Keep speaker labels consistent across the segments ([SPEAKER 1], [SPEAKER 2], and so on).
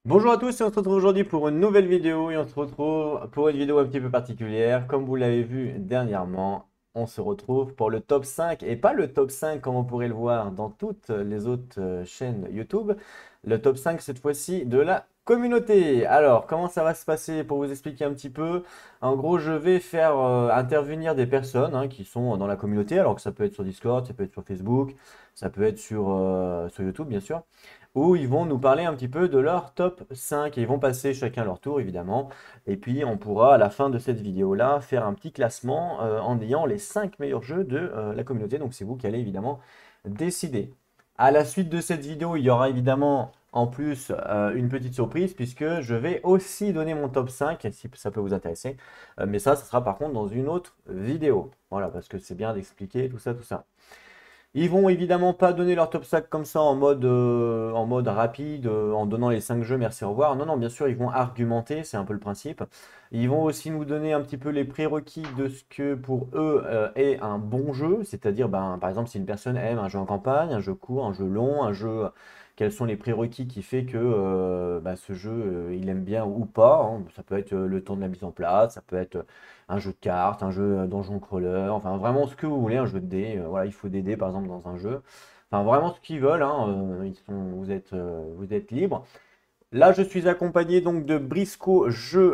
[SPEAKER 1] Bonjour à tous et on se retrouve aujourd'hui pour une nouvelle vidéo et on se retrouve pour une vidéo un petit peu particulière. Comme vous l'avez vu dernièrement, on se retrouve pour le top 5 et pas le top 5 comme on pourrait le voir dans toutes les autres chaînes YouTube. Le top 5 cette fois-ci de la communauté. Alors, comment ça va se passer pour vous expliquer un petit peu? En gros, je vais faire intervenir des personnes qui sont dans la communauté. Alors que ça peut être sur Discord, ça peut être sur Facebook, ça peut être sur YouTube bien sûr où ils vont nous parler un petit peu de leur top 5 et ils vont passer chacun leur tour évidemment. Et puis on pourra à la fin de cette vidéo-là faire un petit classement en ayant les 5 meilleurs jeux de la communauté. Donc c'est vous qui allez évidemment décider. À la suite de cette vidéo, il y aura évidemment en plus une petite surprise puisque je vais aussi donner mon top 5 si ça peut vous intéresser. Mais ça sera par contre dans une autre vidéo. Voilà, parce que c'est bien d'expliquer tout ça, tout ça. Ils vont évidemment pas donner leur top 5 comme ça en mode rapide, en donnant les 5 jeux, merci, au revoir. Non, non, bien sûr, ils vont argumenter, c'est un peu le principe. Ils vont aussi nous donner un petit peu les prérequis de ce que pour eux est un bon jeu, c'est-à-dire, ben, par exemple, si une personne aime un jeu en campagne, un jeu court, un jeu long, un jeu, quels sont les prérequis qui fait que bah, ce jeu, il aime bien ou pas, hein. Ça peut être le temps de la mise en place, ça peut être un jeu de cartes, un jeu donjon crawler, enfin vraiment ce que vous voulez, un jeu de dés. Voilà, il faut des dés par exemple dans un jeu. Enfin vraiment ce qu'ils veulent, hein, vous êtes libre. Là, je suis accompagné donc de Briscoe Jeux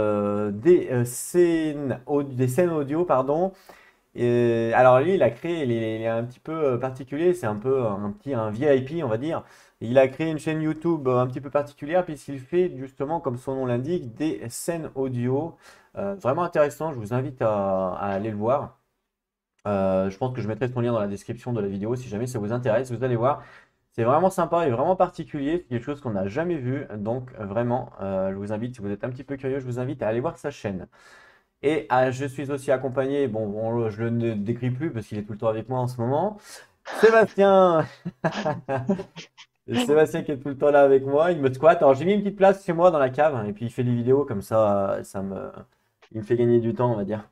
[SPEAKER 1] des scènes audio, pardon. Et, alors lui, il a créé, il est un petit peu particulier, c'est un peu un VIP, on va dire. Il a créé une chaîne YouTube un petit peu particulière puisqu'il fait justement, comme son nom l'indique, des scènes audio. Vraiment intéressant, je vous invite à aller le voir. Je pense que je mettrai son lien dans la description de la vidéo si jamais ça vous intéresse, vous allez voir. C'est vraiment sympa et vraiment particulier, c'est quelque chose qu'on n'a jamais vu. Donc vraiment, je vous invite, si vous êtes un petit peu curieux, je vous invite à aller voir sa chaîne. Et je suis aussi accompagné, je le ne décris plus parce qu'il est tout le temps avec moi en ce moment. Sébastien, Sébastien qui est tout le temps là avec moi, il me squatte. Alors j'ai mis une petite place chez moi dans la cave et puis il fait des vidéos comme ça, il me fait gagner du temps, on va dire.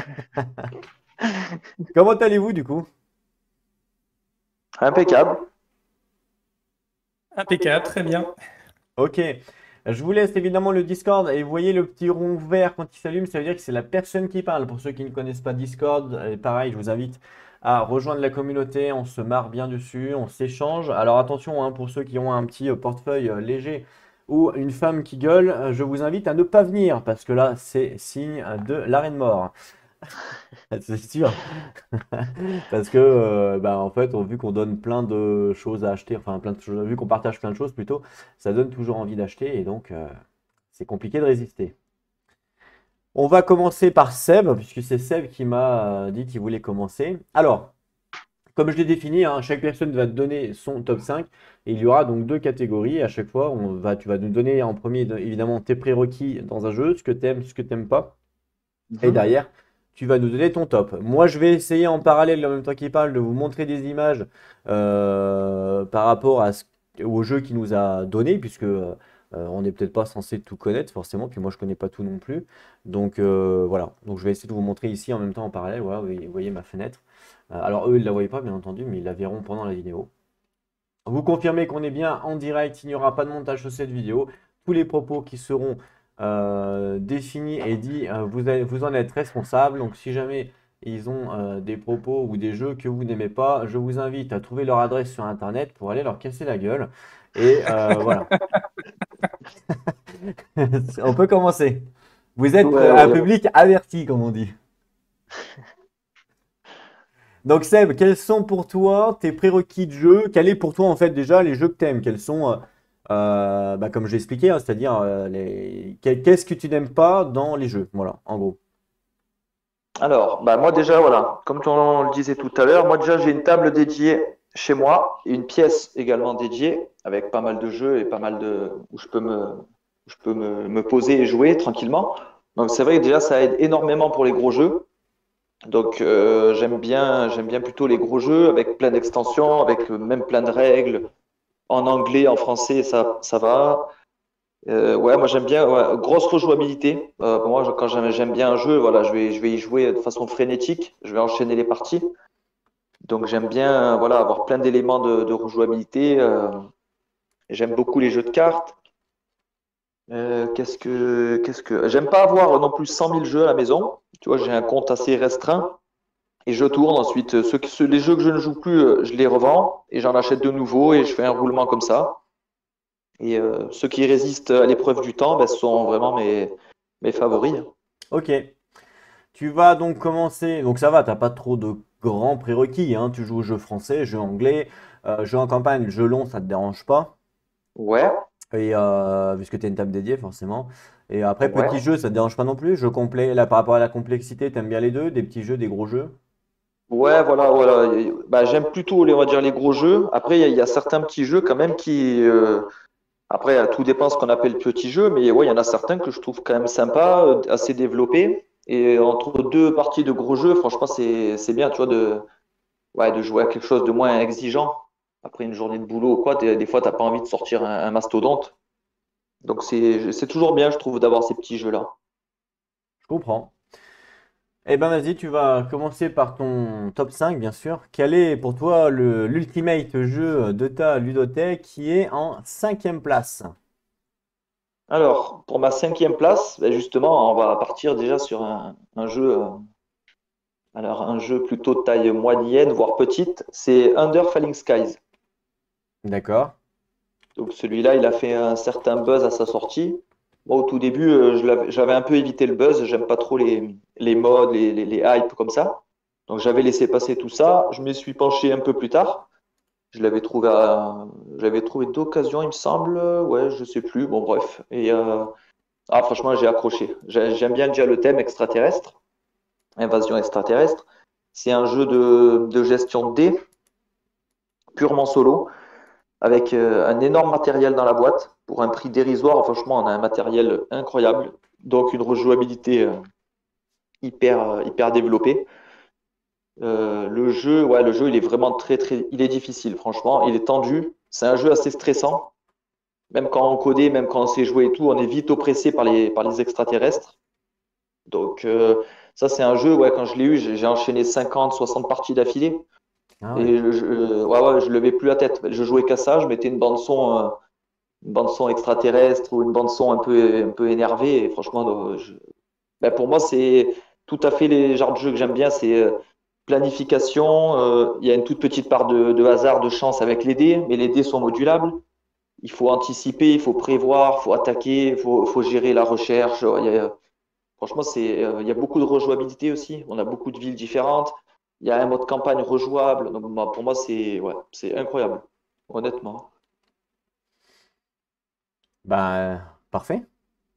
[SPEAKER 1] Comment allez-vous du coup?
[SPEAKER 2] Impeccable.
[SPEAKER 3] Impeccable, très bien.
[SPEAKER 1] Ok, je vous laisse évidemment le Discord et vous voyez le petit rond vert quand il s'allume, ça veut dire que c'est la personne qui parle. Pour ceux qui ne connaissent pas Discord, pareil, je vous invite à rejoindre la communauté, on se marre bien dessus, on s'échange. Alors attention, hein, pour ceux qui ont un petit portefeuille léger ou une femme qui gueule, je vous invite à ne pas venir parce que là, c'est signe de l'arrêt de mort. C'est sûr. Parce que, bah, en fait, vu qu'on donne plein de choses à acheter, enfin plein de choses, vu qu'on partage plein de choses plutôt, ça donne toujours envie d'acheter et donc c'est compliqué de résister. On va commencer par Seb, puisque c'est Seb qui m'a dit qu'il voulait commencer. Alors, comme je l'ai défini, hein, chaque personne va te donner son top 5 et il y aura donc deux catégories. À chaque fois, tu vas nous donner en premier évidemment tes prérequis dans un jeu, ce que tu aimes, ce que tu n'aimes pas. Et
[SPEAKER 2] Mhm.
[SPEAKER 1] derrière, tu vas nous donner ton top. Moi, je vais essayer en parallèle, en même temps qu'il parle, de vous montrer des images par rapport au jeu qu'il nous a donné, puisque on n'est peut-être pas censé tout connaître forcément, puis moi je connais pas tout non plus. Donc voilà, donc je vais essayer de vous montrer ici en même temps en parallèle. Voilà, vous voyez ma fenêtre. Alors eux, ils ne la voyaient pas bien entendu, mais ils la verront pendant la vidéo. Vous confirmez qu'on est bien en direct, il n'y aura pas de montage sur cette vidéo. Tous les propos qui seront définis et dits, vous en êtes responsable. Donc si jamais ils ont des propos ou des jeux que vous n'aimez pas, je vous invite à trouver leur adresse sur Internet pour aller leur casser la gueule. Et voilà, on peut commencer. Vous êtes
[SPEAKER 2] Ouais,
[SPEAKER 1] un
[SPEAKER 2] ouais.
[SPEAKER 1] public averti, comme on dit. Donc Seb, quels sont pour toi tes prérequis de jeu? Quels est pour toi en fait déjà les jeux que t'aimes? Quels sont, bah, comme j'ai expliqué, hein, c'est-à-dire qu'est-ce que tu n'aimes pas dans les jeux? Voilà, en gros.
[SPEAKER 2] Alors, bah moi déjà, voilà, comme on le disait tout à l'heure, moi déjà j'ai une table dédiée chez moi, et une pièce également dédiée avec pas mal de jeux et pas mal de où je peux me poser et jouer tranquillement. Donc c'est vrai que déjà ça aide énormément pour les gros jeux. Donc j'aime bien plutôt les gros jeux avec plein d'extensions, avec même plein de règles en anglais, en français, ça va. Ouais, moi j'aime bien, ouais, grosse rejouabilité. Moi, quand j'aime bien un jeu, voilà, je vais y jouer de façon frénétique. Je vais enchaîner les parties. Donc j'aime bien, voilà, avoir plein d'éléments de rejouabilité. J'aime beaucoup les jeux de cartes. J'aime pas avoir non plus 100 000 jeux à la maison. Tu vois, j'ai un compte assez restreint et je tourne. Ensuite, les jeux que je ne joue plus, je les revends et j'en achète de nouveaux et je fais un roulement comme ça. Et ceux qui résistent à l'épreuve du temps, ben, ce sont vraiment mes favoris.
[SPEAKER 1] Ok. Tu vas donc commencer. Donc ça va, t'as pas trop de grands prérequis, hein. Tu joues aux jeux français, jeux anglais, jeux en campagne, jeux longs, ça te dérange pas.
[SPEAKER 2] Ouais,
[SPEAKER 1] Et puisque tu as une table dédiée, forcément. Et après,
[SPEAKER 2] ouais.
[SPEAKER 1] petits jeux, ça te dérange pas non plus. Jeux complets, là, par rapport à la complexité, t'aimes bien les deux, des petits jeux, des gros jeux.
[SPEAKER 2] Ouais, voilà, voilà. Bah, j'aime plutôt on va dire, les gros jeux. Après, il y a certains petits jeux quand même qui. Après, tout dépend ce qu'on appelle petit jeu, mais ouais, il y en a certains que je trouve quand même sympas, assez développés. Et entre deux parties de gros jeux, franchement, c'est bien, tu vois, de jouer à quelque chose de moins exigeant. Après une journée de boulot ou quoi, des fois, t'as pas envie de sortir un mastodonte. Donc, c'est toujours bien, je trouve, d'avoir ces petits jeux-là.
[SPEAKER 1] Je comprends. Eh ben, vas-y, tu vas commencer par ton top 5, bien sûr. Quel est pour toi l'ultimate jeu de ta ludothèque qui est en cinquième place?
[SPEAKER 2] Alors, pour ma cinquième place, ben justement, on va partir déjà sur un jeu. Alors, un jeu plutôt de taille moyenne, voire petite, c'est Under Falling Skies.
[SPEAKER 1] D'accord.
[SPEAKER 2] Donc, celui-là, il a fait un certain buzz à sa sortie. Moi, au tout début, j'avais un peu évité le buzz. J'aime pas trop les mods, les hypes comme ça. Donc, j'avais laissé passer tout ça. Je me suis penché un peu plus tard. Je l'avais trouvé j'avais trouvé d'occasion, il me semble. Ouais, je sais plus. Bon, bref. Et franchement, j'ai accroché. J'aime bien déjà le thème extraterrestre, invasion extraterrestre. C'est un jeu de gestion de dés, purement solo, avec un énorme matériel dans la boîte pour un prix dérisoire. Franchement, on a un matériel incroyable, donc une rejouabilité hyper développée. Le jeu, il est vraiment il est difficile. Franchement, il est tendu. C'est un jeu assez stressant. Même quand on codait, même quand on sait jouer et tout, on est vite oppressé par les extraterrestres. Donc ça, c'est un jeu. Ouais, quand je l'ai eu, j'ai enchaîné 50, 60 parties d'affilée.
[SPEAKER 1] Ah ouais.
[SPEAKER 2] Et ouais, je levais plus la tête. Je jouais qu'à ça, je mettais une bande son extraterrestre ou une bande son un peu énervée. Et franchement, ben, pour moi, c'est tout à fait les genres de jeux que j'aime bien. C'est planification. Il y a une toute petite part de hasard, de chance avec les dés, mais les dés sont modulables. Il faut anticiper, il faut prévoir, il faut attaquer, il faut gérer la recherche. Franchement, il y a beaucoup de rejouabilité aussi. On a beaucoup de villes différentes. Il y a un mode campagne rejouable. Donc, pour moi, c'est incroyable, honnêtement.
[SPEAKER 1] Bah, parfait.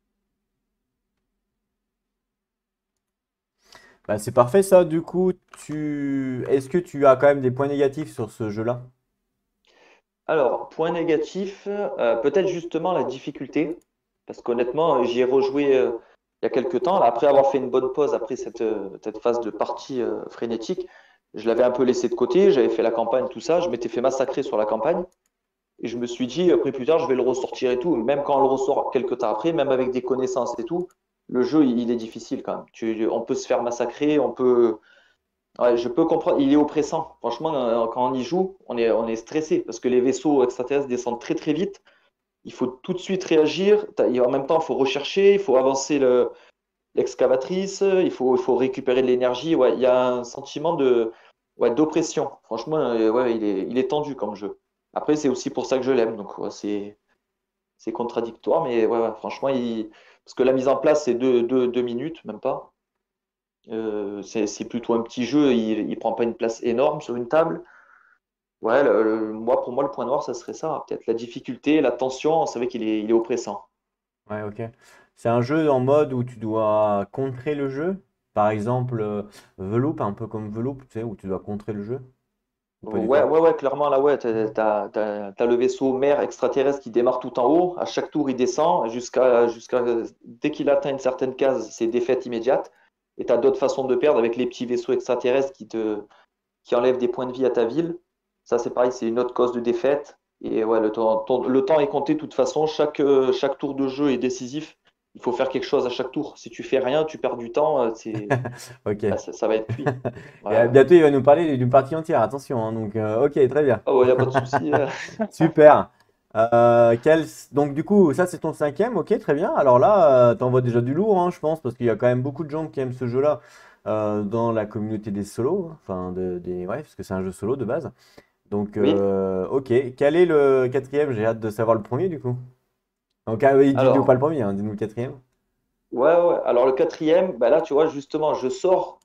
[SPEAKER 1] Bah, c'est parfait ça. Du coup, est-ce que tu as quand même des points négatifs sur ce jeu-là?
[SPEAKER 2] Alors, point négatif, peut-être justement la difficulté. Parce qu'honnêtement, j'y ai rejoué il y a quelques temps. Là, après avoir fait une bonne pause après cette phase de partie frénétique, je l'avais un peu laissé de côté. J'avais fait la campagne, tout ça. Je m'étais fait massacrer sur la campagne. Et je me suis dit, après plus tard, je vais le ressortir et tout. Même quand on le ressort quelques temps après, même avec des connaissances et tout, le jeu, il est difficile quand même. On peut se faire massacrer, on peut. Ouais, je peux comprendre, il est oppressant. Franchement, quand on y joue, on est stressé parce que les vaisseaux extraterrestres descendent très très vite. Il faut tout de suite réagir. Et en même temps, il faut rechercher, il faut avancer l'excavatrice, il faut récupérer de l'énergie. Ouais, il y a un sentiment ouais, d'oppression. Franchement, ouais, il est tendu comme jeu. Après, c'est aussi pour ça que je l'aime. Donc, ouais, c'est contradictoire, mais ouais, ouais, franchement, parce que la mise en place, c'est 2 minutes, même pas. C'est plutôt un petit jeu, il prend pas une place énorme sur une table. Ouais, pour moi, le point noir, ça serait ça. Peut-être la difficulté, la tension, c'est vrai qu'il est oppressant.
[SPEAKER 1] Ouais, ok. C'est un jeu en mode où tu dois contrer le jeu. Par exemple, Veloop, un peu comme Veloop, tu sais, où tu dois contrer le jeu. Ou pas du
[SPEAKER 2] Ouais,
[SPEAKER 1] tout.
[SPEAKER 2] ouais, ouais, clairement, là, ouais, t'as le vaisseau mère extraterrestre qui démarre tout en haut. À chaque tour, il descend dès qu'il atteint une certaine case, c'est défaite immédiate. Et t'as d'autres façons de perdre avec les petits vaisseaux extraterrestres qui enlèvent des points de vie à ta ville. Ça, c'est pareil, c'est une autre cause de défaite. Et ouais, le temps est compté de toute façon. Chaque tour de jeu est décisif. Il faut faire quelque chose à chaque tour. Si tu fais rien, tu perds du temps.
[SPEAKER 1] Ok.
[SPEAKER 2] Ça va être cuit.
[SPEAKER 1] Et
[SPEAKER 2] Ouais.
[SPEAKER 1] bientôt, il va nous parler d'une partie entière, attention, hein, donc, ok, très bien.
[SPEAKER 2] Ah ouais, y a pas de souci.
[SPEAKER 1] Super. Donc du coup, ça c'est ton cinquième, ok, très bien. Alors là, t'envoies déjà du lourd, hein, je pense, parce qu'il y a quand même beaucoup de gens qui aiment ce jeu-là dans la communauté des solos, enfin ouais, parce que c'est un jeu solo de base. Donc
[SPEAKER 2] Oui.
[SPEAKER 1] ok, quel est le quatrième? J'ai hâte de savoir le premier du coup. Donc ah oui, dis-nous pas le
[SPEAKER 2] Alors,
[SPEAKER 1] premier, hein, dis-nous le quatrième.
[SPEAKER 2] ouais. Alors le quatrième, bah là, tu vois, justement, je sors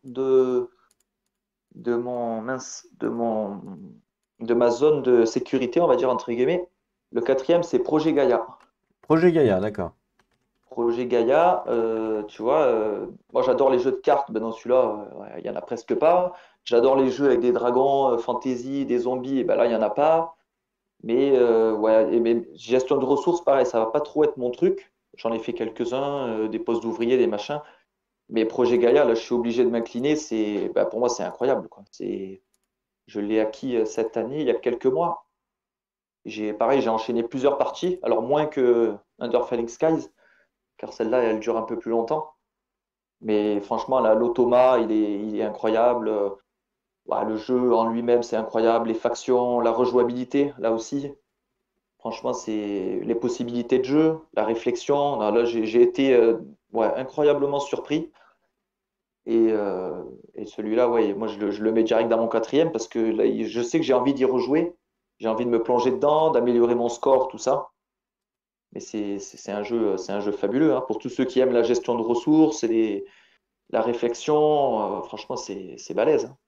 [SPEAKER 2] de ma zone de sécurité, on va dire entre guillemets. Le quatrième, c'est Projet Gaïa.
[SPEAKER 1] Projet Gaïa, d'accord.
[SPEAKER 2] Projet Gaïa, tu vois, moi j'adore les jeux de cartes, ben dans celui-là, ouais, il y en a presque pas. J'adore les jeux avec des dragons, fantasy, des zombies, et ben là il y en a pas. Mais ouais, mais gestion de ressources, pareil, ça va pas trop être mon truc. J'en ai fait quelques-uns, des postes d'ouvriers, des machins. Mais Projet Gaïa, là je suis obligé de m'incliner, bah, pour moi c'est incroyable, quoi. Je l'ai acquis cette année, il y a quelques mois. Pareil, j'ai enchaîné plusieurs parties, alors moins que Under Falling Skies, car celle-là elle dure un peu plus longtemps. Mais franchement, là, l'automa, il est incroyable. Ouais, le jeu en lui-même, c'est incroyable. Les factions, la rejouabilité, là aussi. Franchement, c'est les possibilités de jeu, la réflexion. Là, j'ai été ouais, incroyablement surpris. Et, euh, et celui-là, ouais, moi, je le mets direct dans mon quatrième parce que là, je sais que j'ai envie d'y rejouer. J'ai envie de me plonger dedans, d'améliorer mon score, tout ça. Mais c'est un jeu fabuleux, hein. Pour tous ceux qui aiment la gestion de ressources et la réflexion, franchement, c'est balèze, hein.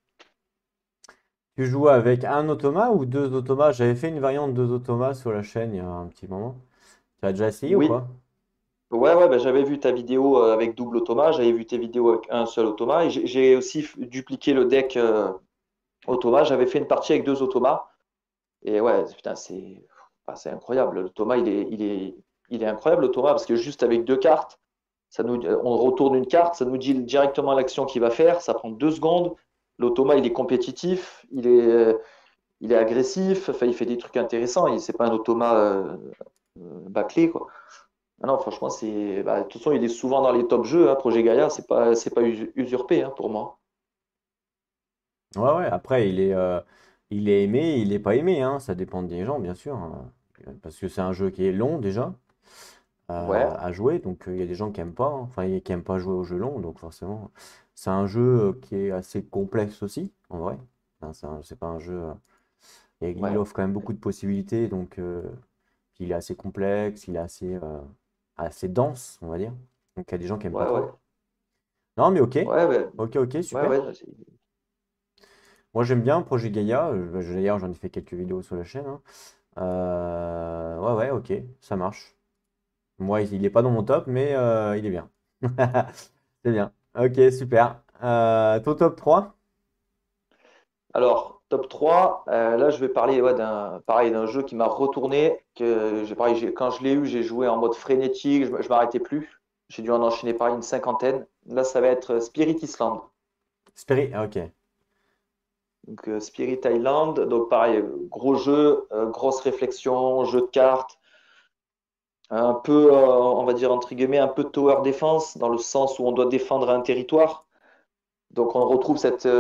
[SPEAKER 1] Tu joues avec un automa ou deux automas? J'avais fait une variante deux automas sur la chaîne il y a un petit moment. Tu as déjà essayé ou
[SPEAKER 2] Oui,
[SPEAKER 1] pas?
[SPEAKER 2] ouais, bah, j'avais vu ta vidéo avec double automa, j'avais vu tes vidéos avec un seul automa, et j'ai aussi dupliqué le deck automa. J'avais fait une partie avec deux automas, et ouais, putain, c'est incroyable. L'automa, il est incroyable, l'automa, parce que juste avec deux cartes, on retourne une carte, ça nous dit directement l'action qu'il va faire, ça prend 2 secondes. L'automa, il est compétitif, il est agressif, enfin, il fait des trucs intéressants, c'est pas un automa bâclé, quoi. Ah non, franchement, de toute façon, il est souvent dans les top jeux, hein, Projet Gaïa, c'est pas usurpé, hein, pour moi.
[SPEAKER 1] Ouais, ouais, après, il est aimé, il est pas aimé, hein, ça dépend des gens, bien sûr, hein. Parce que c'est un jeu qui est long déjà
[SPEAKER 2] Ouais,
[SPEAKER 1] à jouer, donc il y a des gens qui aiment pas, hein, enfin, qui aiment pas jouer aux jeux longs, donc forcément, c'est un jeu qui est assez complexe aussi, en vrai. Enfin, c'est pas un jeu, il
[SPEAKER 2] ouais,
[SPEAKER 1] offre quand même beaucoup de possibilités, donc il est assez complexe, il est assez dense, on va dire. Donc il y a des gens qui aiment pas
[SPEAKER 2] ouais,
[SPEAKER 1] trop.
[SPEAKER 2] ouais,
[SPEAKER 1] Non, mais ok,
[SPEAKER 2] ouais, ouais,
[SPEAKER 1] ok,
[SPEAKER 2] ouais,
[SPEAKER 1] super.
[SPEAKER 2] ouais,
[SPEAKER 1] Moi j'aime bien Projet Gaïa, d'ailleurs j'en ai fait quelques vidéos sur la chaîne, hein. Ouais, ouais, ok, ça marche. Moi il est pas dans mon top, mais il est bien. C'est bien. Ok, super. Ton top 3?
[SPEAKER 2] Alors, top 3, là, je vais parler ouais, pareil, d'un jeu qui m'a retourné, pareil, quand je l'ai eu, j'ai joué en mode frénétique, je m'arrêtais plus. J'ai dû en enchaîner pareil une cinquantaine. Là, ça va être Spirit Island.
[SPEAKER 1] Spirit, ok.
[SPEAKER 2] Donc, Spirit Island, donc pareil, gros jeu, grosse réflexion, jeu de cartes, un peu, on va dire entre guillemets, un peu de tower defense, dans le sens où on doit défendre un territoire. Donc on retrouve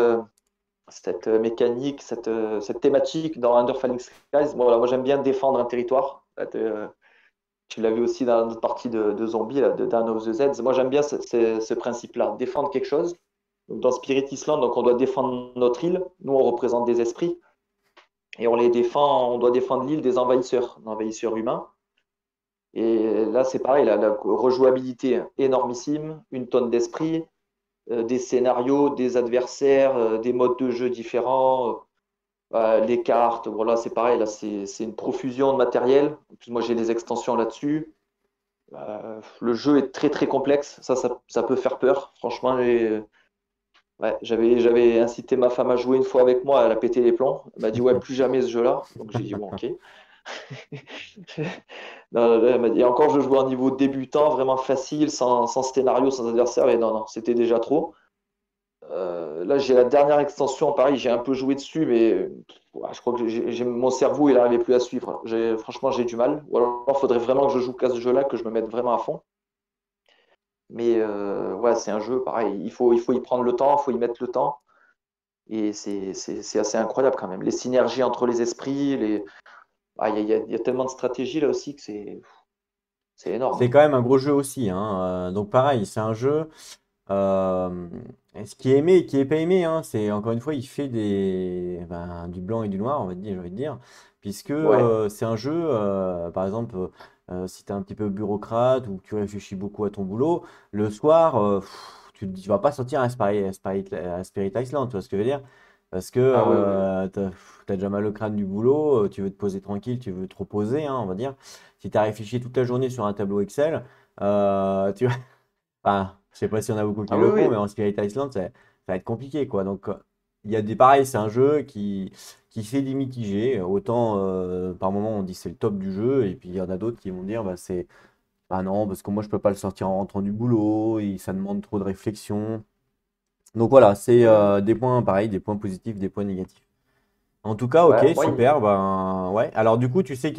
[SPEAKER 2] cette mécanique, cette thématique dans Under Falling Skies. Bon, voilà, moi j'aime bien défendre un territoire. Tu l'as vu aussi dans notre partie de zombies, là, de Dawn of the Zeds. Moi j'aime bien ce principe-là, défendre quelque chose. Donc, dans Spirit Island, donc on doit défendre notre île. Nous, on représente des esprits. Et on les défend, on doit défendre l'île des envahisseurs humains. Et là, c'est pareil, la rejouabilité énormissime, une tonne d'esprit, des scénarios, des adversaires, des modes de jeu différents, les cartes, voilà, c'est pareil, là, c'est une profusion de matériel. En plus, moi, j'ai des extensions là-dessus. Le jeu est très, très complexe. Ça peut faire peur. Franchement, ouais, j'avais incité ma femme à jouer une fois avec moi. Elle a pété les plombs. Elle m'a dit, ouais, plus jamais ce jeu-là. Donc, j'ai dit, bon, ok. Non, elle m'a dit, et encore, je jouais en niveau débutant, vraiment facile, sans scénario, sans adversaire. Et non, non, c'était déjà trop. Là, j'ai la dernière extension, pareil, j'ai un peu joué dessus, mais ouais, je crois que mon cerveau, il n'arrivait plus à suivre. Franchement, j'ai du mal. Ou alors, il faudrait vraiment que je joue qu'à ce jeu-là, que je me mette vraiment à fond. Mais ouais, c'est un jeu, pareil, il faut y prendre le temps, il faut y mettre le temps. Et c'est assez incroyable quand même. Les synergies entre les esprits, Il y a tellement de stratégie là aussi que c'est
[SPEAKER 1] C'est
[SPEAKER 2] énorme.
[SPEAKER 1] quand même un gros jeu aussi, hein. Donc pareil, c'est un jeu. euh, Ce qui est aimé et qui est pas aimé, hein, c'est encore une fois, il fait du blanc et du noir, on va dire, j'ai envie de dire, puisque
[SPEAKER 2] Ouais.
[SPEAKER 1] c'est un jeu, par exemple, si tu es un petit peu bureaucrate ou que tu réfléchis beaucoup à ton boulot, le soir, tu vas pas sortir à Spirit Island, tu vois ce que je veux dire? Parce que
[SPEAKER 2] Ah oui, oui.
[SPEAKER 1] t'as déjà mal au crâne du boulot, tu veux te poser tranquille, tu veux te reposer, hein, on va dire. Si tu as réfléchi toute la journée sur un tableau Excel, tu enfin, je sais pas si on a beaucoup qui
[SPEAKER 2] Ah oui,
[SPEAKER 1] le font, mais
[SPEAKER 2] oui.
[SPEAKER 1] en Spirit Island, ça va être compliqué, quoi. Donc, il y a des pareils, c'est un jeu qui fait des mitigés. Autant, par moment, on dit c'est le top du jeu, et puis il y en a d'autres qui vont dire, bah non, parce que moi, je peux pas le sortir en rentrant du boulot, et ça demande trop de réflexion. Donc voilà, c'est
[SPEAKER 2] Ouais,
[SPEAKER 1] des points, pareil, des points positifs, des points négatifs. En tout cas, ok,
[SPEAKER 2] ouais.
[SPEAKER 1] super, ben ouais. Alors du coup, tu sais qu'il y a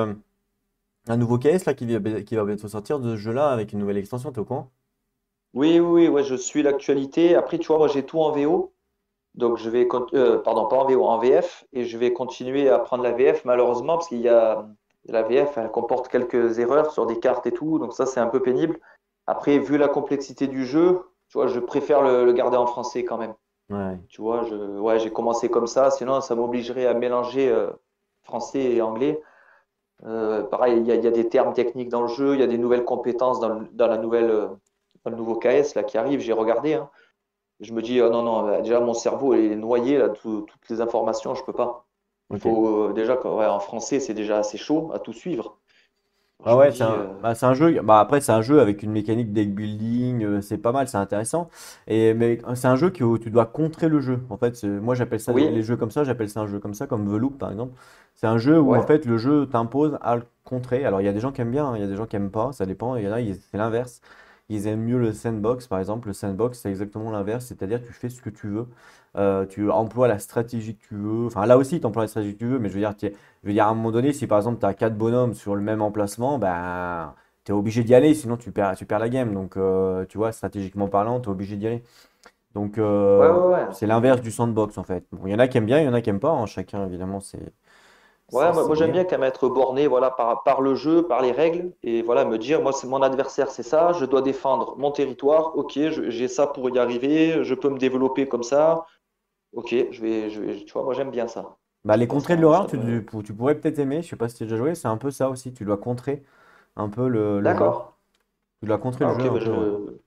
[SPEAKER 1] un nouveau KS là qui va bientôt sortir de ce jeu-là avec une nouvelle extension, t'es au courant?
[SPEAKER 2] Oui, oui, oui, ouais, je suis l'actualité. Après, tu vois, moi, j'ai tout en VO. Donc, pardon, pas en VO, en VF. Et je vais continuer à prendre la VF, malheureusement, parce qu'il y a la VF, elle comporte quelques erreurs sur des cartes et tout. Donc, ça, c'est un peu pénible. Après, vu la complexité du jeu, tu vois, je préfère le garder en français quand même.
[SPEAKER 1] Ouais.
[SPEAKER 2] Tu vois, ouais, j'ai commencé comme ça. Sinon, ça m'obligerait à mélanger français et anglais. Pareil, il y a des termes techniques dans le jeu, il y a des nouvelles compétences dans la dans le nouveau KS là, qui arrive. J'ai regardé, hein. Je me dis, oh non, non, déjà mon cerveau il est noyé, là, toutes les informations, je peux pas. Il
[SPEAKER 1] Ok.
[SPEAKER 2] faut déjà, ouais, en français, c'est déjà assez chaud à tout suivre. Alors,
[SPEAKER 1] Ah
[SPEAKER 2] je me
[SPEAKER 1] ouais,
[SPEAKER 2] dis,
[SPEAKER 1] c'est un jeu. Bah après, c'est un jeu avec une mécanique deck building. C'est pas mal, c'est intéressant. Mais c'est un jeu où tu dois contrer le jeu. En fait, moi j'appelle ça
[SPEAKER 2] oui,
[SPEAKER 1] les jeux comme ça. J'appelle ça un jeu comme ça, comme The Loop par exemple. C'est un jeu où en
[SPEAKER 2] ouais,
[SPEAKER 1] fait le jeu t'impose à le contrer. Alors il y a des gens qui aiment bien, hein, il y a des gens qui aiment pas. Ça dépend. Il y en a, c'est l'inverse. Ils aiment mieux le sandbox, par exemple. Le sandbox, c'est exactement l'inverse. C'est-à-dire, tu fais ce que tu veux. Tu emploies la stratégie que tu veux. Enfin, là aussi, tu emploies la stratégie que tu veux. Mais je veux dire, à un moment donné, si par exemple, tu as 4 bonhommes sur le même emplacement, ben, tu es obligé d'y aller. Sinon, tu perds la game. Donc, tu vois, stratégiquement parlant, tu es obligé d'y aller. Donc,
[SPEAKER 2] ouais, ouais, ouais.
[SPEAKER 1] c'est l'inverse du sandbox, en fait. Bon, il y en a qui aiment bien, il y en a qui aiment pas, hein. Chacun, évidemment,
[SPEAKER 2] Ouais,
[SPEAKER 1] c'est
[SPEAKER 2] moi j'aime
[SPEAKER 1] libre.
[SPEAKER 2] bien quand même être borné voilà, par le jeu, par les règles, et voilà, me dire, moi c'est mon adversaire, c'est ça, je dois défendre mon territoire, ok, j'ai ça pour y arriver, je peux me développer comme ça, ok, tu vois, moi j'aime bien ça.
[SPEAKER 1] Bah,
[SPEAKER 2] Je sais
[SPEAKER 1] les
[SPEAKER 2] pas,
[SPEAKER 1] contrées de l'horreur,
[SPEAKER 2] ça me...
[SPEAKER 1] tu pourrais peut-être aimer. Je sais pas si tu as déjà joué. C'est un peu ça aussi. Tu dois contrer un peu le jeu.
[SPEAKER 2] D'accord.
[SPEAKER 1] Tu dois contrer le
[SPEAKER 2] Ah,
[SPEAKER 1] jeu
[SPEAKER 2] ok,
[SPEAKER 1] un peu, ouais.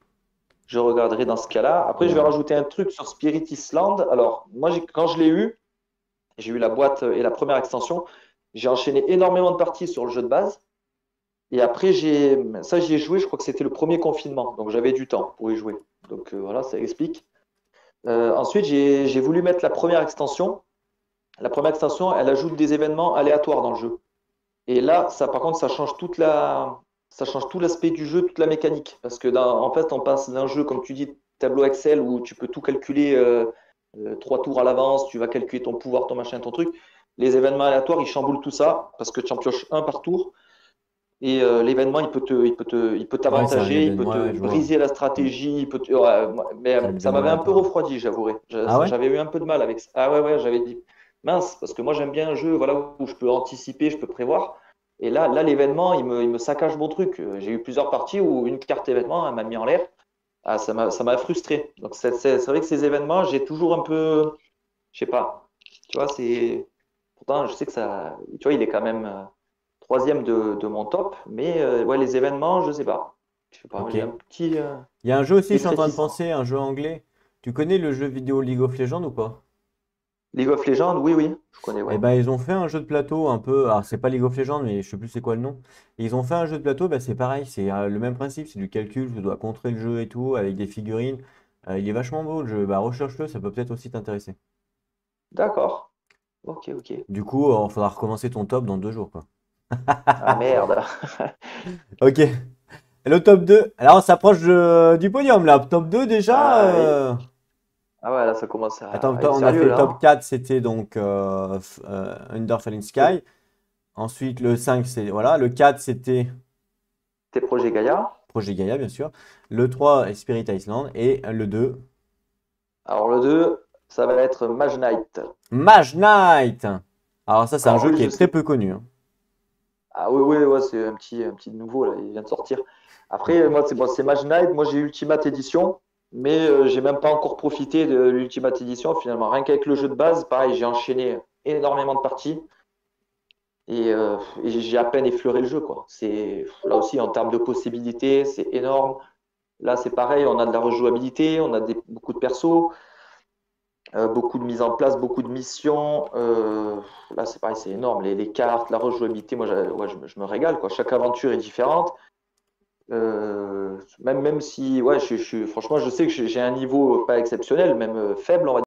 [SPEAKER 2] je regarderai dans ce cas-là. Après, je vais
[SPEAKER 1] Ouais.
[SPEAKER 2] rajouter un truc sur Spirit Island. Alors, moi, quand je l'ai eu, j'ai eu la boîte et la première extension, j'ai enchaîné énormément de parties sur le jeu de base. Et après, j'y ai joué, je crois que c'était le premier confinement, donc j'avais du temps pour y jouer. Donc voilà, ça explique. Ensuite, j'ai voulu mettre la première extension. La première extension, elle ajoute des événements aléatoires dans le jeu. Et là, ça, par contre, ça change tout l'aspect du jeu, toute la mécanique. Parce que en fait, on passe d'un jeu, comme tu dis, tableau Excel où tu peux tout calculer 3 tours à l'avance, tu vas calculer ton pouvoir, ton machin, ton truc. Les événements aléatoires, ils chamboulent tout ça parce que tu en pioches un par tour. Et l'événement, il peut
[SPEAKER 1] Ouais, c'est un
[SPEAKER 2] t'avantager, il peut
[SPEAKER 1] événement. Ouais,
[SPEAKER 2] te
[SPEAKER 1] je vois.
[SPEAKER 2] briser la
[SPEAKER 1] Mm.
[SPEAKER 2] stratégie, ouais, mais
[SPEAKER 1] C'est un
[SPEAKER 2] ça
[SPEAKER 1] événement
[SPEAKER 2] m'avait un peu
[SPEAKER 1] aléatoire.
[SPEAKER 2] refroidi, j'avouerai.
[SPEAKER 1] Ah ouais?
[SPEAKER 2] J'avais eu un peu de mal avec ça. Ah ouais, ouais, j'avais dit mince, parce que moi j'aime bien un jeu voilà, où je peux anticiper, je peux prévoir. Et là l'événement, il me saccage mon truc. J'ai eu plusieurs parties où une carte événement, elle m'a mis en l'air. Ah, ça m'a frustré. Donc c'est vrai que ces événements, j'ai toujours un peu, je sais pas, tu vois, c'est. Pourtant, je sais que ça, tu vois, il est quand même troisième de mon top, mais ouais, les événements, je sais pas. Je sais pas,
[SPEAKER 1] Ok.
[SPEAKER 2] j'ai un
[SPEAKER 1] Il y a un jeu aussi, je
[SPEAKER 2] petite
[SPEAKER 1] suis en train de
[SPEAKER 2] réticence.
[SPEAKER 1] penser, un jeu anglais. Tu connais le jeu vidéo League of Legends ou pas?
[SPEAKER 2] League of Legends, oui, oui, je connais,
[SPEAKER 1] Eh
[SPEAKER 2] ouais.
[SPEAKER 1] ben, ils ont fait un jeu de plateau un peu. Alors, c'est pas League of Legends, mais je sais plus c'est quoi le nom. Ils ont fait un jeu de plateau, bah, c'est pareil, c'est le même principe, c'est du calcul, tu dois contrer le jeu et tout, avec des figurines. Il est vachement beau le jeu, bah, recherche-le, ça peut peut-être aussi t'intéresser.
[SPEAKER 2] D'accord. Ok, ok.
[SPEAKER 1] Du coup, il faudra recommencer ton top dans 2 jours, quoi.
[SPEAKER 2] Ah merde.
[SPEAKER 1] Ok. Et le top 2. Alors, on s'approche du podium là. Top 2 déjà.
[SPEAKER 2] Ah, ah ouais, là, ça commence
[SPEAKER 1] Attends,
[SPEAKER 2] à être
[SPEAKER 1] on a fait
[SPEAKER 2] sérieux,
[SPEAKER 1] le
[SPEAKER 2] là,
[SPEAKER 1] top
[SPEAKER 2] hein.
[SPEAKER 1] 4, c'était donc Under Falling
[SPEAKER 2] T'es
[SPEAKER 1] Sky. Ensuite, le 5, c'est. Voilà. Le 4, c'était
[SPEAKER 2] t'es Projet Gaïa.
[SPEAKER 1] Projet Gaia, bien sûr. Le 3 est Spirit Island. Et le 2,
[SPEAKER 2] Alors, le 2 ça va être Mage Knight.
[SPEAKER 1] Mage Knight. Alors, ça, c'est un
[SPEAKER 2] Alors,
[SPEAKER 1] jeu
[SPEAKER 2] lui,
[SPEAKER 1] qui
[SPEAKER 2] je
[SPEAKER 1] est très
[SPEAKER 2] sais.
[SPEAKER 1] peu connu, hein.
[SPEAKER 2] Ah oui, oui, ouais, c'est un petit nouveau, là, il vient de sortir. Après, moi, c'est bon, c'est Mage Knight. Moi, j'ai Ultimate Edition, mais j'ai même pas encore profité de l'Ultimate Edition finalement. Rien qu'avec le jeu de base, pareil, j'ai enchaîné énormément de parties et j'ai à peine effleuré le jeu, quoi. C'est là aussi en termes de possibilités, c'est énorme. Là, c'est pareil, on a de la rejouabilité, on a beaucoup de persos, beaucoup de mise en place, beaucoup de missions. Là, c'est pareil, c'est énorme. Les cartes, la rejouabilité, moi, ouais, je me régale, quoi. Chaque aventure est différente. Même si, ouais, franchement, je sais que j'ai un niveau pas exceptionnel, même faible, on va dire.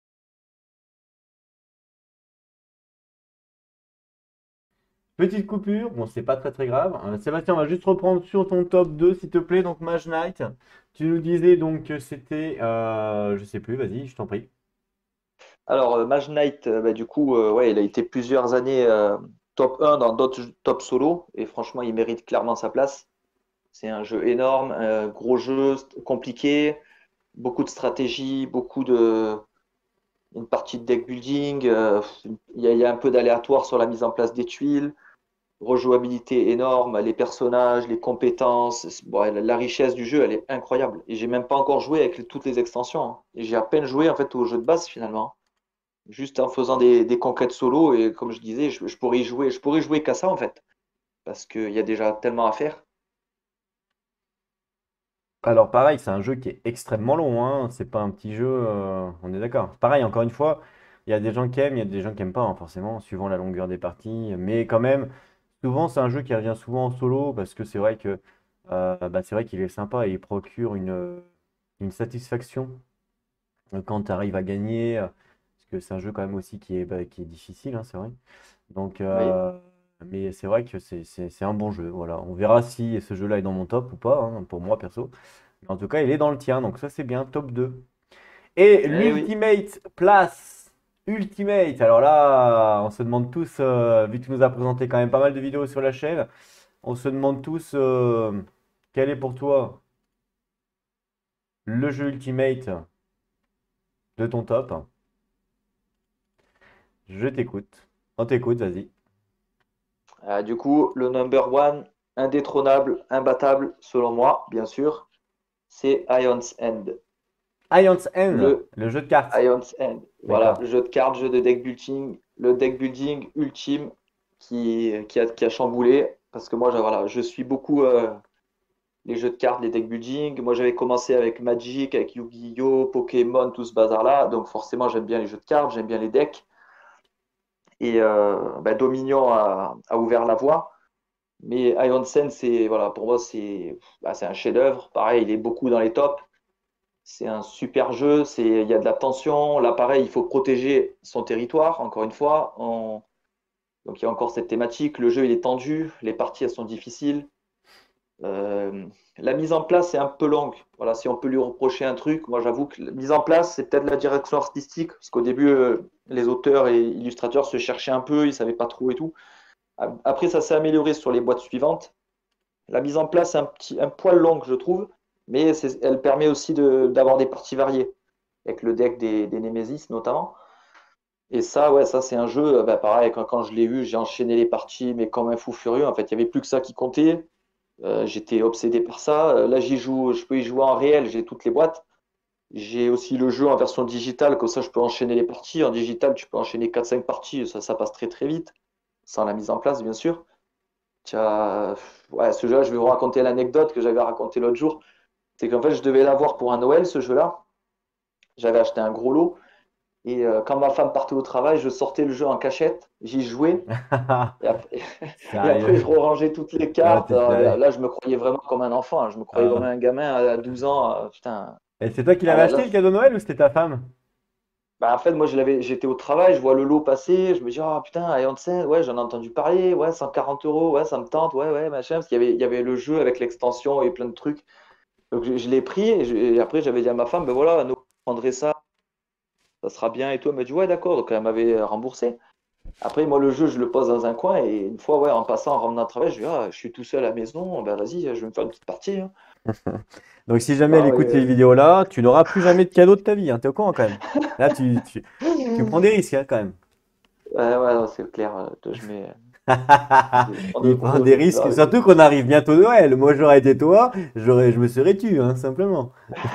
[SPEAKER 1] Petite coupure, bon, c'est pas très très grave. Sébastien, on va juste reprendre sur ton top 2, s'il te plaît. Donc, Mage Knight, tu nous disais donc que c'était, je sais plus, vas-y, je t'en prie.
[SPEAKER 2] Alors, Mage Knight, bah, du coup, ouais, il a été plusieurs années top 1 dans d'autres top solo, et franchement, il mérite clairement sa place. C'est un jeu énorme, un gros jeu, compliqué, beaucoup de stratégie, une partie de deck building, il y a un peu d'aléatoire sur la mise en place des tuiles, rejouabilité énorme, les personnages, les compétences, bon, la richesse du jeu, elle est incroyable. Et j'ai même pas encore joué avec toutes les extensions, hein. Et j'ai à peine joué en fait au jeu de base finalement. Juste en faisant des conquêtes solo et comme je disais, je pourrais y jouer qu'à ça en fait, parce qu'il y a déjà tellement à faire.
[SPEAKER 1] Alors, pareil, c'est un jeu qui est extrêmement long, hein. C'est pas un petit jeu, on est d'accord. Pareil, encore une fois, il y a des gens qui aiment, il y a des gens qui aiment pas, hein, forcément, suivant la longueur des parties. Mais quand même, souvent, c'est un jeu qui revient souvent en solo parce que c'est vrai que bah, c'est vrai qu'il est sympa et il procure une satisfaction quand tu arrives à gagner. Parce que c'est un jeu quand même aussi qui est, bah, qui est difficile, hein, c'est vrai. Donc,
[SPEAKER 2] Oui.
[SPEAKER 1] mais c'est vrai que c'est un bon jeu. Voilà. On verra si ce jeu-là est dans mon top ou pas, hein, pour moi perso. Mais en tout cas, il est dans le tien, donc ça c'est bien, top 2. Et
[SPEAKER 2] Eh oui.
[SPEAKER 1] l'Ultimate place. Ultimate. Alors là, on se demande tous, vu que tu nous as présenté quand même pas mal de vidéos sur la chaîne, on se demande tous quel est pour toi le jeu Ultimate de ton top. Je t'écoute. On t'écoute, vas-y.
[SPEAKER 2] Du coup, le number one, indétrônable, imbattable, selon moi, bien sûr, c'est Ion's End.
[SPEAKER 1] Ion's End,
[SPEAKER 2] Le
[SPEAKER 1] le jeu de cartes.
[SPEAKER 2] Ion's End. Voilà,
[SPEAKER 1] D'accord.
[SPEAKER 2] jeu de cartes, jeu de deck building, le deck building ultime qui a chamboulé. Parce que moi, voilà, je suis beaucoup les jeux de cartes, les deck building. Moi, j'avais commencé avec Magic, avec Yu-Gi-Oh!, Pokémon, tout ce bazar-là. Donc, forcément, j'aime bien les jeux de cartes, j'aime bien les decks. Et bah, Dominion a ouvert la voie. Mais Iron Sen, c'est voilà, pour moi, c'est un chef-d'œuvre. Pareil, il est beaucoup dans les tops. C'est un super jeu. Il y a de la tension. Là, pareil, il faut protéger son territoire. Encore une fois, donc il y a encore cette thématique. Le jeu, il est tendu. Les parties, elles sont difficiles. Euh, la mise en place est un peu longue. Voilà, si on peut lui reprocher un truc, moi j'avoue que la mise en place, c'est peut-être la direction artistique, parce qu'au début, les auteurs et illustrateurs se cherchaient un peu, ils savaient pas trop et tout. Après, ça s'est amélioré sur les boîtes suivantes. La mise en place est un poil longue, je trouve, mais elle permet aussi d'avoir des parties variées, avec le deck des Nemesis notamment. Et ça, ouais, ça c'est un jeu, bah, pareil, quand je l'ai eu, j'ai enchaîné les parties, mais comme un fou furieux. En fait, il n'y avait plus que ça qui comptait. J'étais obsédé par ça. Là, j'y joue, je peux y jouer en réel, j'ai toutes les boîtes. J'ai aussi le jeu en version digitale, comme ça je peux enchaîner les parties. En digital, tu peux enchaîner 4 5 parties, ça passe très très vite, sans la mise en place, bien sûr. Tiens, ouais, ce jeu-là, je vais vous raconter l'anecdote que j'avais raconté l'autre jour. C'est qu'en fait, je devais l'avoir pour un Noël, ce jeu-là. J'avais acheté un gros lot. Et quand ma femme partait au travail, je sortais le jeu en cachette, j'y jouais. Et après, et après,
[SPEAKER 1] Sérieux.
[SPEAKER 2] je rangeais toutes les
[SPEAKER 1] Ah,
[SPEAKER 2] cartes.
[SPEAKER 1] t'es sérieux.
[SPEAKER 2] Là, je me croyais vraiment comme un enfant, hein. Je me croyais comme
[SPEAKER 1] Ah.
[SPEAKER 2] un gamin à 12 ans. Putain.
[SPEAKER 1] Et c'est toi qui
[SPEAKER 2] Ah,
[SPEAKER 1] l'avais acheté le cadeau de Noël ou c'était ta femme?
[SPEAKER 2] bah, en fait, moi, j'étais au travail, je vois le lot passer. Je me dis, oh putain, Ion Sen, ouais, j'en ai entendu parler. Ouais, 140 euros, ouais, ça me tente. Ouais, ouais, machin. Parce il y avait le jeu avec l'extension et plein de trucs. Donc, je l'ai pris. Et après, j'avais dit à ma femme, ben voilà, nous prendrez ça, ça sera bien et tout. Elle m'a dit, ouais, d'accord. Donc, elle m'avait remboursé. Après, moi, le jeu, je le pose dans un coin et une fois, ouais, en passant, en revenant de travail, je dis, ah, je suis tout seul à la maison, ben vas-y, je vais me faire une petite partie, hein.
[SPEAKER 1] Donc si jamais elle
[SPEAKER 2] Ah,
[SPEAKER 1] écoute ces
[SPEAKER 2] ouais,
[SPEAKER 1] vidéos-là, tu n'auras plus jamais de cadeau de ta vie, hein. T'es au courant quand même. Là, tu prends des risques, hein, quand même.
[SPEAKER 2] ouais, ouais, non, c'est clair, je mets. Je prends de
[SPEAKER 1] Il prend
[SPEAKER 2] gros
[SPEAKER 1] des
[SPEAKER 2] risques
[SPEAKER 1] risques,
[SPEAKER 2] là.
[SPEAKER 1] surtout qu'on arrive bientôt Noël. Moi, j'aurais été toi, je me serais tu, hein, simplement.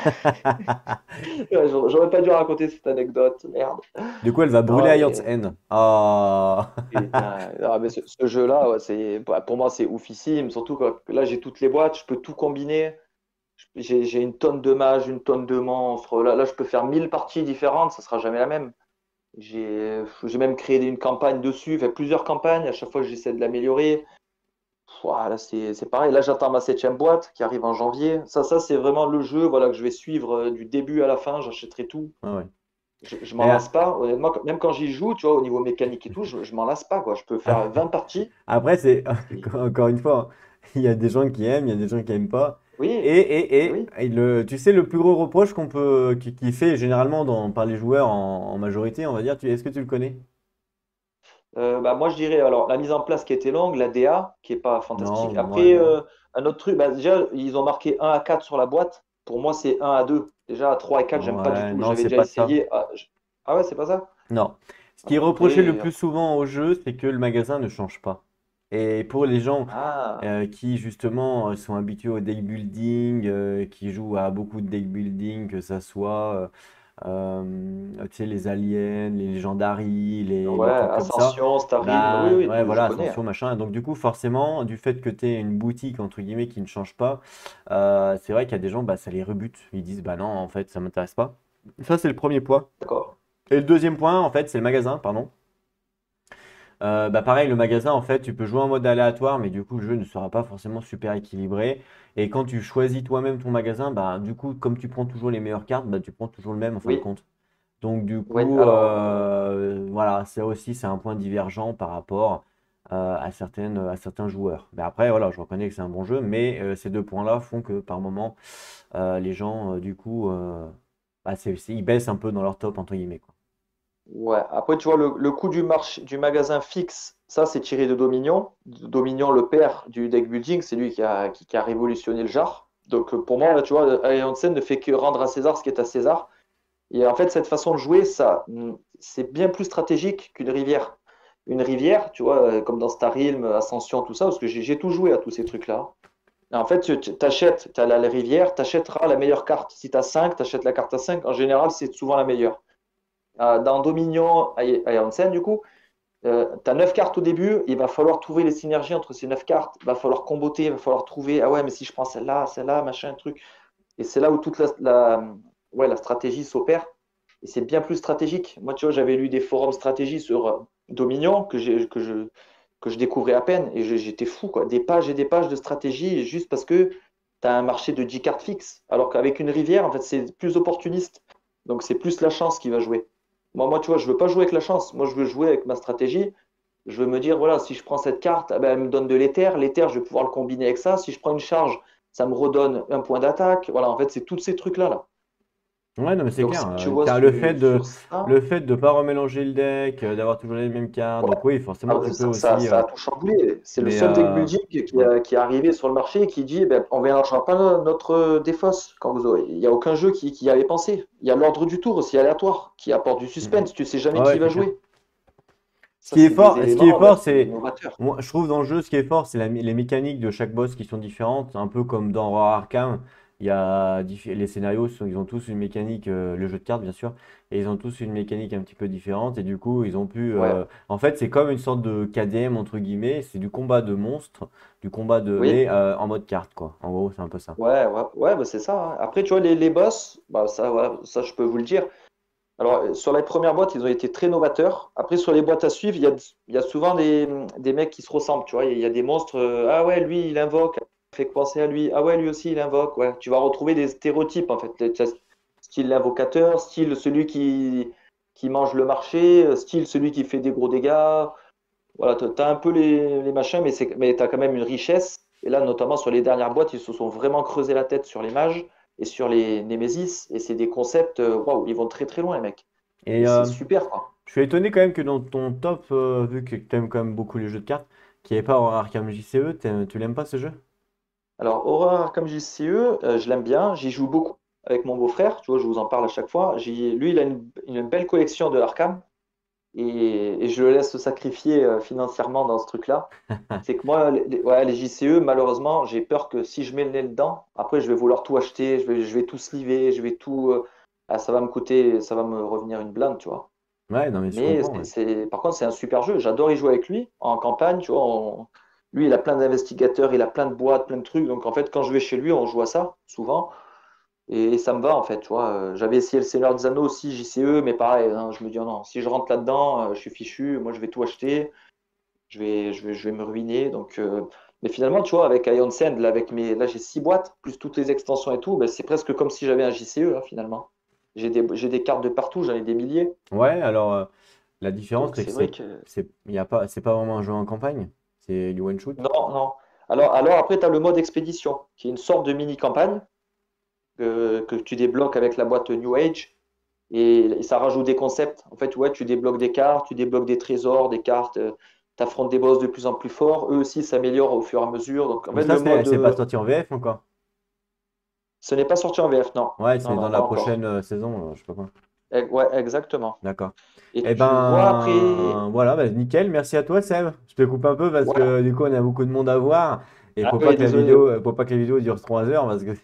[SPEAKER 2] Ouais, j'aurais pas dû raconter cette anecdote, merde.
[SPEAKER 1] Du coup, elle va brûler
[SPEAKER 2] Non,
[SPEAKER 1] Alliance
[SPEAKER 2] mais
[SPEAKER 1] N. Ah.
[SPEAKER 2] putain, ah, mais ce jeu-là, ouais, pour moi, c'est oufissime. Surtout que là, j'ai toutes les boîtes, je peux tout combiner. J'ai une tonne de mages, une tonne de monstres. Là, je peux faire 1000 parties différentes, ça sera jamais la même. J'ai même créé une campagne dessus, fait plusieurs campagnes. À chaque fois, j'essaie de l'améliorer. Ouah, là, c'est pareil. Là, j'attends ma septième boîte qui arrive en janvier. Ça c'est vraiment le jeu, voilà, que je vais suivre du début à la fin. J'achèterai tout.
[SPEAKER 1] Ah ouais.
[SPEAKER 2] Je m'en
[SPEAKER 1] Mais
[SPEAKER 2] lasse pas. Honnêtement, même quand j'y joue, tu vois, au niveau mécanique et tout, je m'en lasse pas, quoi. Je peux faire 20 parties.
[SPEAKER 1] après, c'est
[SPEAKER 2] C'est-
[SPEAKER 1] encore une fois, il y a des gens qui aiment, il y a des gens qui aiment pas.
[SPEAKER 2] Oui, mais oui.
[SPEAKER 1] Tu sais, le plus gros reproche qui fait généralement par les joueurs en majorité, on va dire, est-ce que tu le connais?
[SPEAKER 2] Bah, moi, je dirais, alors, la mise en place qui était longue, la DA, qui est pas fantastique.
[SPEAKER 1] Non, moi
[SPEAKER 2] Après,
[SPEAKER 1] non.
[SPEAKER 2] un autre truc, bah, déjà, ils ont marqué 1 à 4 sur la boîte. Pour moi, c'est 1 à 2. Déjà, à 3 et 4 j'aime pas du
[SPEAKER 1] Ouais,
[SPEAKER 2] tout.
[SPEAKER 1] non,
[SPEAKER 2] J'avais
[SPEAKER 1] c'est
[SPEAKER 2] déjà
[SPEAKER 1] pas ça.
[SPEAKER 2] essayé. Ah ouais, c'est pas ça?
[SPEAKER 1] Non. Ce qui est reproché le
[SPEAKER 2] Après,
[SPEAKER 1] plus souvent au jeu, c'est que le magasin ne change pas. Et pour les gens
[SPEAKER 2] ah,
[SPEAKER 1] qui justement sont habitués au deck building, qui jouent à beaucoup de deck building, que ça soit tu sais, les aliens, les légendaries,
[SPEAKER 2] ouais,
[SPEAKER 1] les trucs comme ça,
[SPEAKER 2] Ascension, Star Realm, oui,
[SPEAKER 1] bah
[SPEAKER 2] oui,
[SPEAKER 1] ouais,
[SPEAKER 2] je
[SPEAKER 1] voilà,
[SPEAKER 2] connais,
[SPEAKER 1] Ascension,
[SPEAKER 2] hein.
[SPEAKER 1] machin. Donc du coup, forcément, du fait que tu aies une boutique, entre guillemets, qui ne change pas, c'est vrai qu'il y a des gens, bah, ça les rebute. Ils disent, bah non, en fait, ça m'intéresse pas. Ça, c'est le premier point.
[SPEAKER 2] D'accord.
[SPEAKER 1] Et le deuxième point, en fait, c'est le magasin, pardon. Bah pareil, le magasin, en fait, tu peux jouer en mode aléatoire, mais du coup, le jeu ne sera pas forcément super équilibré. Et quand tu choisis toi-même ton magasin, bah du coup, comme tu prends toujours les meilleures cartes, bah tu prends toujours le même en fin de
[SPEAKER 2] Oui,
[SPEAKER 1] compte. Donc du
[SPEAKER 2] oui,
[SPEAKER 1] coup,
[SPEAKER 2] alors,
[SPEAKER 1] voilà, c'est aussi, c'est un point divergent par rapport à certains joueurs. Mais après, voilà, je reconnais que c'est un bon jeu, mais ces deux points-là font que par moment, les gens, du coup, bah, ils baissent un peu dans leur top, entre guillemets, quoi.
[SPEAKER 2] ouais. Après, tu vois, le coût du magasin fixe, ça, c'est tiré de Dominion. Dominion, le père du deck building, c'est lui qui a révolutionné le genre. Donc, pour moi, là, tu vois, Aeon Sen ne fait que rendre à César ce qui est à César. Et en fait, cette façon de jouer, c'est bien plus stratégique qu'une rivière. Une rivière, tu vois, comme dans Star Realm, Ascension, tout ça, parce que j'ai tout joué à tous ces trucs-là. Et en fait, tu achètes, tu as la rivière, tu achèteras la meilleure carte. Si tu as 5, tu achètes la carte à 5. En général, c'est souvent la meilleure. Dans Dominion, à Hansen, du coup, tu as 9 cartes au début, il va falloir trouver les synergies entre ces 9 cartes. Il va falloir comboter, il va falloir trouver, ah ouais, mais si je prends celle-là, machin, truc. Et c'est là où toute ouais, la stratégie s'opère. Et c'est bien plus stratégique. Moi, tu vois, j'avais lu des forums stratégie sur Dominion que je découvrais à peine et j'étais fou, quoi. Des pages et des pages de stratégie juste parce que tu as un marché de 10 cartes fixes. Alors qu'avec une rivière, en fait, c'est plus opportuniste. Donc, c'est plus la chance qui va jouer. Tu vois, je veux pas jouer avec la chance. Moi, je veux jouer avec ma stratégie. Je veux me dire, voilà, si je prends cette carte, ah ben, elle me donne de l'éther. L'éther, je vais pouvoir le combiner avec ça. Si je prends une charge, ça me redonne un point d'attaque. Voilà, en fait, c'est tous ces trucs-là, là.
[SPEAKER 1] Ouais, non, mais c'est
[SPEAKER 2] Donc,
[SPEAKER 1] clair.
[SPEAKER 2] si tu vois
[SPEAKER 1] Car
[SPEAKER 2] sur ça,
[SPEAKER 1] le fait de pas remélanger le deck, d'avoir toujours les mêmes cartes,
[SPEAKER 2] ouais.
[SPEAKER 1] donc oui,
[SPEAKER 2] Ah
[SPEAKER 1] forcément,
[SPEAKER 2] ouais,
[SPEAKER 1] tu peux aussi.
[SPEAKER 2] ça a tout chamboulé. C'est le
[SPEAKER 1] Mais
[SPEAKER 2] seul deck building
[SPEAKER 1] ouais.
[SPEAKER 2] qui est arrivé sur le marché et qui dit, ben, on ne mélangera pas notre défausse. Il n'y a aucun jeu qui y avait pensé. Il y a l'ordre du tour aussi aléatoire qui apporte du
[SPEAKER 1] Mm, mm.
[SPEAKER 2] suspense. Tu sais jamais
[SPEAKER 1] Ouais, ouais,
[SPEAKER 2] qui va
[SPEAKER 1] c'est clair.
[SPEAKER 2] jouer. Ça, c'est des
[SPEAKER 1] Ce qui est
[SPEAKER 2] éléments, ben,
[SPEAKER 1] fort,
[SPEAKER 2] c'est
[SPEAKER 1] c'est.
[SPEAKER 2] novateur.
[SPEAKER 1] Moi, je trouve dans le jeu, ce qui est fort, c'est les mécaniques de chaque boss qui sont différentes. Un peu comme dans Horror Arkham, les scénarios, ils ont tous une mécanique, le jeu de cartes, bien sûr, et ils ont tous une mécanique un petit peu différente. Et du coup, ils ont pu.
[SPEAKER 2] Ouais.
[SPEAKER 1] En fait, c'est comme une sorte de KDM, entre guillemets. C'est du combat de monstres,
[SPEAKER 2] Oui.
[SPEAKER 1] mais en mode carte, quoi. En gros, c'est un peu ça.
[SPEAKER 2] Ouais, bah, c'est ça, hein. Après, tu vois, les boss, bah, ça, voilà, ça, je peux vous le dire. Alors, sur les premières boîtes, ils ont été très novateurs. Après, sur les boîtes à suivre, il y a souvent des mecs qui se ressemblent, tu vois. Il y a des monstres, ah ouais, lui, il invoque, fait penser à lui. Ah ouais, lui aussi, il invoque. Ouais, tu vas retrouver des stéréotypes, en fait. Style l'invocateur, style celui qui mange le marché, style celui qui fait des gros dégâts. Voilà, tu as un peu les machins, mais tu as quand même une richesse. Et là, notamment sur les dernières boîtes, ils se sont vraiment creusé la tête sur les mages et sur les Némésis. Et c'est des concepts, waouh, ils vont très très loin, les mecs. Et
[SPEAKER 1] Et
[SPEAKER 2] c'est super, quoi.
[SPEAKER 1] je suis étonné quand même que dans ton top, vu que tu aimes quand même beaucoup les jeux de cartes, qu'il n'y ait pas Horror Arkham JCE, tu l'aimes pas ce jeu?
[SPEAKER 2] Alors, Horror comme JCE, je l'aime bien. J'y joue beaucoup avec mon beau-frère. Tu vois, je vous en parle à chaque fois. Lui, il a une belle collection de Arkham. et je le laisse se sacrifier financièrement dans ce truc-là. C'est que moi, ouais, les JCE, malheureusement, j'ai peur que si je mets le nez dedans, après, je vais vouloir tout acheter, je vais tout sliver, je vais tout. Ça va me coûter, ça va me revenir une blinde, tu vois.
[SPEAKER 1] Ouais, non, mais je
[SPEAKER 2] Mais
[SPEAKER 1] comprends. Ouais.
[SPEAKER 2] par contre, c'est un super jeu. J'adore y jouer avec lui en campagne, tu vois. Lui, il a plein d'investigateurs, il a plein de boîtes, plein de trucs. Donc, en fait, quand je vais chez lui, on joue à ça, souvent. Et ça me va, en fait, tu vois. J'avais essayé le Seigneur des Anneaux aussi, JCE, mais pareil, hein, je me dis, oh non, si je rentre là-dedans, je suis fichu, moi, je vais tout acheter, je vais me ruiner. Donc, mais finalement, tu vois, avec Ion Sand, là, là j'ai 6 boîtes, plus toutes les extensions et tout, ben, c'est presque comme si j'avais un JCE, hein, finalement. J'ai des cartes de partout, j'en ai des milliers.
[SPEAKER 1] Ouais, alors la différence,
[SPEAKER 2] Donc,
[SPEAKER 1] c'est que
[SPEAKER 2] c'est vrai que.
[SPEAKER 1] c'est pas vraiment un jeu en campagne, c'est du one shoot.
[SPEAKER 2] Non, non. Alors après, tu as le mode expédition, qui est une sorte de mini-campagne que tu débloques avec la boîte New Age. Et ça rajoute des concepts. En fait, ouais, tu débloques des cartes, tu débloques des trésors, des cartes, tu affrontes des boss de plus en plus forts. Eux aussi s'améliorent au fur et à mesure. Donc, en
[SPEAKER 1] Mais
[SPEAKER 2] fait,
[SPEAKER 1] ça,
[SPEAKER 2] le mode.
[SPEAKER 1] c'est pas sorti en VF encore.
[SPEAKER 2] Ce n'est pas sorti en VF, non.
[SPEAKER 1] Ouais,
[SPEAKER 2] Non,
[SPEAKER 1] c'est dans
[SPEAKER 2] non,
[SPEAKER 1] la
[SPEAKER 2] pas encore.
[SPEAKER 1] prochaine saison, je sais pas quoi.
[SPEAKER 2] Ouais, exactement.
[SPEAKER 1] D'accord.
[SPEAKER 2] Et
[SPEAKER 1] Eh
[SPEAKER 2] tu vois après.
[SPEAKER 1] ben voilà, bah, nickel, merci à toi Seb. Je te coupe un peu parce
[SPEAKER 2] Ouais.
[SPEAKER 1] que du coup on a beaucoup de monde à voir et
[SPEAKER 2] Ah oui, désolé.
[SPEAKER 1] faut pas que la vidéo dure 3 heures parce que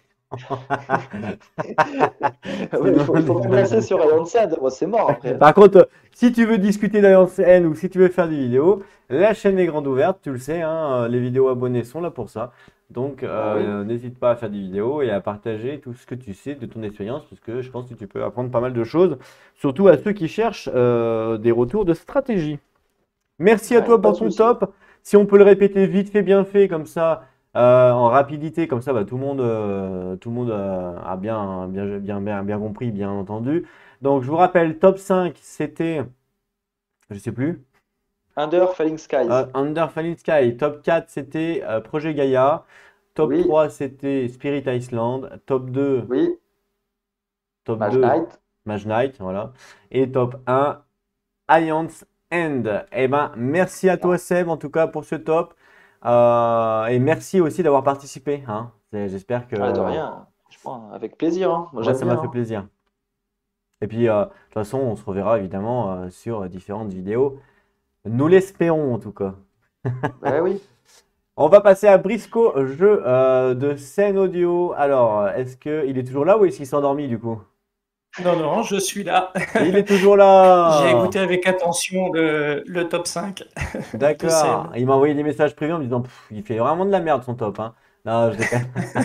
[SPEAKER 2] Ouais,
[SPEAKER 1] sinon,
[SPEAKER 2] il faut me lancer sur Iron Sand. Moi, c'est mort après.
[SPEAKER 1] Par contre, si tu veux discuter d'Alliance N ou si tu veux faire des vidéos, la chaîne est grande ouverte, tu le sais, hein, les vidéos abonnés sont là pour ça. Donc,
[SPEAKER 2] Ah oui.
[SPEAKER 1] n'hésite pas à faire des vidéos et à partager tout ce que tu sais de ton expérience, parce que je pense que tu peux apprendre pas mal de choses, surtout à ceux qui cherchent des retours de stratégie. Merci à
[SPEAKER 2] Il n'y a
[SPEAKER 1] toi
[SPEAKER 2] pas
[SPEAKER 1] pour
[SPEAKER 2] de
[SPEAKER 1] ton
[SPEAKER 2] souci.
[SPEAKER 1] top. Si on peut le répéter vite fait, bien fait, comme ça, en rapidité, comme ça, bah, tout le monde a bien compris, bien entendu. Donc, je vous rappelle, top 5, c'était, je sais plus,
[SPEAKER 2] Under Falling Skies.
[SPEAKER 1] Under Falling Sky. Top 4, c'était Projet Gaia. Top
[SPEAKER 2] Oui,
[SPEAKER 1] 3, c'était Spirit Island.
[SPEAKER 2] oui.
[SPEAKER 1] Top
[SPEAKER 2] Mage
[SPEAKER 1] 2,
[SPEAKER 2] Knight.
[SPEAKER 1] Mage Knight, voilà. Et top 1, Alliance End. Eh ben, merci à toi,
[SPEAKER 2] Ah,
[SPEAKER 1] Seb, en tout cas, pour ce top. Et merci aussi d'avoir participé, hein. J'espère
[SPEAKER 2] ah, de
[SPEAKER 1] que
[SPEAKER 2] rien. Franchement, avec plaisir, hein. Moi,
[SPEAKER 1] moi,
[SPEAKER 2] j'aime
[SPEAKER 1] ça m'a
[SPEAKER 2] bien,
[SPEAKER 1] fait
[SPEAKER 2] hein.
[SPEAKER 1] plaisir. Et puis, de toute façon, on se reverra évidemment sur différentes vidéos. Nous l'espérons, en tout cas.
[SPEAKER 2] Ben oui.
[SPEAKER 1] On va passer à Briscoe, jeu de scène audio. Alors, est-ce qu'il est toujours là ou est-ce qu'il s'est endormi du coup?
[SPEAKER 3] Non, non, je suis là.
[SPEAKER 1] Il est toujours
[SPEAKER 3] J'ai
[SPEAKER 1] là!
[SPEAKER 3] écouté avec attention le top 5 de
[SPEAKER 1] D'accord.
[SPEAKER 3] Seb.
[SPEAKER 1] Il m'a envoyé des messages privés en me disant pff, il fait vraiment de la merde son top, hein. Non, je déconne.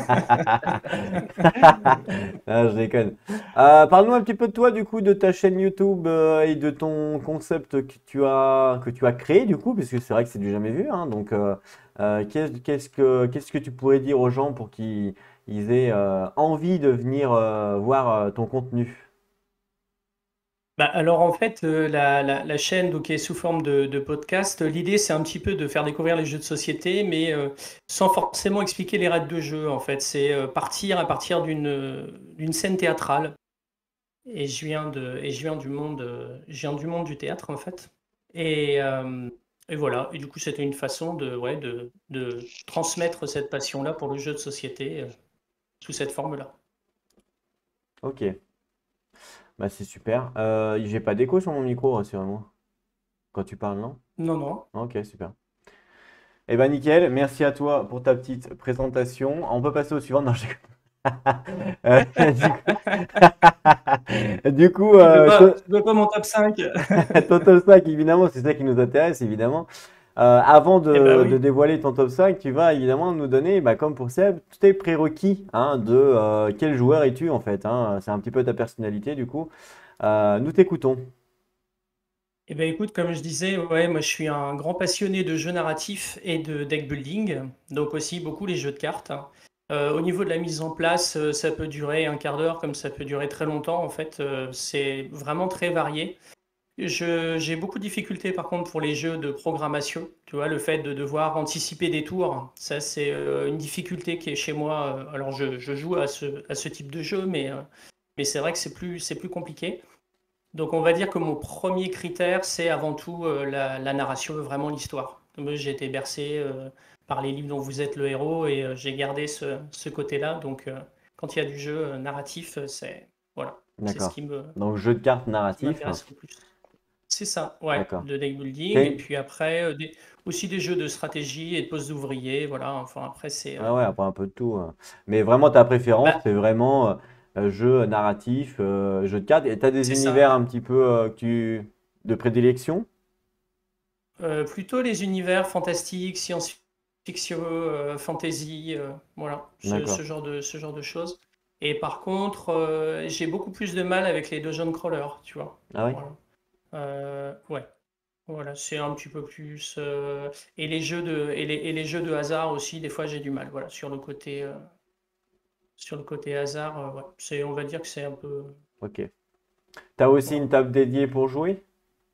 [SPEAKER 1] Non, je déconne. Parle-nous un petit peu de toi, du coup, de ta chaîne YouTube et de ton concept que tu as créé, du coup, parce que c'est vrai que c'est du jamais vu, hein. Donc, qu'est-ce que tu pourrais dire aux gens pour qu'ils aient envie de venir voir ton contenu?
[SPEAKER 3] Bah, alors en fait, la chaîne donc, est sous forme de podcast. L'idée, c'est un petit peu de faire découvrir les jeux de société, mais sans forcément expliquer les règles de jeu. En fait, c'est partir à partir d'une scène théâtrale. Et je viens du monde du théâtre en fait. Et, euh, et voilà. Et du coup, c'était une façon de transmettre cette passion-là pour le jeu de société sous cette forme-là.
[SPEAKER 1] Ok, bah c'est super. J'ai pas d'écho sur mon micro, rassurez-moi. Quand tu parles, non?
[SPEAKER 3] Non, non.
[SPEAKER 1] Ok, super. Eh ben nickel, merci à toi pour ta petite présentation. On peut passer au suivant. Non, du coup, du coup,
[SPEAKER 3] Tu veux pas mon top 5?
[SPEAKER 1] ton top 5, évidemment, c'est ça qui nous intéresse, évidemment. Avant
[SPEAKER 3] Eh ben
[SPEAKER 1] de
[SPEAKER 3] oui.
[SPEAKER 1] dévoiler ton top 5, tu vas évidemment nous donner, bah, comme pour Seb, tous tes prérequis hein, de quel joueur es-tu en fait, hein. C'est un petit peu ta personnalité du coup. Nous t'écoutons.
[SPEAKER 3] Eh ben écoute, comme je disais, ouais, moi je suis un grand passionné de jeux narratifs et de deck building, donc aussi beaucoup les jeux de cartes. Au niveau de la mise en place, ça peut durer un quart d'heure, comme ça peut durer très longtemps. En fait, c'est vraiment très varié. J'ai beaucoup de difficultés par contre pour les jeux de programmation. Tu vois, le fait de devoir anticiper des tours, ça c'est une difficulté qui est chez moi. Alors je joue à ce type de jeu, mais c'est vrai que c'est plus compliqué. Donc on va dire que mon premier critère, c'est avant tout la narration, vraiment l'histoire. Moi, j'ai été bercé par les livres dont vous êtes le héros et j'ai gardé ce côté-là. Donc quand il y a du jeu narratif, c'est voilà, c'est ce
[SPEAKER 1] D'accord. Donc jeu de cartes
[SPEAKER 3] qui
[SPEAKER 1] narratif.
[SPEAKER 3] m'intéresse le plus. C'est ça, ouais,
[SPEAKER 1] D'accord.
[SPEAKER 3] de deck building. Et
[SPEAKER 1] T'es-
[SPEAKER 3] puis après, aussi des jeux de stratégie et de postes d'ouvriers. Voilà, enfin après,
[SPEAKER 1] Ah ouais, après un peu de tout, hein. Mais vraiment, ta préférence,
[SPEAKER 3] bah,
[SPEAKER 1] c'est vraiment jeu narratif, jeu de cartes. Et t'as des
[SPEAKER 3] c'est ça,
[SPEAKER 1] univers
[SPEAKER 3] ouais.
[SPEAKER 1] un petit peu de prédilection?
[SPEAKER 3] Plutôt les univers fantastiques, science-fiction, fantasy, voilà,
[SPEAKER 1] D'accord.
[SPEAKER 3] ce genre de choses. Et par contre, j'ai beaucoup plus de mal avec les dungeon crawlers, tu vois.
[SPEAKER 1] Ah oui?
[SPEAKER 3] Voilà. Ouais, voilà, c'est un petit peu plus. Et et les jeux de hasard aussi, des fois j'ai du mal. Voilà, sur le côté hasard, ouais, on va dire que c'est un peu.
[SPEAKER 1] Ok. T'as aussi une
[SPEAKER 3] Voilà.
[SPEAKER 1] table dédiée pour jouer?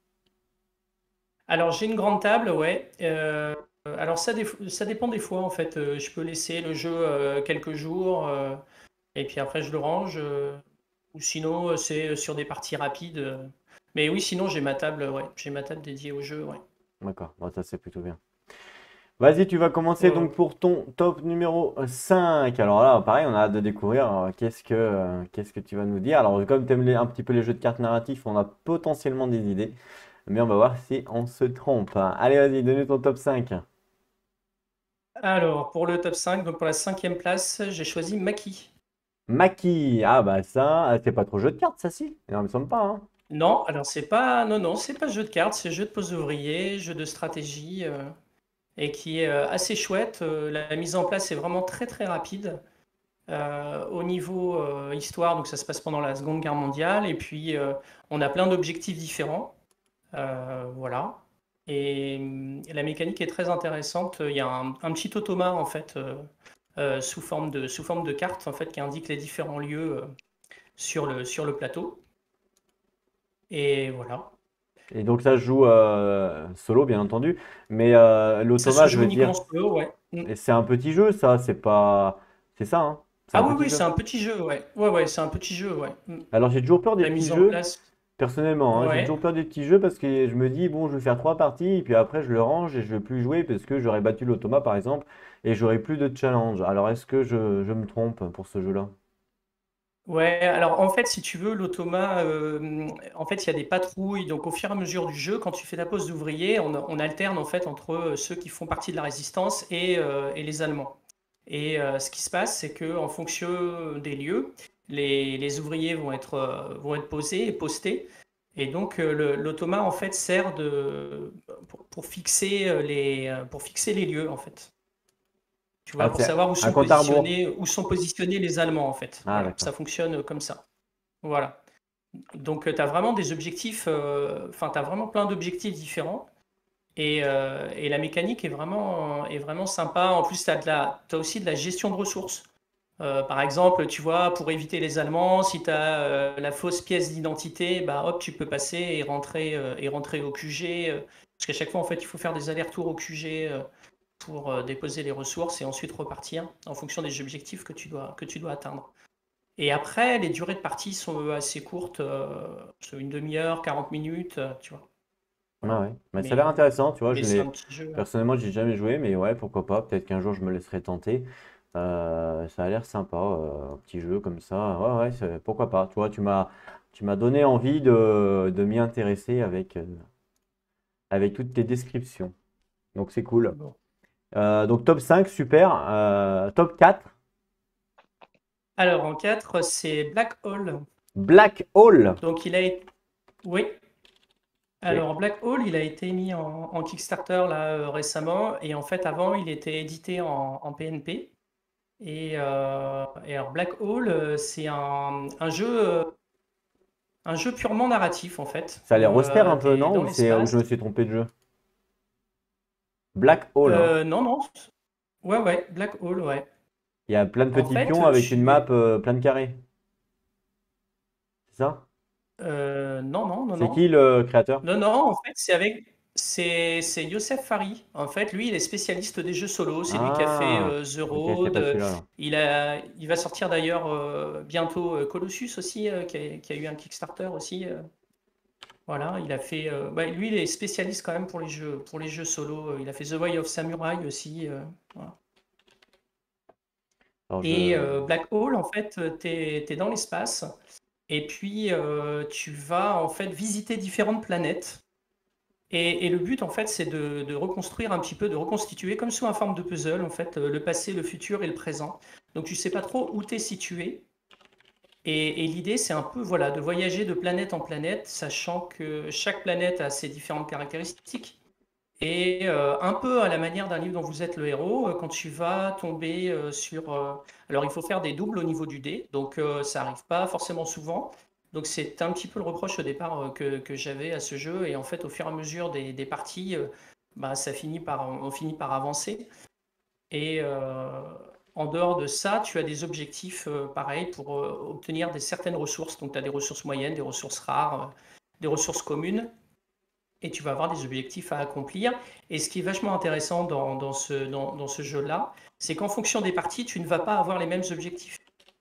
[SPEAKER 3] Alors j'ai une grande table, ouais. Alors ça dépend des fois en fait. Je peux laisser le jeu quelques jours et puis après je le range. Ou sinon c'est sur des parties rapides. Mais oui, sinon j'ai ma table, ouais. J'ai ma table dédiée au jeu, ouais.
[SPEAKER 1] D'accord, bon, ça c'est plutôt bien. Vas-y, tu vas commencer
[SPEAKER 3] Ouais.
[SPEAKER 1] donc pour ton top numéro 5. Alors là, pareil, on a hâte de découvrir qu'est-ce que tu vas nous dire. Alors, comme tu aimes un petit peu les jeux de cartes narratifs, on a potentiellement des idées, mais on va voir si on se trompe. Allez, vas-y, donne-nous ton top 5.
[SPEAKER 3] Alors pour le top 5, donc pour la cinquième place, j'ai choisi Maki.
[SPEAKER 1] Maki, ah bah ça, c'est pas trop jeu de cartes, ça si? Non, il me semble pas, hein.
[SPEAKER 3] Non, alors c'est pas, non, non, c'est pas jeu de cartes, c'est jeu de pose ouvrier, jeu de stratégie, et qui est assez chouette. La mise en place est vraiment très très rapide. Au niveau histoire, donc ça se passe pendant la Seconde Guerre mondiale, et puis on a plein d'objectifs différents. Voilà. Et la mécanique est très intéressante. Il y a un petit automat en fait sous forme de carte en fait qui indique les différents lieux sur le plateau. Et voilà.
[SPEAKER 1] Et donc ça se joue solo, bien entendu, mais
[SPEAKER 3] Ça se
[SPEAKER 1] l'automa, je
[SPEAKER 3] joue
[SPEAKER 1] veux
[SPEAKER 3] uniquement
[SPEAKER 1] dire,
[SPEAKER 3] solo, ouais.
[SPEAKER 1] et c'est un petit jeu, ça, c'est pas... C'est ça, hein? C'est un
[SPEAKER 3] Ah oui,
[SPEAKER 1] petit
[SPEAKER 3] oui,
[SPEAKER 1] jeu.
[SPEAKER 3] c'est un petit jeu, ouais. Ouais, ouais, c'est un petit jeu, ouais.
[SPEAKER 1] Alors j'ai toujours peur des
[SPEAKER 3] La
[SPEAKER 1] petits
[SPEAKER 3] mise en
[SPEAKER 1] jeux,
[SPEAKER 3] place,
[SPEAKER 1] personnellement, hein, j'ai toujours
[SPEAKER 3] ouais.
[SPEAKER 1] peur des petits jeux parce que je me dis, bon, je vais faire 3 parties, et puis après je le range et je vais plus jouer parce que j'aurais battu l'automa par exemple, et j'aurai plus de challenge. Alors est-ce que je me trompe pour ce jeu-là?
[SPEAKER 3] Ouais, alors en fait, si tu veux, l'automa, en fait, il y a des patrouilles. Donc, au fur et à mesure du jeu, quand tu fais ta pose d'ouvrier, on alterne en fait entre ceux qui font partie de la résistance et les Allemands. Et ce qui se passe, c'est que en fonction des lieux, les ouvriers vont être posés et postés. Et donc, l'automa, en fait, sert pour fixer les lieux, en fait. Tu
[SPEAKER 1] Ah,
[SPEAKER 3] vois, pour
[SPEAKER 1] c'est
[SPEAKER 3] savoir
[SPEAKER 1] un compte à rebours.
[SPEAKER 3] où sont positionnés les Allemands, en fait.
[SPEAKER 1] Ah,
[SPEAKER 3] Voilà,
[SPEAKER 1] d'accord.
[SPEAKER 3] ça fonctionne comme ça. Voilà. Donc, tu as vraiment des objectifs, enfin, tu as vraiment plein d'objectifs différents. Et la mécanique est vraiment sympa. En plus, t'as aussi de la gestion de ressources. Par exemple, tu vois, pour éviter les Allemands, si tu as la fausse pièce d'identité, bah, hop, tu peux passer et rentrer au QG. Parce qu'à chaque fois, en fait, il faut faire des allers-retours au QG pour déposer les ressources et ensuite repartir en fonction des objectifs que tu dois atteindre. Et après, les durées de partie sont assez courtes, c'est une demi-heure, 40 minutes, tu vois.
[SPEAKER 1] Ah
[SPEAKER 3] Voilà.
[SPEAKER 1] ouais, mais ça a l'air intéressant, tu vois,
[SPEAKER 3] Mais c'est un petit jeu, hein.
[SPEAKER 1] personnellement, j'ai jamais joué, mais ouais, pourquoi pas, peut-être qu'un jour je me laisserai tenter. Ça a l'air sympa, un petit jeu comme ça. Ouais, ouais, pourquoi pas. Tu vois, tu m'as donné envie de m'y intéresser avec toutes tes descriptions. Donc c'est cool.
[SPEAKER 3] Bon.
[SPEAKER 1] Donc top 5 super. Top 4
[SPEAKER 3] Alors, en 4 c'est Black Hole.
[SPEAKER 1] Black Hole.
[SPEAKER 3] Donc, il a été. Oui.
[SPEAKER 1] Ok.
[SPEAKER 3] Alors, Black Hole, il a été mis en Kickstarter là, récemment. Et en fait, avant, il était édité en PNP. Et alors, Black Hole, c'est un jeu purement narratif, en fait,
[SPEAKER 1] Ça a l'air
[SPEAKER 3] où
[SPEAKER 1] austère un
[SPEAKER 3] tu
[SPEAKER 1] peu,
[SPEAKER 3] es
[SPEAKER 1] non?
[SPEAKER 3] dans
[SPEAKER 1] Ou je
[SPEAKER 3] l'espace.
[SPEAKER 1] me suis trompé de jeu? Black Hole, hein.
[SPEAKER 3] Non, non. Ouais, ouais, Black Hole, ouais.
[SPEAKER 1] Il y a plein de
[SPEAKER 3] En
[SPEAKER 1] petits pions
[SPEAKER 3] fait,
[SPEAKER 1] avec une map plein de carrés. C'est ça?
[SPEAKER 3] Non, non, non,
[SPEAKER 1] C'est qui
[SPEAKER 3] non.
[SPEAKER 1] le créateur?
[SPEAKER 3] Non, non, en fait, c'est Youssef Fari. En fait, lui, il est spécialiste des jeux solo. C'est lui qui a fait
[SPEAKER 1] Ah,
[SPEAKER 3] The
[SPEAKER 1] ok, c'est
[SPEAKER 3] Road.
[SPEAKER 1] pas celui-là alors.
[SPEAKER 3] Il va sortir d'ailleurs bientôt Colossus aussi, qui a eu un Kickstarter aussi. Voilà, il a fait. Ouais, lui, il est spécialiste quand même pour les jeux solo. Il a fait The Way of Samurai aussi. Voilà.
[SPEAKER 1] Alors
[SPEAKER 3] Et
[SPEAKER 1] je.
[SPEAKER 3] Black Hole, en fait, t'es dans l'espace. Et puis, tu vas en fait visiter différentes planètes. Et le but, en fait, c'est de reconstruire un petit peu, de reconstituer, comme sous un forme de puzzle, en fait, le passé, le futur et le présent. Donc, tu sais pas trop où tu es situé. Et l'idée, c'est un peu, voilà, de voyager de planète en planète, sachant que chaque planète a ses différentes caractéristiques. Et un peu à la manière d'un livre dont vous êtes le héros, quand tu vas tomber sur... alors, il faut faire des doubles au niveau du dé, donc ça arrive pas forcément souvent. Donc, c'est un petit peu le reproche au départ que j'avais à ce jeu. Et en fait, au fur et à mesure des parties, bah, on finit par avancer. Et en dehors de ça, tu as des objectifs pareils pour obtenir certaines ressources. Donc, tu as des ressources moyennes, des ressources rares, des ressources communes et tu vas avoir des objectifs à accomplir. Et ce qui est vachement intéressant dans ce jeu-là, c'est qu'en fonction des parties, tu ne vas pas avoir les mêmes objectifs.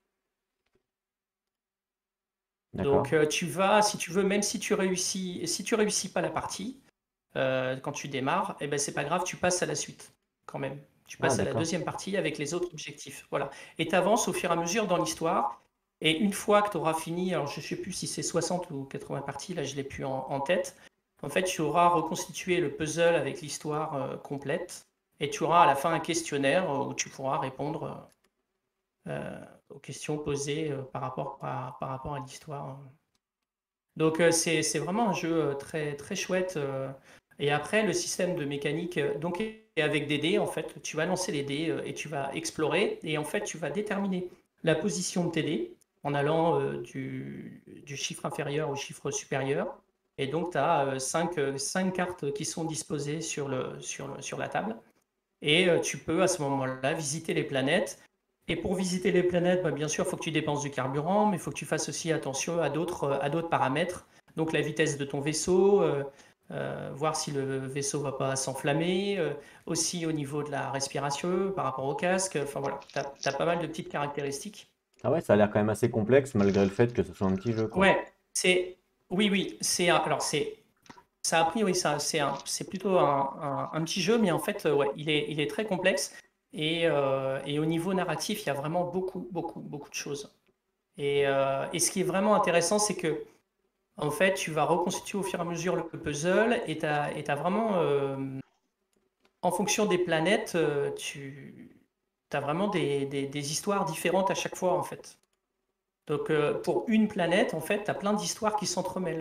[SPEAKER 1] D'accord.
[SPEAKER 3] Donc tu vas, si tu veux, même si tu réussis pas la partie, quand tu démarres, eh ben, c'est pas grave, tu passes à la suite quand même. Tu
[SPEAKER 1] Ah,
[SPEAKER 3] passes à la
[SPEAKER 1] d'accord.
[SPEAKER 3] deuxième partie avec les autres objectifs. Voilà. Et tu avances au fur et à mesure dans l'histoire. Et une fois que tu auras fini, alors je ne sais plus si c'est 60 ou 80 parties, là je l'ai plus en tête. En fait, tu auras reconstitué le puzzle avec l'histoire complète. Et tu auras à la fin un questionnaire où tu pourras répondre aux questions posées par rapport à l'histoire. Donc c'est vraiment un jeu très, très chouette. Et après, le système de mécanique, donc est avec des dés, en fait, tu vas lancer les dés et tu vas explorer. Et en fait, tu vas déterminer la position de tes dés en allant du chiffre inférieur au chiffre supérieur. Et donc, tu as cinq cartes qui sont disposées sur la table. Et tu peux à ce moment-là visiter les planètes. Et pour visiter les planètes, bah, bien sûr, il faut que tu dépenses du carburant, mais il faut que tu fasses aussi attention à d'autres paramètres. Donc la vitesse de ton vaisseau, voir si le vaisseau ne va pas s'enflammer, aussi au niveau de la respiration par rapport au casque. Enfin voilà, tu as pas mal de petites caractéristiques.
[SPEAKER 1] Ah ouais, ça a l'air quand même assez complexe malgré le fait que ce soit un petit jeu, quoi.
[SPEAKER 3] Ouais, oui, oui, alors ça a pris, oui, c'est plutôt un petit jeu, mais en fait, ouais, il est très complexe. Et au niveau narratif, il y a vraiment beaucoup, beaucoup, beaucoup de choses. Et ce qui est vraiment intéressant, c'est que, en fait, tu vas reconstituer au fur et à mesure le puzzle et t'as vraiment, en fonction des planètes, tu as vraiment des histoires différentes à chaque fois, en fait. Donc, pour une planète, en fait, tu as plein d'histoires qui s'entremêlent.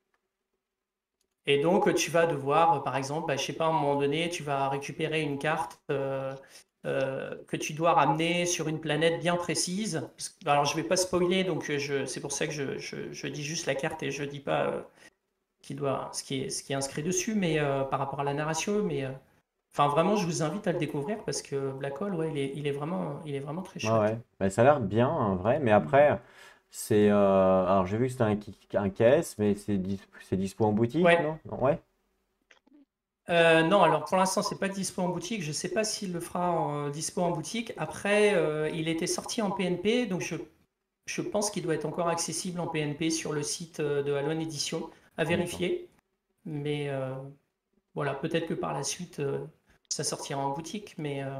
[SPEAKER 3] Et donc, tu vas devoir, par exemple, bah, je sais pas, à un moment donné, tu vas récupérer une carte que tu dois ramener sur une planète bien précise. Alors, je vais pas spoiler, donc c'est pour ça que je dis juste la carte et je dis pas ce qui est inscrit dessus, mais par rapport à la narration. Mais enfin, vraiment, je vous invite à le découvrir parce que Black Hole, ouais, il est vraiment très
[SPEAKER 1] Ouais,
[SPEAKER 3] chouette.
[SPEAKER 1] ouais. Bah, ça a l'air bien, en vrai, mais après, c'est... alors, j'ai vu que c'était un KS, mais c'est dispo en boutique,
[SPEAKER 3] Ouais.
[SPEAKER 1] non? Non, ouais?
[SPEAKER 3] Non, alors pour l'instant, c'est pas dispo en boutique. Je sais pas s'il le fera dispo en boutique. Après, il était sorti en PNP, donc je pense qu'il doit être encore accessible en PNP sur le site de Alone Edition, à
[SPEAKER 1] D'accord.
[SPEAKER 3] vérifier. Mais voilà, peut-être que par la suite, ça sortira en boutique,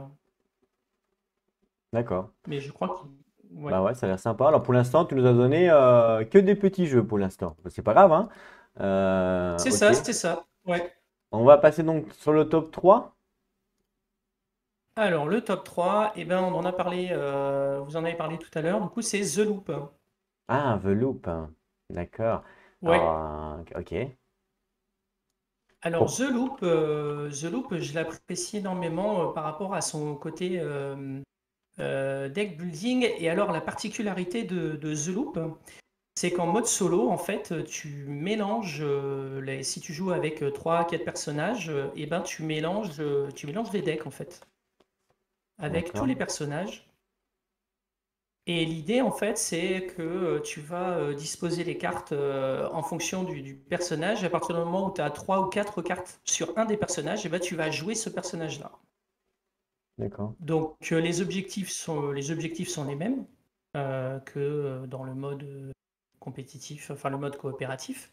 [SPEAKER 1] D'accord.
[SPEAKER 3] mais je crois qu'il... Ouais.
[SPEAKER 1] Bah ouais, ça a l'air sympa. Alors, pour l'instant, tu nous as donné que des petits jeux pour l'instant. Bah, c'est pas grave, hein? Ok.
[SPEAKER 3] C'est ça. Ouais.
[SPEAKER 1] On va passer donc sur le top 3.
[SPEAKER 3] Alors, le top 3, eh ben, on en a parlé, vous en avez parlé tout à l'heure. Du coup, c'est The Loop.
[SPEAKER 1] Ah, The Loop. D'accord.
[SPEAKER 3] Ouais.
[SPEAKER 1] Alors, ok.
[SPEAKER 3] Alors,
[SPEAKER 1] Pour...
[SPEAKER 3] The Loop, je l'apprécie énormément par rapport à son côté deck building. Et alors, la particularité de The Loop, c'est qu'en mode solo, en fait, tu mélanges, si tu joues avec 3 4 personnages, et ben, tu mélanges les decks, en fait, avec tous
[SPEAKER 1] D'accord.
[SPEAKER 3] les personnages. Et l'idée, en fait, c'est que tu vas disposer les cartes en fonction du personnage. À partir du moment où tu as 3 ou 4 cartes sur un des personnages, et ben, tu vas jouer ce personnage-là.
[SPEAKER 1] D'accord.
[SPEAKER 3] Donc, les objectifs sont les mêmes que dans le mode compétitif, enfin le mode coopératif.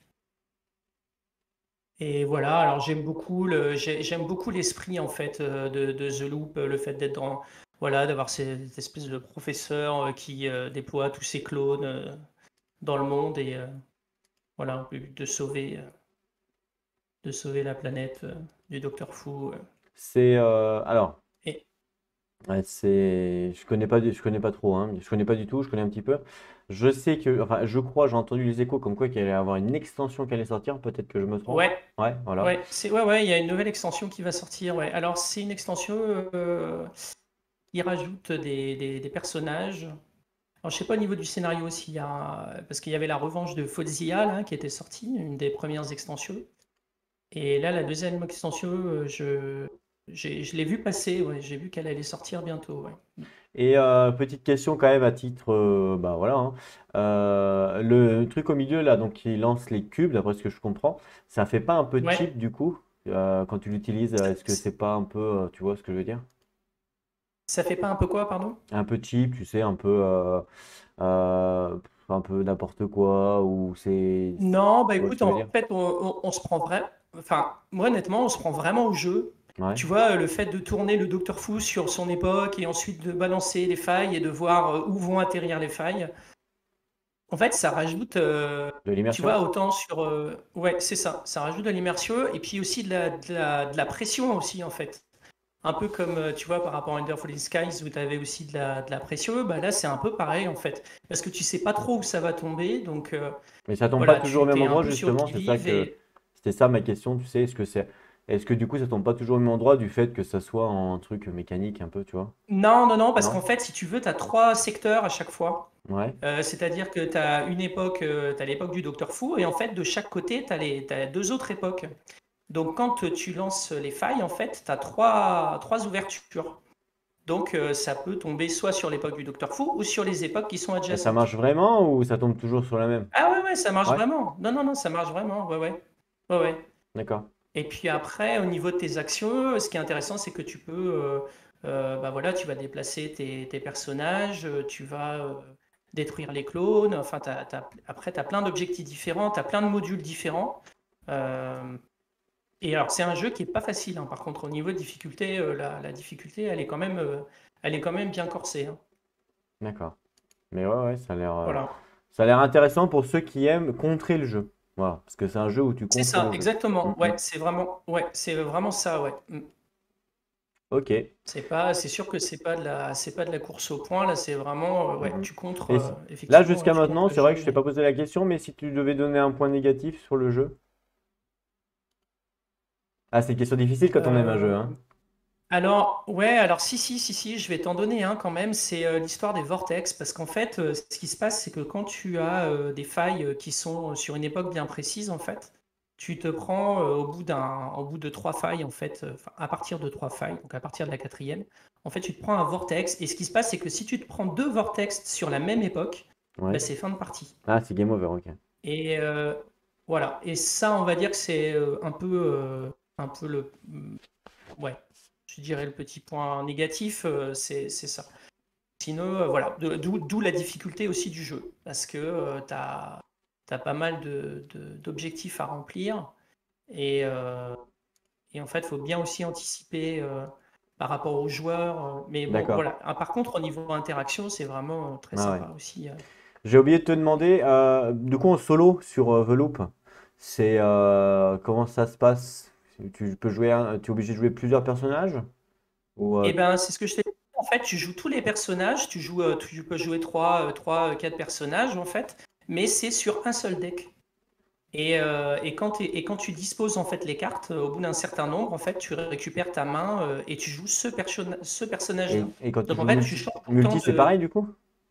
[SPEAKER 3] Et voilà, alors j'aime beaucoup l'esprit en fait de The Loop, le fait d'être voilà, d'avoir cette espèce de professeur qui déploie tous ses clones dans le monde et voilà, au but de sauver la planète du Docteur Fou.
[SPEAKER 1] C'est alors,
[SPEAKER 3] Et
[SPEAKER 1] ouais, je connais pas trop, hein, je connais pas du tout, je connais un petit peu. Je sais que, enfin, je crois, j'ai entendu les échos comme quoi qu'il allait y avoir une extension qui allait sortir. Peut-être que je me trompe.
[SPEAKER 3] ouais,
[SPEAKER 1] Ouais, voilà.
[SPEAKER 3] ouais, il y a une nouvelle extension qui va sortir. Ouais. Alors, c'est une extension qui rajoute des personnages. Alors, je sais pas au niveau du scénario s'il y a, parce qu'il y avait la revanche de Fozia là, qui était sortie, une des premières extensions. Et là, la deuxième extension, je l'ai vu passer. Ouais, j'ai vu qu'elle allait sortir bientôt. Ouais.
[SPEAKER 1] Et petite question quand même à titre, bah voilà, hein. Le truc au milieu là, donc qui lance les cubes, d'après ce que je comprends, ça fait pas un peu
[SPEAKER 3] Ouais.
[SPEAKER 1] cheap du coup quand tu l'utilises.
[SPEAKER 3] Ça,
[SPEAKER 1] Est-ce que c'est pas un peu, tu vois ce que je veux dire?
[SPEAKER 3] ça fait pas un peu quoi, pardon?
[SPEAKER 1] Un peu cheap, tu sais, euh, un peu n'importe quoi, ou
[SPEAKER 3] Non, bah
[SPEAKER 1] tu vois ce
[SPEAKER 3] écoute,
[SPEAKER 1] que je veux dire?
[SPEAKER 3] en fait, on se prend vraiment. Enfin, moi, honnêtement, on se prend vraiment au jeu.
[SPEAKER 1] Ouais.
[SPEAKER 3] Tu vois, le fait de tourner le Docteur Fou sur son époque et ensuite de balancer les failles et de voir où vont atterrir les failles. En fait, ça rajoute,
[SPEAKER 1] De
[SPEAKER 3] tu
[SPEAKER 1] l'immersion?
[SPEAKER 3] vois, autant sur. Ouais, c'est ça. Ça rajoute de l'immersion et puis aussi de la pression aussi, en fait. Un peu comme, tu vois, par rapport à Under Falling Skies où tu avais aussi de la pression, bah là, c'est un peu pareil, en fait. Parce que tu sais pas trop où ça va tomber, donc
[SPEAKER 1] Mais ça tombe pas
[SPEAKER 3] voilà,
[SPEAKER 1] toujours au
[SPEAKER 3] tu
[SPEAKER 1] même
[SPEAKER 3] t'es un
[SPEAKER 1] endroit,
[SPEAKER 3] peu sur le
[SPEAKER 1] justement,
[SPEAKER 3] qui-vive et.
[SPEAKER 1] c'était ça ma question, tu sais, est-ce que du coup ça tombe pas toujours au même endroit du fait que ça soit un truc mécanique un peu, tu vois?
[SPEAKER 3] Non, non, non, parce
[SPEAKER 1] Non?
[SPEAKER 3] qu'en fait, si tu veux, tu as trois secteurs à chaque fois.
[SPEAKER 1] Ouais.
[SPEAKER 3] C'est-à-dire que tu as une époque, tu as l'époque du Docteur Fou, et en fait, de chaque côté, tu as deux autres époques. Donc, quand tu lances les failles, en fait, tu as trois ouvertures. Donc, ça peut tomber soit sur l'époque du Docteur Fou ou sur les époques qui sont
[SPEAKER 1] Et ça
[SPEAKER 3] adjacentes.
[SPEAKER 1] marche vraiment ou ça tombe toujours sur la même?
[SPEAKER 3] Ah ouais, ouais, ça marche
[SPEAKER 1] Ouais,
[SPEAKER 3] vraiment. Non, non, non, ça marche vraiment. Ouais, ouais. Ouais, ouais.
[SPEAKER 1] d'accord.
[SPEAKER 3] Et puis après, au niveau de tes actions, ce qui est intéressant, c'est que tu peux, bah voilà, tu vas déplacer tes personnages, tu vas détruire les clones. Enfin, après, tu as plein d'objectifs différents, tu as plein de modules différents. Euh, et alors, c'est un jeu qui est pas facile, hein. Par contre, au niveau de difficulté, la difficulté, elle est quand même bien corsée, hein.
[SPEAKER 1] D'accord. Mais ouais, ouais,
[SPEAKER 3] Voilà.
[SPEAKER 1] ça a l'air intéressant pour ceux qui aiment contrer le jeu. Voilà, parce que c'est un jeu où tu
[SPEAKER 3] C'est
[SPEAKER 1] contres
[SPEAKER 3] ça,
[SPEAKER 1] le jeu. Mm,
[SPEAKER 3] exactement.
[SPEAKER 1] mm.
[SPEAKER 3] Ouais, c'est vraiment ça, ouais.
[SPEAKER 1] Ok.
[SPEAKER 3] C'est sûr que c'est pas de la course au point, là, c'est vraiment,
[SPEAKER 1] Mm,
[SPEAKER 3] ouais,
[SPEAKER 1] mm.
[SPEAKER 3] tu contres,
[SPEAKER 1] Et là,
[SPEAKER 3] effectivement, ouais,
[SPEAKER 1] jusqu'à
[SPEAKER 3] tu contres
[SPEAKER 1] maintenant,
[SPEAKER 3] le
[SPEAKER 1] c'est vrai que
[SPEAKER 3] jeu.
[SPEAKER 1] je t'ai pas posé la question, mais si tu devais donner un point négatif sur le jeu. Ah, c'est une question difficile quand on aime un jeu,
[SPEAKER 3] Euh,
[SPEAKER 1] hein.
[SPEAKER 3] alors, ouais, alors si, si, si, si, je vais t'en donner un quand même, c'est l'histoire des vortex, parce qu'en fait, ce qui se passe, c'est que quand tu as des failles qui sont sur une époque bien précise, en fait, tu te prends au bout de trois failles, en fait, enfin, à partir de trois failles, donc à partir de la quatrième, en fait, tu te prends un vortex, et ce qui se passe, c'est que si tu te prends deux vortex sur la même époque, bah,
[SPEAKER 1] Ouais.
[SPEAKER 3] c'est fin de partie.
[SPEAKER 1] Ah, c'est game over, ok.
[SPEAKER 3] Et voilà. Et ça, on va dire que c'est un peu ouais, je dirais le petit point négatif, c'est ça. Sinon, voilà, d'où la difficulté aussi du jeu, parce que tu as pas mal d'objectifs à remplir, et en fait, il faut bien aussi anticiper par rapport aux joueurs. Mais bon,
[SPEAKER 1] D'accord.
[SPEAKER 3] voilà. Ah, par contre, au niveau interaction, c'est vraiment très
[SPEAKER 1] Ah ouais.
[SPEAKER 3] sympa aussi.
[SPEAKER 1] J'ai oublié de te demander, du coup en solo sur The Loop, c'est comment ça se passe? Tu peux jouer, tu es obligé de jouer plusieurs personnages? Ou,
[SPEAKER 3] Et ben, c'est ce que je t'ai dit. En fait, tu joues tous les personnages, tu peux jouer quatre personnages en fait, mais c'est sur un seul deck. Et quand tu disposes en fait les cartes, au bout d'un certain nombre, en fait, tu récupères ta main et tu joues ce personnage-là.
[SPEAKER 1] et quand tu
[SPEAKER 3] Donc en
[SPEAKER 1] joues
[SPEAKER 3] fait, tu changes tout le temps
[SPEAKER 1] multi, c'est
[SPEAKER 3] de.
[SPEAKER 1] pareil du coup?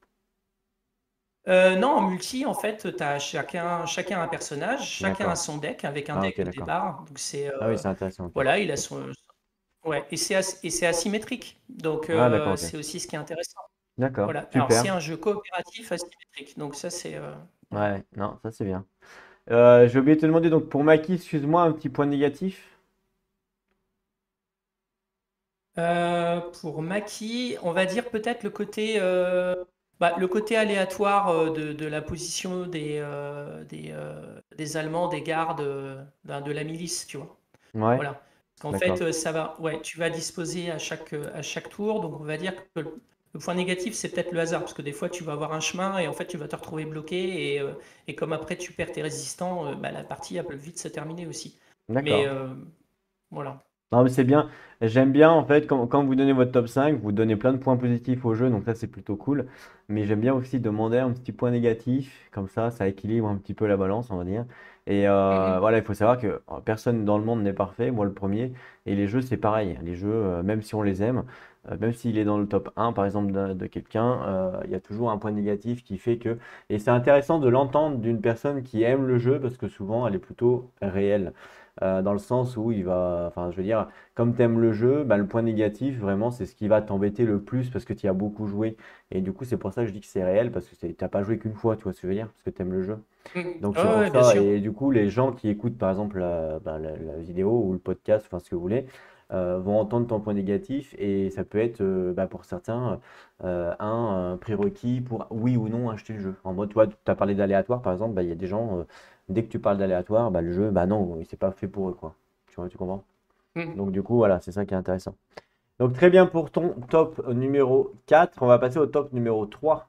[SPEAKER 3] Non, en multi, en fait, tu as chacun un personnage, chacun a
[SPEAKER 1] D'accord.
[SPEAKER 3] son deck avec un
[SPEAKER 1] Ah
[SPEAKER 3] deck
[SPEAKER 1] ok,
[SPEAKER 3] de
[SPEAKER 1] d'accord.
[SPEAKER 3] départ. Donc
[SPEAKER 1] Ah oui, c'est intéressant, ok.
[SPEAKER 3] voilà, il a son. Ouais, et c'est asymétrique. Donc
[SPEAKER 1] Ah d'accord, ok.
[SPEAKER 3] c'est aussi ce qui est intéressant.
[SPEAKER 1] D'accord,
[SPEAKER 3] Voilà. Alors, c'est
[SPEAKER 1] super.
[SPEAKER 3] un jeu coopératif asymétrique. Donc, ça, c'est. Voilà.
[SPEAKER 1] Ouais, non, ça c'est bien. J'ai oublié de te demander, donc pour Maki, excuse-moi, un petit point négatif.
[SPEAKER 3] Pour Maki, on va dire peut-être le côté aléatoire de la position des Allemands, des gardes, de la milice, tu vois.
[SPEAKER 1] Ouais,
[SPEAKER 3] Voilà. Parce qu'en fait,
[SPEAKER 1] d'accord.
[SPEAKER 3] ça va, ouais, tu vas disposer à chaque tour. Donc, on va dire que le point négatif, c'est peut-être le hasard. Parce que des fois, tu vas avoir un chemin et en fait, tu vas te retrouver bloqué. Et comme après, tu perds tes résistants, bah, la partie, elle peut vite se terminer aussi. Mais
[SPEAKER 1] D'accord.
[SPEAKER 3] voilà.
[SPEAKER 1] Non, mais c'est bien. J'aime bien, en fait, quand vous donnez votre top 5, vous donnez plein de points positifs au jeu, donc ça, c'est plutôt cool. Mais j'aime bien aussi demander un petit point négatif, comme ça équilibre un petit peu la balance, on va dire. Et
[SPEAKER 3] Mhm.
[SPEAKER 1] voilà, il faut savoir que personne dans le monde n'est parfait, moi le premier. Et les jeux, c'est pareil. Les jeux, même si on les aime, même s'il est dans le top 1, par exemple, de quelqu'un, il y a toujours un point négatif qui fait que. Et c'est intéressant de l'entendre d'une personne qui aime le jeu, parce que souvent, elle est plutôt réelle. Dans le sens où il va, enfin, je veux dire, comme tu aimes le jeu, bah, le point négatif, vraiment, c'est ce qui va t'embêter le plus parce que tu y as beaucoup joué. Et du coup, c'est pour ça que je dis que c'est réel parce que tu n'as pas joué qu'une fois, tu vois ce que je veux dire, parce que tu aimes le jeu.
[SPEAKER 3] Mhm.
[SPEAKER 1] Donc c'est
[SPEAKER 3] Ouais,
[SPEAKER 1] pour
[SPEAKER 3] ouais, bien
[SPEAKER 1] ça.
[SPEAKER 3] sûr.
[SPEAKER 1] Et du coup, les gens qui écoutent par exemple la vidéo ou le podcast, enfin ce que vous voulez, vont entendre ton point négatif et ça peut être pour certains un prérequis pour oui ou non acheter le jeu. En mode, toi, tu as parlé d'aléatoire par exemple, bah, il y a des gens, dès que tu parles d'aléatoire, bah, le jeu, bah non, il s'est pas fait pour eux, quoi. Tu vois, tu comprends?
[SPEAKER 3] Mhm.
[SPEAKER 1] Donc du coup, voilà, c'est ça qui est intéressant. Donc très bien pour ton top numéro 4. On va passer au top numéro 3.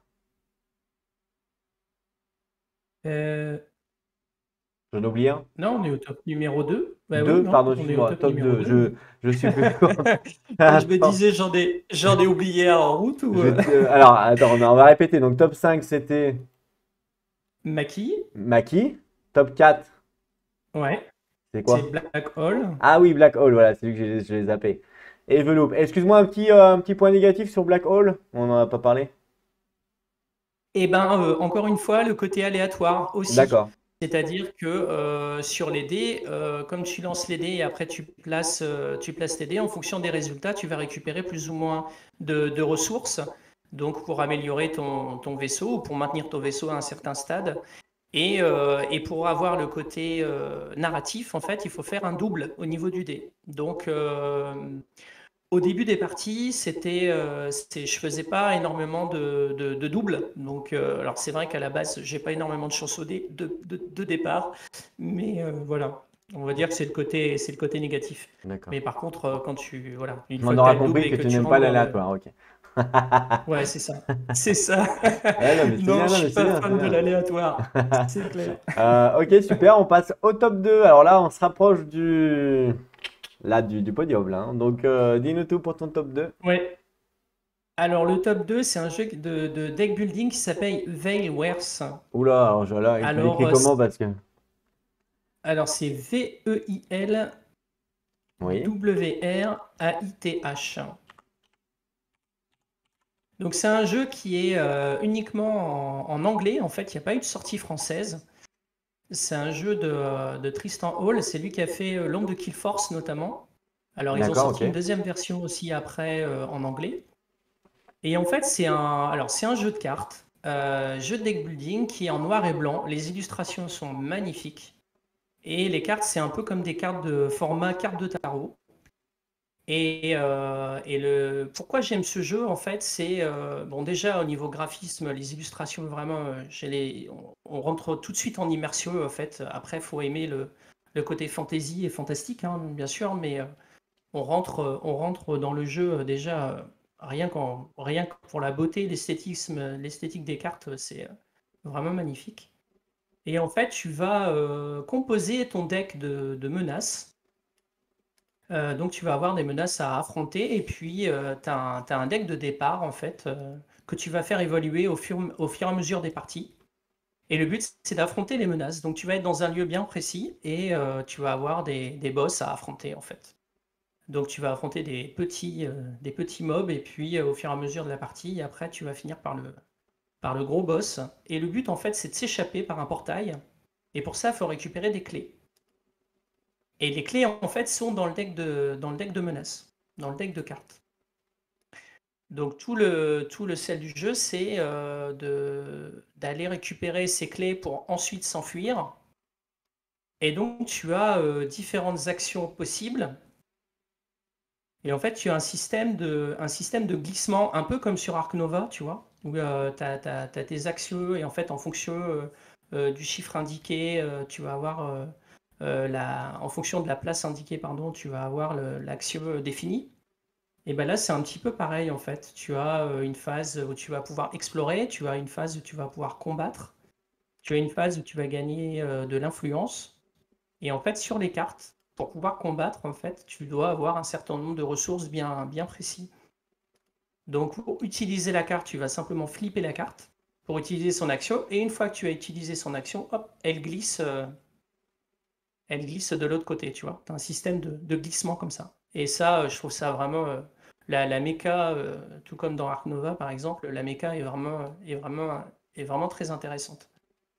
[SPEAKER 3] Euh,
[SPEAKER 1] J'en oublie un.
[SPEAKER 3] non, on est au top numéro 2. Bah oui,
[SPEAKER 1] 2,
[SPEAKER 3] non,
[SPEAKER 1] pardon,
[SPEAKER 3] on est au
[SPEAKER 1] excuse-moi,
[SPEAKER 3] top
[SPEAKER 1] top
[SPEAKER 3] numéro
[SPEAKER 1] 2.
[SPEAKER 3] 2.
[SPEAKER 1] Je suis plus content.
[SPEAKER 3] Je me
[SPEAKER 1] Attends,
[SPEAKER 3] disais, j'en ai oublié un en route ou
[SPEAKER 1] alors, attends, on va répéter. Donc top 5, c'était
[SPEAKER 3] Maquis.
[SPEAKER 1] Maki. Top 4,
[SPEAKER 3] Ouais,
[SPEAKER 1] c'est
[SPEAKER 3] c'est
[SPEAKER 1] quoi?
[SPEAKER 3] Black Hole.
[SPEAKER 1] Ah oui, Black Hole, voilà, c'est lui que j'ai zappé. Et Veloop. Excuse-moi, un petit point négatif sur Black Hole. On n'en a pas parlé.
[SPEAKER 3] Et ben, encore une fois, le côté aléatoire aussi.
[SPEAKER 1] D'accord.
[SPEAKER 3] C'est-à-dire que sur les dés, comme tu lances les dés et après tu places tes dés, en fonction des résultats, tu vas récupérer plus ou moins de ressources. Donc pour améliorer ton vaisseau ou pour maintenir ton vaisseau à un certain stade. Et pour avoir le côté narratif, en fait, il faut faire un double au niveau du dé. Donc, au début des parties, je faisais pas énormément de doubles. Donc, alors c'est vrai qu'à la base, j'ai pas énormément de chance au dé de départ, mais voilà, on va dire que c'est le côté négatif.
[SPEAKER 1] D'accord.
[SPEAKER 3] Mais par contre, voilà, une fois
[SPEAKER 1] On
[SPEAKER 3] que tu
[SPEAKER 1] aura
[SPEAKER 3] as le double
[SPEAKER 1] compris
[SPEAKER 3] et
[SPEAKER 1] que
[SPEAKER 3] que
[SPEAKER 1] tu
[SPEAKER 3] tu
[SPEAKER 1] n'aimes pas
[SPEAKER 3] rentres dans le,
[SPEAKER 1] l'aléatoire, ok.
[SPEAKER 3] ouais, c'est ça, c'est ça.
[SPEAKER 1] Ouais, non, mais c'est
[SPEAKER 3] Non,
[SPEAKER 1] bien,
[SPEAKER 3] je
[SPEAKER 1] non, mais
[SPEAKER 3] suis
[SPEAKER 1] c'est
[SPEAKER 3] pas
[SPEAKER 1] bien, c'est
[SPEAKER 3] fan de
[SPEAKER 1] bien.
[SPEAKER 3] l'aléatoire, c'est clair.
[SPEAKER 1] Ok, super, on passe au top 2. Alors là, on se rapproche du podium, là, hein. Donc, dis-nous tout pour ton top 2.
[SPEAKER 3] Ouais. Alors, le top 2, c'est un jeu de deck building qui s'appelle Veilwares.
[SPEAKER 1] Oula, alors là, tu
[SPEAKER 3] Alors,
[SPEAKER 1] l'écris comment parce que.
[SPEAKER 3] c'est Veilwarith.
[SPEAKER 1] Oui,
[SPEAKER 3] Donc, c'est un jeu qui est uniquement en anglais. En fait, il n'y a pas eu de sortie française. C'est un jeu de Tristan Hall. C'est lui qui a fait l'ombre de Kill Force, notamment. Alors, ils ont
[SPEAKER 1] d'accord, ok.
[SPEAKER 3] sorti une deuxième version aussi après en anglais. Et en fait, c'est un jeu de cartes, jeu de deck building qui est en noir et blanc. Les illustrations sont magnifiques. Et les cartes, c'est un peu comme des cartes de format carte de tarot. Pourquoi j'aime ce jeu, en fait, c'est bon, déjà au niveau graphisme, les illustrations, vraiment, on rentre tout de suite en immersion, en fait. Après, il faut aimer le côté fantasy et fantastique, hein, bien sûr, mais on rentre dans le jeu déjà, rien que pour la beauté, l'esthétique des cartes, c'est vraiment magnifique. Et en fait, tu vas composer ton deck de menaces. Donc tu vas avoir des menaces à affronter et puis tu as, un deck de départ en fait que tu vas faire évoluer au fur et à mesure des parties. Et le but c'est d'affronter les menaces. Donc tu vas être dans un lieu bien précis et tu vas avoir des boss à affronter en fait. Donc tu vas affronter des petits mobs et puis au fur et à mesure de la partie, après tu vas finir par le gros boss. Et le but en fait c'est de s'échapper par un portail. Et pour ça il faut récupérer des clés. Et les clés, en fait, sont dans le deck de menaces, dans le deck de cartes. Donc tout le sel du jeu, c'est d'aller récupérer ces clés pour ensuite s'enfuir. Et donc tu as différentes actions possibles. Et en fait, tu as un système de glissement, un peu comme sur Ark Nova, tu vois, où tu as tes actions et en fait, en fonction du chiffre indiqué, tu vas avoir en fonction de la place indiquée, pardon, tu vas avoir l'action définie. Et ben là, c'est un petit peu pareil en fait. Tu as une phase où tu vas pouvoir explorer, tu as une phase où tu vas pouvoir combattre, tu as une phase où tu vas gagner de l'influence. Et en fait, sur les cartes, pour pouvoir combattre, en fait, tu dois avoir un certain nombre de ressources bien précis. Donc, pour utiliser la carte, tu vas simplement flipper la carte pour utiliser son action. Et une fois que tu as utilisé son action, hop, elle glisse de l'autre côté, tu vois. Tu as un système de glissement comme ça. Et ça, je trouve ça vraiment... la méca, tout comme dans Ark Nova, par exemple, la méca est vraiment très intéressante.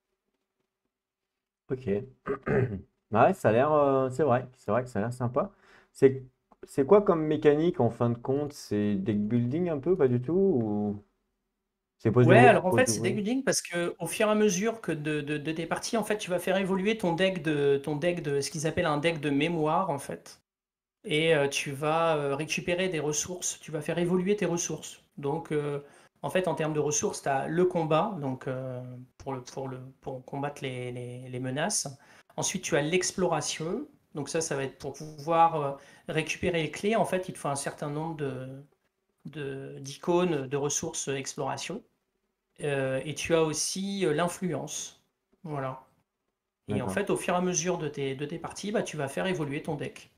[SPEAKER 1] Ok. Ouais, ça a l'air, c'est vrai que ça a l'air sympa. C'est, c'est quoi comme mécanique en fin de compte? C'est deck building un peu, pas du tout? Ou c'est
[SPEAKER 3] Ouais, alors en
[SPEAKER 1] pose
[SPEAKER 3] fait,
[SPEAKER 1] de
[SPEAKER 3] c'est deck building parce que au fur et à mesure que de tes parties, en fait, tu vas faire évoluer ton deck de ce qu'ils appellent un deck de mémoire, en fait. Et tu vas récupérer des ressources, tu vas faire évoluer tes ressources. Donc, en fait, en termes de ressources, tu as le combat, donc pour combattre les menaces. Ensuite, tu as l'exploration. Donc ça va être pour pouvoir récupérer les clés. En fait, il te faut un certain nombre d'icônes de ressources exploration. Et tu as aussi l'influence. Voilà. Et en
[SPEAKER 1] D'accord.
[SPEAKER 3] fait, au fur et à mesure de tes parties, bah, tu vas faire évoluer ton deck.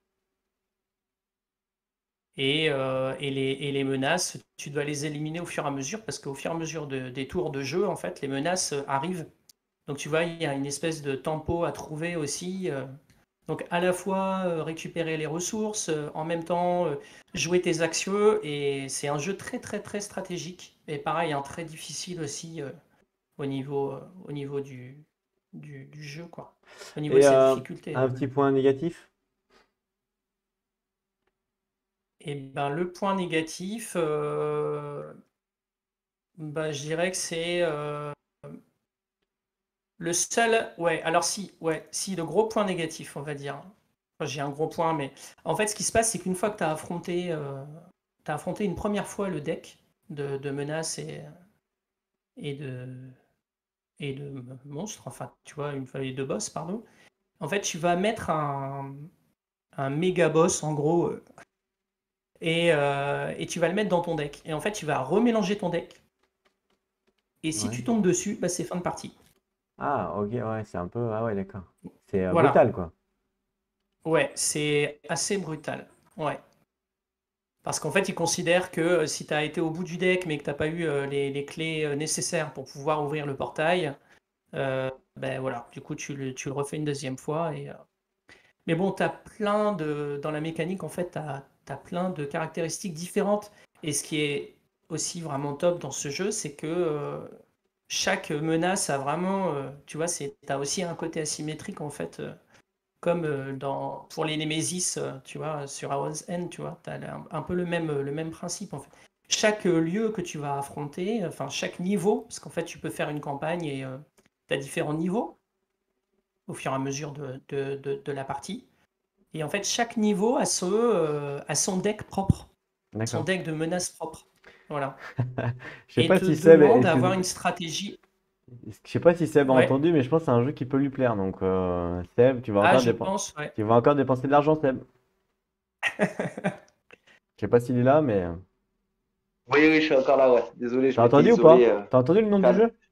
[SPEAKER 3] Et les menaces, tu dois les éliminer au fur et à mesure parce qu'au fur et à mesure des tours de jeu, en fait, les menaces arrivent. Donc tu vois, il y a une espèce de tempo à trouver aussi. Donc à la fois récupérer les ressources, en même temps jouer tes actions. Et c'est un jeu très très très stratégique. Et pareil, hein, très difficile aussi au niveau du jeu, quoi. Au niveau de
[SPEAKER 1] Et
[SPEAKER 3] sa difficulté,
[SPEAKER 1] un
[SPEAKER 3] hein.
[SPEAKER 1] petit point négatif?
[SPEAKER 3] Et ben le point négatif, bah, je dirais que c'est le seul. Ouais, alors si, ouais, si, le gros point négatif, on va dire. Enfin, j'ai un gros point, mais en fait, ce qui se passe, c'est qu'une fois que tu as affronté une première fois le deck de menaces et de, et de monstres, enfin, tu vois, une fois les deux boss, pardon, en fait, tu vas mettre un méga boss, en gros, et tu vas le mettre dans ton deck. Et en fait, tu vas remélanger ton deck. Et si
[SPEAKER 1] Ouais.
[SPEAKER 3] tu tombes dessus, bah, c'est fin de partie.
[SPEAKER 1] Ah, ok, ouais, c'est un peu. Ah, ouais, d'accord. C'est brutal,
[SPEAKER 3] Voilà.
[SPEAKER 1] quoi.
[SPEAKER 3] Ouais, c'est assez brutal. Ouais. Parce qu'en fait, ils considèrent que si tu as été au bout du deck, mais que tu n'as pas eu les clés nécessaires pour pouvoir ouvrir le portail, ben voilà, du coup, tu le refais une deuxième fois. Mais bon, dans la mécanique, en fait, tu as plein de caractéristiques différentes. Et ce qui est aussi vraiment top dans ce jeu, c'est que chaque menace a vraiment, tu vois, tu as aussi un côté asymétrique, en fait. Comme pour les Nemesis, tu vois, sur Hours End, tu vois, tu as un peu le même principe en fait. Chaque lieu que tu vas affronter, enfin chaque niveau, parce qu'en fait tu peux faire une campagne et tu as différents niveaux au fur et à mesure de la partie. Et en fait chaque niveau a son deck propre, son
[SPEAKER 1] D'accord.
[SPEAKER 3] deck de menaces propre. Voilà.
[SPEAKER 1] Je sais
[SPEAKER 3] Et
[SPEAKER 1] pas
[SPEAKER 3] te
[SPEAKER 1] si Seb,
[SPEAKER 3] demande d'avoir une stratégie.
[SPEAKER 1] je sais pas si Seb a
[SPEAKER 3] Ouais.
[SPEAKER 1] entendu, mais je pense que c'est un jeu qui peut lui plaire. Donc, Seb,
[SPEAKER 3] Ah, je pense, ouais.
[SPEAKER 1] tu vas encore dépenser de l'argent, Seb. Je sais pas s'il est là, mais
[SPEAKER 2] Oui, oui, je suis encore là, ouais. Désolé, je
[SPEAKER 1] t'as
[SPEAKER 2] m'étais
[SPEAKER 1] entendu ou
[SPEAKER 2] isolé.
[SPEAKER 1] pas? T'as entendu le nom du
[SPEAKER 2] Calme.
[SPEAKER 1] jeu?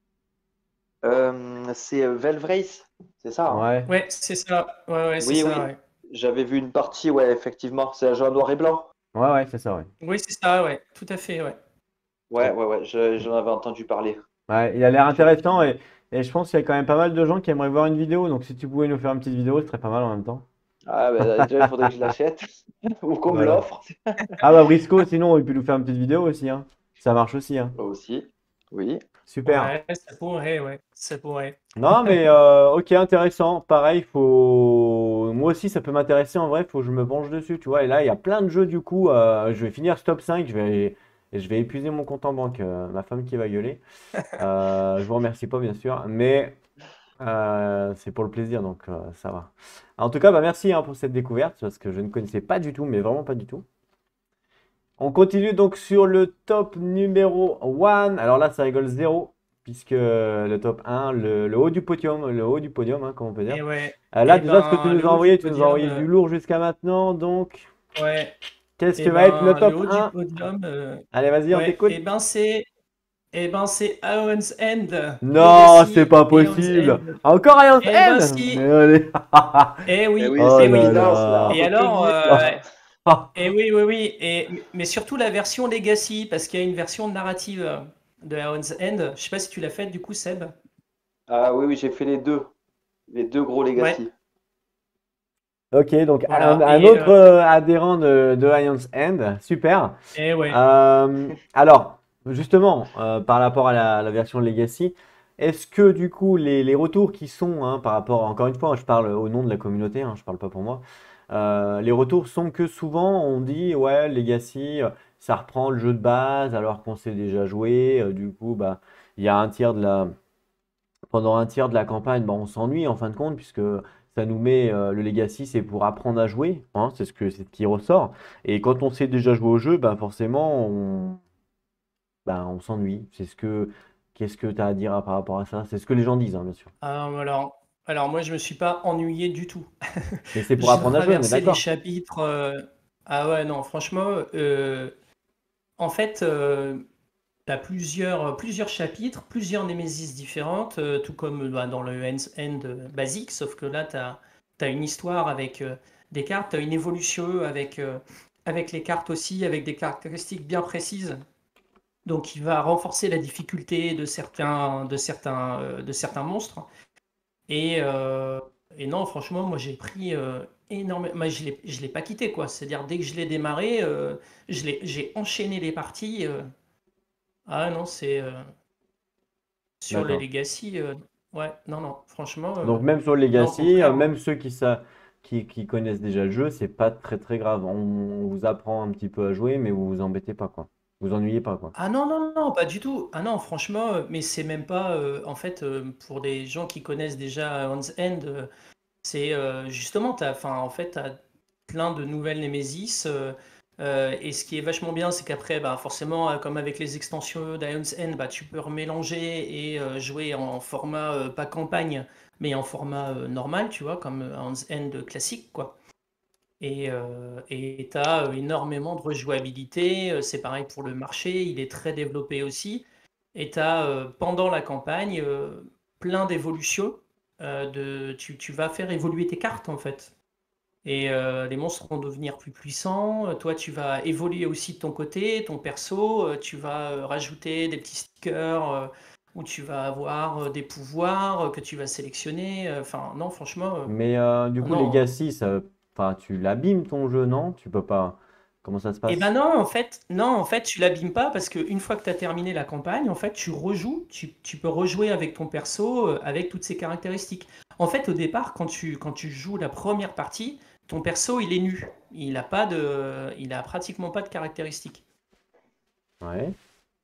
[SPEAKER 2] C'est Velvrace, c'est ça, hein?
[SPEAKER 1] Ouais,
[SPEAKER 3] Ouais, c'est ça. Ouais, ouais, c'est
[SPEAKER 2] Oui,
[SPEAKER 3] ça,
[SPEAKER 2] oui.
[SPEAKER 3] ouais.
[SPEAKER 2] J'avais vu une partie, ouais, effectivement. C'est un jeu en noir et blanc.
[SPEAKER 1] ouais, c'est ça, ouais.
[SPEAKER 3] Oui, c'est ça, ouais. Tout à fait, ouais.
[SPEAKER 2] Ouais, ouais, ouais. J'en avais entendu parler.
[SPEAKER 1] Ouais, il a l'air intéressant
[SPEAKER 2] Effectivement.
[SPEAKER 1] et je pense qu'il y a quand même pas mal de gens qui aimeraient voir une vidéo. Donc, si tu pouvais nous faire une petite vidéo, ce serait pas mal en même temps.
[SPEAKER 2] Ah, bah, déjà, il faudrait que je l'achète. Ou qu'on me
[SPEAKER 1] Voilà.
[SPEAKER 2] l'offre.
[SPEAKER 1] Ah bah Brisco, sinon, il peut nous faire une petite vidéo aussi, hein. Ça marche aussi, hein.
[SPEAKER 2] Aussi. Oui.
[SPEAKER 1] Super.
[SPEAKER 3] Ouais, ça pourrait, ouais. Ça pourrait.
[SPEAKER 1] Non, mais ok, intéressant. Pareil, faut. Moi aussi, ça peut m'intéresser en vrai, faut que je me penche dessus, tu vois. Et là, il y a plein de jeux du coup. Je vais finir ce top 5, je vais épuiser mon compte en banque. Ma femme qui va gueuler. Je vous remercie pas, bien sûr, mais c'est pour le plaisir, donc ça va. En tout cas, bah, merci hein, pour cette découverte, parce que je ne connaissais pas du tout, mais vraiment pas du tout. On continue donc sur le top numéro 1. Alors là, ça rigole zéro, puisque le top 1, le haut du podium, hein, comme on peut dire.
[SPEAKER 3] Et ouais.
[SPEAKER 1] Là,
[SPEAKER 3] Et
[SPEAKER 1] déjà, ce que
[SPEAKER 3] ben, le haut du
[SPEAKER 1] tu nous as
[SPEAKER 3] podium,
[SPEAKER 1] envoyé du lourd jusqu'à maintenant. Donc,
[SPEAKER 3] ouais.
[SPEAKER 1] qu'est-ce que
[SPEAKER 3] Et
[SPEAKER 1] va être le
[SPEAKER 3] ben, le
[SPEAKER 1] top
[SPEAKER 3] haut du
[SPEAKER 1] 1?
[SPEAKER 3] podium,
[SPEAKER 1] Allez, vas-y, on
[SPEAKER 3] ouais. Et
[SPEAKER 1] t'écoute.
[SPEAKER 3] ben, Eh ben, c'est Aeon's End
[SPEAKER 1] Non, c'est
[SPEAKER 3] Legacy.
[SPEAKER 1] pas
[SPEAKER 3] Aeon's
[SPEAKER 1] possible.
[SPEAKER 3] End.
[SPEAKER 1] Encore Iron's
[SPEAKER 3] Eh ben,
[SPEAKER 1] End?
[SPEAKER 3] si.
[SPEAKER 1] Mais allez.
[SPEAKER 3] Eh
[SPEAKER 2] Eh
[SPEAKER 3] oui,
[SPEAKER 2] oui,
[SPEAKER 1] Oh
[SPEAKER 2] c'est
[SPEAKER 3] eh
[SPEAKER 1] là
[SPEAKER 3] oui.
[SPEAKER 2] l'évidence là, on
[SPEAKER 3] Et
[SPEAKER 1] là.
[SPEAKER 2] peut que le
[SPEAKER 3] alors,
[SPEAKER 2] dire.
[SPEAKER 3] et oui, oui, oui. Mais surtout la version Legacy, parce qu'il y a une version narrative de Aeon's End. Je sais pas si tu l'as faite, du coup, Seb.
[SPEAKER 2] Ah oui, oui, j'ai fait les deux gros
[SPEAKER 3] Ouais,
[SPEAKER 2] Legacy.
[SPEAKER 1] Ok, donc
[SPEAKER 3] voilà.
[SPEAKER 1] un
[SPEAKER 3] Et,
[SPEAKER 1] autre adhérent de Iron's End. Super.
[SPEAKER 3] ouais.
[SPEAKER 1] Alors, justement, par rapport à la version Legacy, est-ce que du coup les retours qui sont, hein, par rapport, encore une fois, je parle au nom de la communauté, hein, je parle pas pour moi, les retours sont que souvent on dit ouais, Legacy, ça reprend le jeu de base alors qu'on sait déjà jouer, du coup, bah, il y a un tiers de la, pendant un tiers de la campagne, bah, on s'ennuie en fin de compte, puisque ça nous met le Legacy, c'est pour apprendre à jouer, hein, c'est ce qui ressort. Et quand on sait déjà jouer au jeu, bah, forcément, on s'ennuie. Qu'est-ce que tu as à dire par rapport à ça? C'est ce que les gens disent, hein, bien sûr.
[SPEAKER 3] Alors moi, je me suis pas ennuyé du tout.
[SPEAKER 1] Mais c'est pour
[SPEAKER 3] J'ai
[SPEAKER 1] apprendre à jouer, on est
[SPEAKER 3] traversé les
[SPEAKER 1] d'accord.
[SPEAKER 3] chapitres. Ah ouais, non, franchement, en fait, tu as plusieurs chapitres, plusieurs némésis différentes, tout comme bah, dans le End basique, sauf que là, tu as une histoire avec des cartes, tu as une évolution avec les cartes aussi, avec des caractéristiques bien précises. Donc, il va renforcer la difficulté de certains monstres. Et, euh, et non, franchement, moi j'ai pris énormément. Moi, je l'ai pas quitté, quoi. C'est-à-dire, dès que je l'ai démarré, j'ai enchaîné les parties. Ah non, c'est sur les
[SPEAKER 1] D'accord.
[SPEAKER 3] Legacy. Ouais, non, non, franchement,
[SPEAKER 1] Donc même sur le
[SPEAKER 3] non, au
[SPEAKER 1] Legacy,
[SPEAKER 3] contraire.
[SPEAKER 1] même ceux qui connaissent déjà le jeu, c'est pas très très grave. On vous apprend un petit peu à jouer, mais vous vous embêtez pas, quoi. Vous ennuyez pas, quoi.
[SPEAKER 3] Ah non, non, non, pas du tout. Ah non, franchement, mais c'est même pas. En fait, pour des gens qui connaissent déjà Hans End, c'est justement, enfin, en fait, t'as plein de nouvelles Nemesis. Et ce qui est vachement bien, c'est qu'après, bah, forcément, comme avec les extensions d'Ion's End, bah, tu peux remélanger et jouer en format pas campagne, mais en format normal, tu vois, comme Ion's End classique, quoi. Et tu as énormément de rejouabilité. C'est pareil pour le marché, il est très développé aussi. Et tu as, pendant la campagne, plein d'évolutions. Tu vas faire évoluer tes cartes, en fait. Et les monstres vont devenir plus puissants. Toi, tu vas évoluer aussi de ton côté, ton perso. Tu vas rajouter des petits stickers où tu vas avoir des pouvoirs que tu vas sélectionner. Enfin, non, franchement,
[SPEAKER 1] Mais du coup,
[SPEAKER 3] non.
[SPEAKER 1] Legacy, enfin, tu l'abîmes ton jeu, non? Tu peux pas. Comment ça se
[SPEAKER 3] Eh ben
[SPEAKER 1] passe?
[SPEAKER 3] non, en fait, tu l'abîmes pas parce qu'une fois que tu as terminé la campagne, en fait, tu rejoues, tu peux rejouer avec ton perso, avec toutes ses caractéristiques. En fait, au départ, quand tu joues la première partie, ton perso, il est nu. Il a pratiquement pas de caractéristiques.
[SPEAKER 1] Ouais.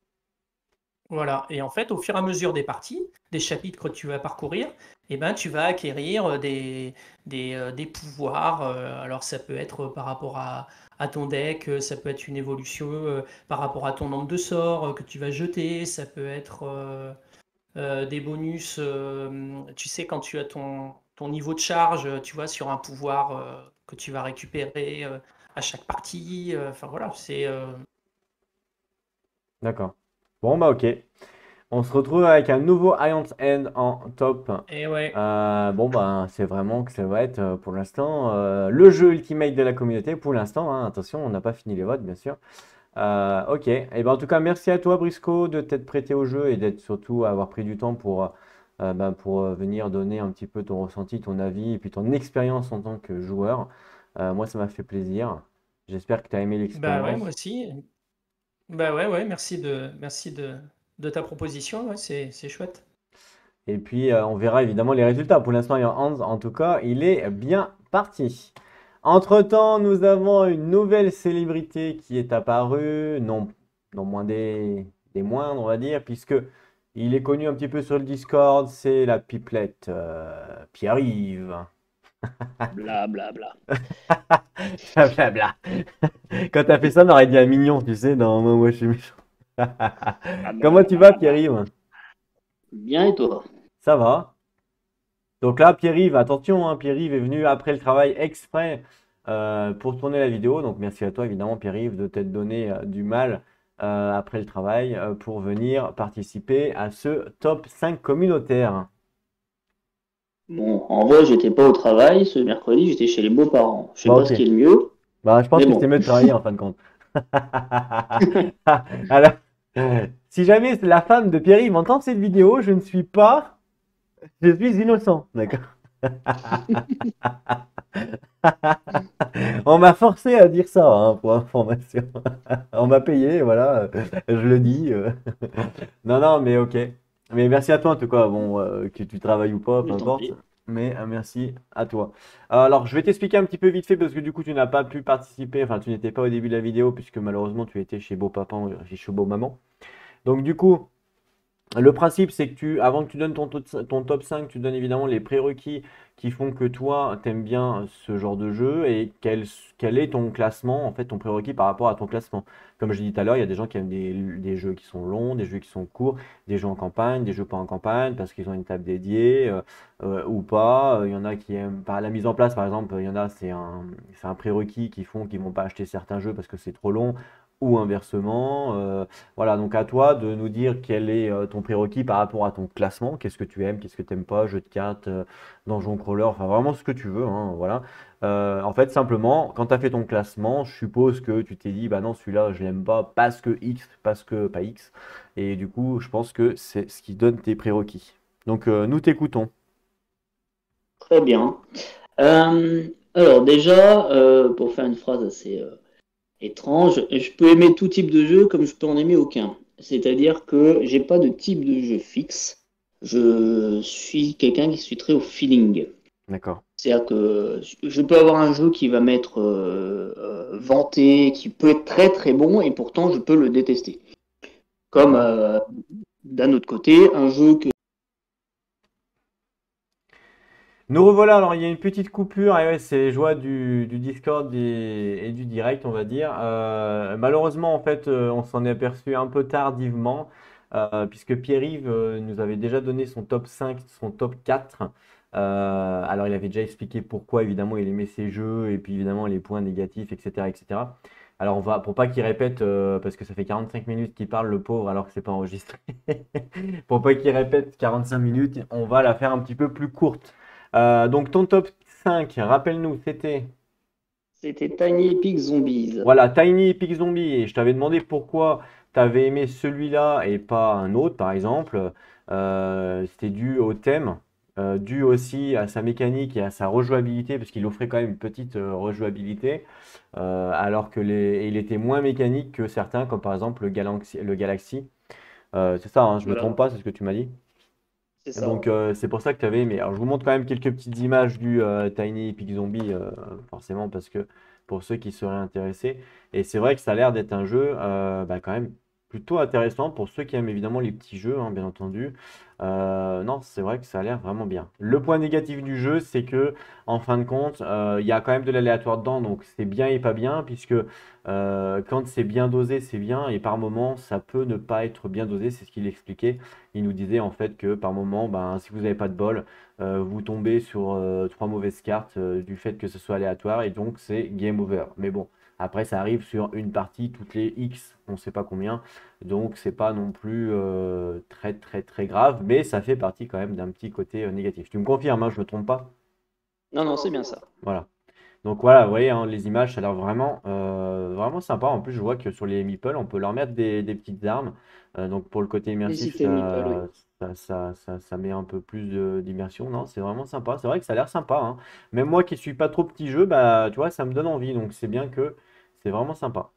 [SPEAKER 3] Voilà. Et en fait, au fur et à mesure des parties, des chapitres que tu vas parcourir, eh ben, tu vas acquérir des pouvoirs. Alors, ça peut être par rapport à ton deck, ça peut être une évolution par rapport à ton nombre de sorts que tu vas jeter, ça peut être des bonus. Tu sais, quand tu as ton niveau de charge, tu vois, sur un pouvoir que tu vas récupérer à chaque partie. Enfin, voilà, c'est.
[SPEAKER 1] D'accord. Bon, bah ok. On se retrouve avec un nouveau Iron's End en top.
[SPEAKER 3] Et ouais.
[SPEAKER 1] Bon, bah c'est vraiment que ça va être pour l'instant le jeu ultimate de la communauté. Pour l'instant, hein, attention, on n'a pas fini les votes, bien sûr. Ok. Et ben, en tout cas, merci à toi, Brisco, de t'être prêté au jeu et d'être surtout avoir pris du temps pour venir donner un petit peu ton ressenti, ton avis et puis ton expérience en tant que joueur. Moi, ça m'a fait plaisir. J'espère que tu as aimé
[SPEAKER 3] Bah ouais, moi
[SPEAKER 1] l'expérience.
[SPEAKER 3] aussi. Bah ouais, ouais, merci de ta proposition, ouais, c'est chouette.
[SPEAKER 1] Et puis, on verra évidemment les résultats. Pour l'instant, Hans, en tout cas, il est bien parti. Entre-temps, nous avons une nouvelle célébrité qui est apparue, non moins des moindres, on va dire, puisque il est connu un petit peu sur le Discord, c'est la pipelette Pierre-Yves.
[SPEAKER 2] Bla bla bla.
[SPEAKER 1] Blablabla. Quand t'as fait ça, on aurait dit un mignon, tu sais, dans Moi, je suis méchant.
[SPEAKER 2] Bla bla
[SPEAKER 1] Comment
[SPEAKER 2] bla
[SPEAKER 1] tu
[SPEAKER 2] bla
[SPEAKER 1] vas,
[SPEAKER 2] bla bla.
[SPEAKER 1] Pierre-Yves?
[SPEAKER 2] Bien et toi?
[SPEAKER 1] Ça va? Donc là, Pierre-Yves, attention, hein, Pierre-Yves est venu après le travail exprès pour tourner la vidéo. Donc merci à toi, évidemment, Pierre-Yves, de t'être donné du mal après le travail pour venir participer à ce top 5 communautaire.
[SPEAKER 4] Bon, en vrai, j'étais pas au travail ce mercredi, j'étais chez les beaux-parents. Je sais
[SPEAKER 1] Bon,
[SPEAKER 4] pas
[SPEAKER 1] ok.
[SPEAKER 4] ce qui est le mieux,
[SPEAKER 1] Bah, je pense
[SPEAKER 4] mais
[SPEAKER 1] que c'était
[SPEAKER 4] bon.
[SPEAKER 1] mieux de travailler en fin de compte. Alors, si jamais la femme de Pierre m'entend cette vidéo, je ne suis pas, je suis innocent, d'accord? On m'a forcé à dire ça, hein, pour information. On m'a payé, voilà, je le dis. Non, non, mais ok. Mais merci à toi en tout cas, bon, que tu travailles ou pas, peu
[SPEAKER 4] Je t'en
[SPEAKER 1] importe.
[SPEAKER 4] prie.
[SPEAKER 1] Mais merci à toi. Alors, je vais t'expliquer un petit peu vite fait parce que du coup, tu n'as pas pu participer, enfin, tu n'étais pas au début de la vidéo puisque malheureusement, tu étais chez Beau Papa, chez Beau Maman. Donc, du coup, le principe, c'est que avant que tu donnes ton top 5, tu donnes évidemment les prérequis qui font que toi, t'aimes bien ce genre de jeu et quel est ton classement, en fait, ton prérequis par rapport à ton classement. Comme je l'ai dit tout à l'heure, il y a des gens qui aiment des jeux qui sont longs, des jeux qui sont courts, des jeux en campagne, des jeux pas en campagne parce qu'ils ont une table dédiée ou pas. Il y en a qui aiment, par la mise en place, par exemple, il y en a, c'est un prérequis qui font qu'ils vont pas acheter certains jeux parce que c'est trop long ou inversement. Voilà, donc à toi de nous dire quel est ton prérequis par rapport à ton classement. Qu'est-ce que tu aimes, qu'est-ce que tu n'aimes pas, jeu de cartes, donjon crawler, enfin vraiment ce que tu veux, hein, voilà. En fait, simplement, quand tu as fait ton classement, je suppose que tu t'es dit, bah non, celui-là, je l'aime pas parce que X, parce que pas X. Et du coup, je pense que c'est ce qui donne tes prérequis. Donc, nous t'écoutons.
[SPEAKER 4] Très bien. Alors déjà, pour faire une phrase assez étrange, je peux aimer tout type de jeu comme je peux en aimer aucun. C'est-à-dire que j'ai pas de type de jeu fixe. Je suis quelqu'un qui suis très au feeling.
[SPEAKER 1] D'accord.
[SPEAKER 4] C'est-à-dire que je peux avoir un jeu qui va m'être vanté, qui peut être très très bon, et pourtant je peux le détester. Comme
[SPEAKER 1] D'accord.
[SPEAKER 4] d'un autre côté, un jeu que
[SPEAKER 1] Nous revoilà, alors il y a une petite coupure, et ouais, c'est les joies du Discord et du direct, on va dire. Malheureusement, en fait, on s'en est aperçu un peu tardivement, puisque Pierre-Yves nous avait déjà donné son top 5, son top 4. Alors il avait déjà expliqué pourquoi, évidemment, il aimait ces jeux, et puis évidemment les points négatifs, etc. etc. Alors pour pas qu'il répète, parce que ça fait 45 minutes qu'il parle, le pauvre, alors que c'est pas enregistré. Pour pas qu'il répète 45 minutes, on va la faire un petit peu plus courte. Donc ton top 5, rappelle-nous, c'était
[SPEAKER 4] c'était Tiny Epic Zombies.
[SPEAKER 1] voilà, Tiny Epic Zombie. Et je t'avais demandé pourquoi tu avais aimé celui-là et pas un autre, par exemple. C'était dû au thème, dû aussi à sa mécanique et à sa rejouabilité, parce qu'il offrait quand même une petite rejouabilité, alors que il était moins mécanique que certains, comme par exemple le Galaxy. C'est ça, hein, je me
[SPEAKER 4] Voilà,
[SPEAKER 1] trompe pas, c'est ce que tu m'as dit.
[SPEAKER 4] c'est ça.
[SPEAKER 1] Donc c'est pour ça que tu avais aimé. Alors je vous montre quand même quelques petites images du Tiny Epic Zombie, forcément parce que pour ceux qui seraient intéressés. Et c'est vrai que ça a l'air d'être un jeu bah, quand même plutôt intéressant pour ceux qui aiment évidemment les petits jeux, hein, bien entendu. Non, c'est vrai que ça a l'air vraiment bien. Le point négatif du jeu, c'est que en fin de compte, il y a quand même de l'aléatoire dedans, donc c'est bien et pas bien, puisque quand c'est bien dosé, c'est bien, et par moment, ça peut ne pas être bien dosé, c'est ce qu'il expliquait. Il nous disait en fait que par moment, ben, si vous n'avez pas de bol, vous tombez sur trois mauvaises cartes du fait que ce soit aléatoire et donc c'est game over. Mais bon, après ça arrive sur une partie toutes les X, on ne sait pas combien, donc c'est pas non plus très très très grave, mais ça fait partie quand même d'un petit côté négatif. Tu me confirmes, hein, je me trompe pas?
[SPEAKER 4] Non, non, c'est bien ça.
[SPEAKER 1] Voilà. Donc voilà, vous voyez, hein, les images, ça a l'air vraiment, vraiment sympa. En plus, je vois que sur les meeples, on peut leur mettre des petites armes. Donc pour le côté immersif,
[SPEAKER 4] N'hésitez Meeple, oui.
[SPEAKER 1] ça met un peu plus d'immersion. Non, c'est vraiment sympa. C'est vrai que ça a l'air sympa, hein. Même moi qui suis pas trop petit jeu, bah tu vois, ça me donne envie. Donc c'est bien que c'est vraiment sympa.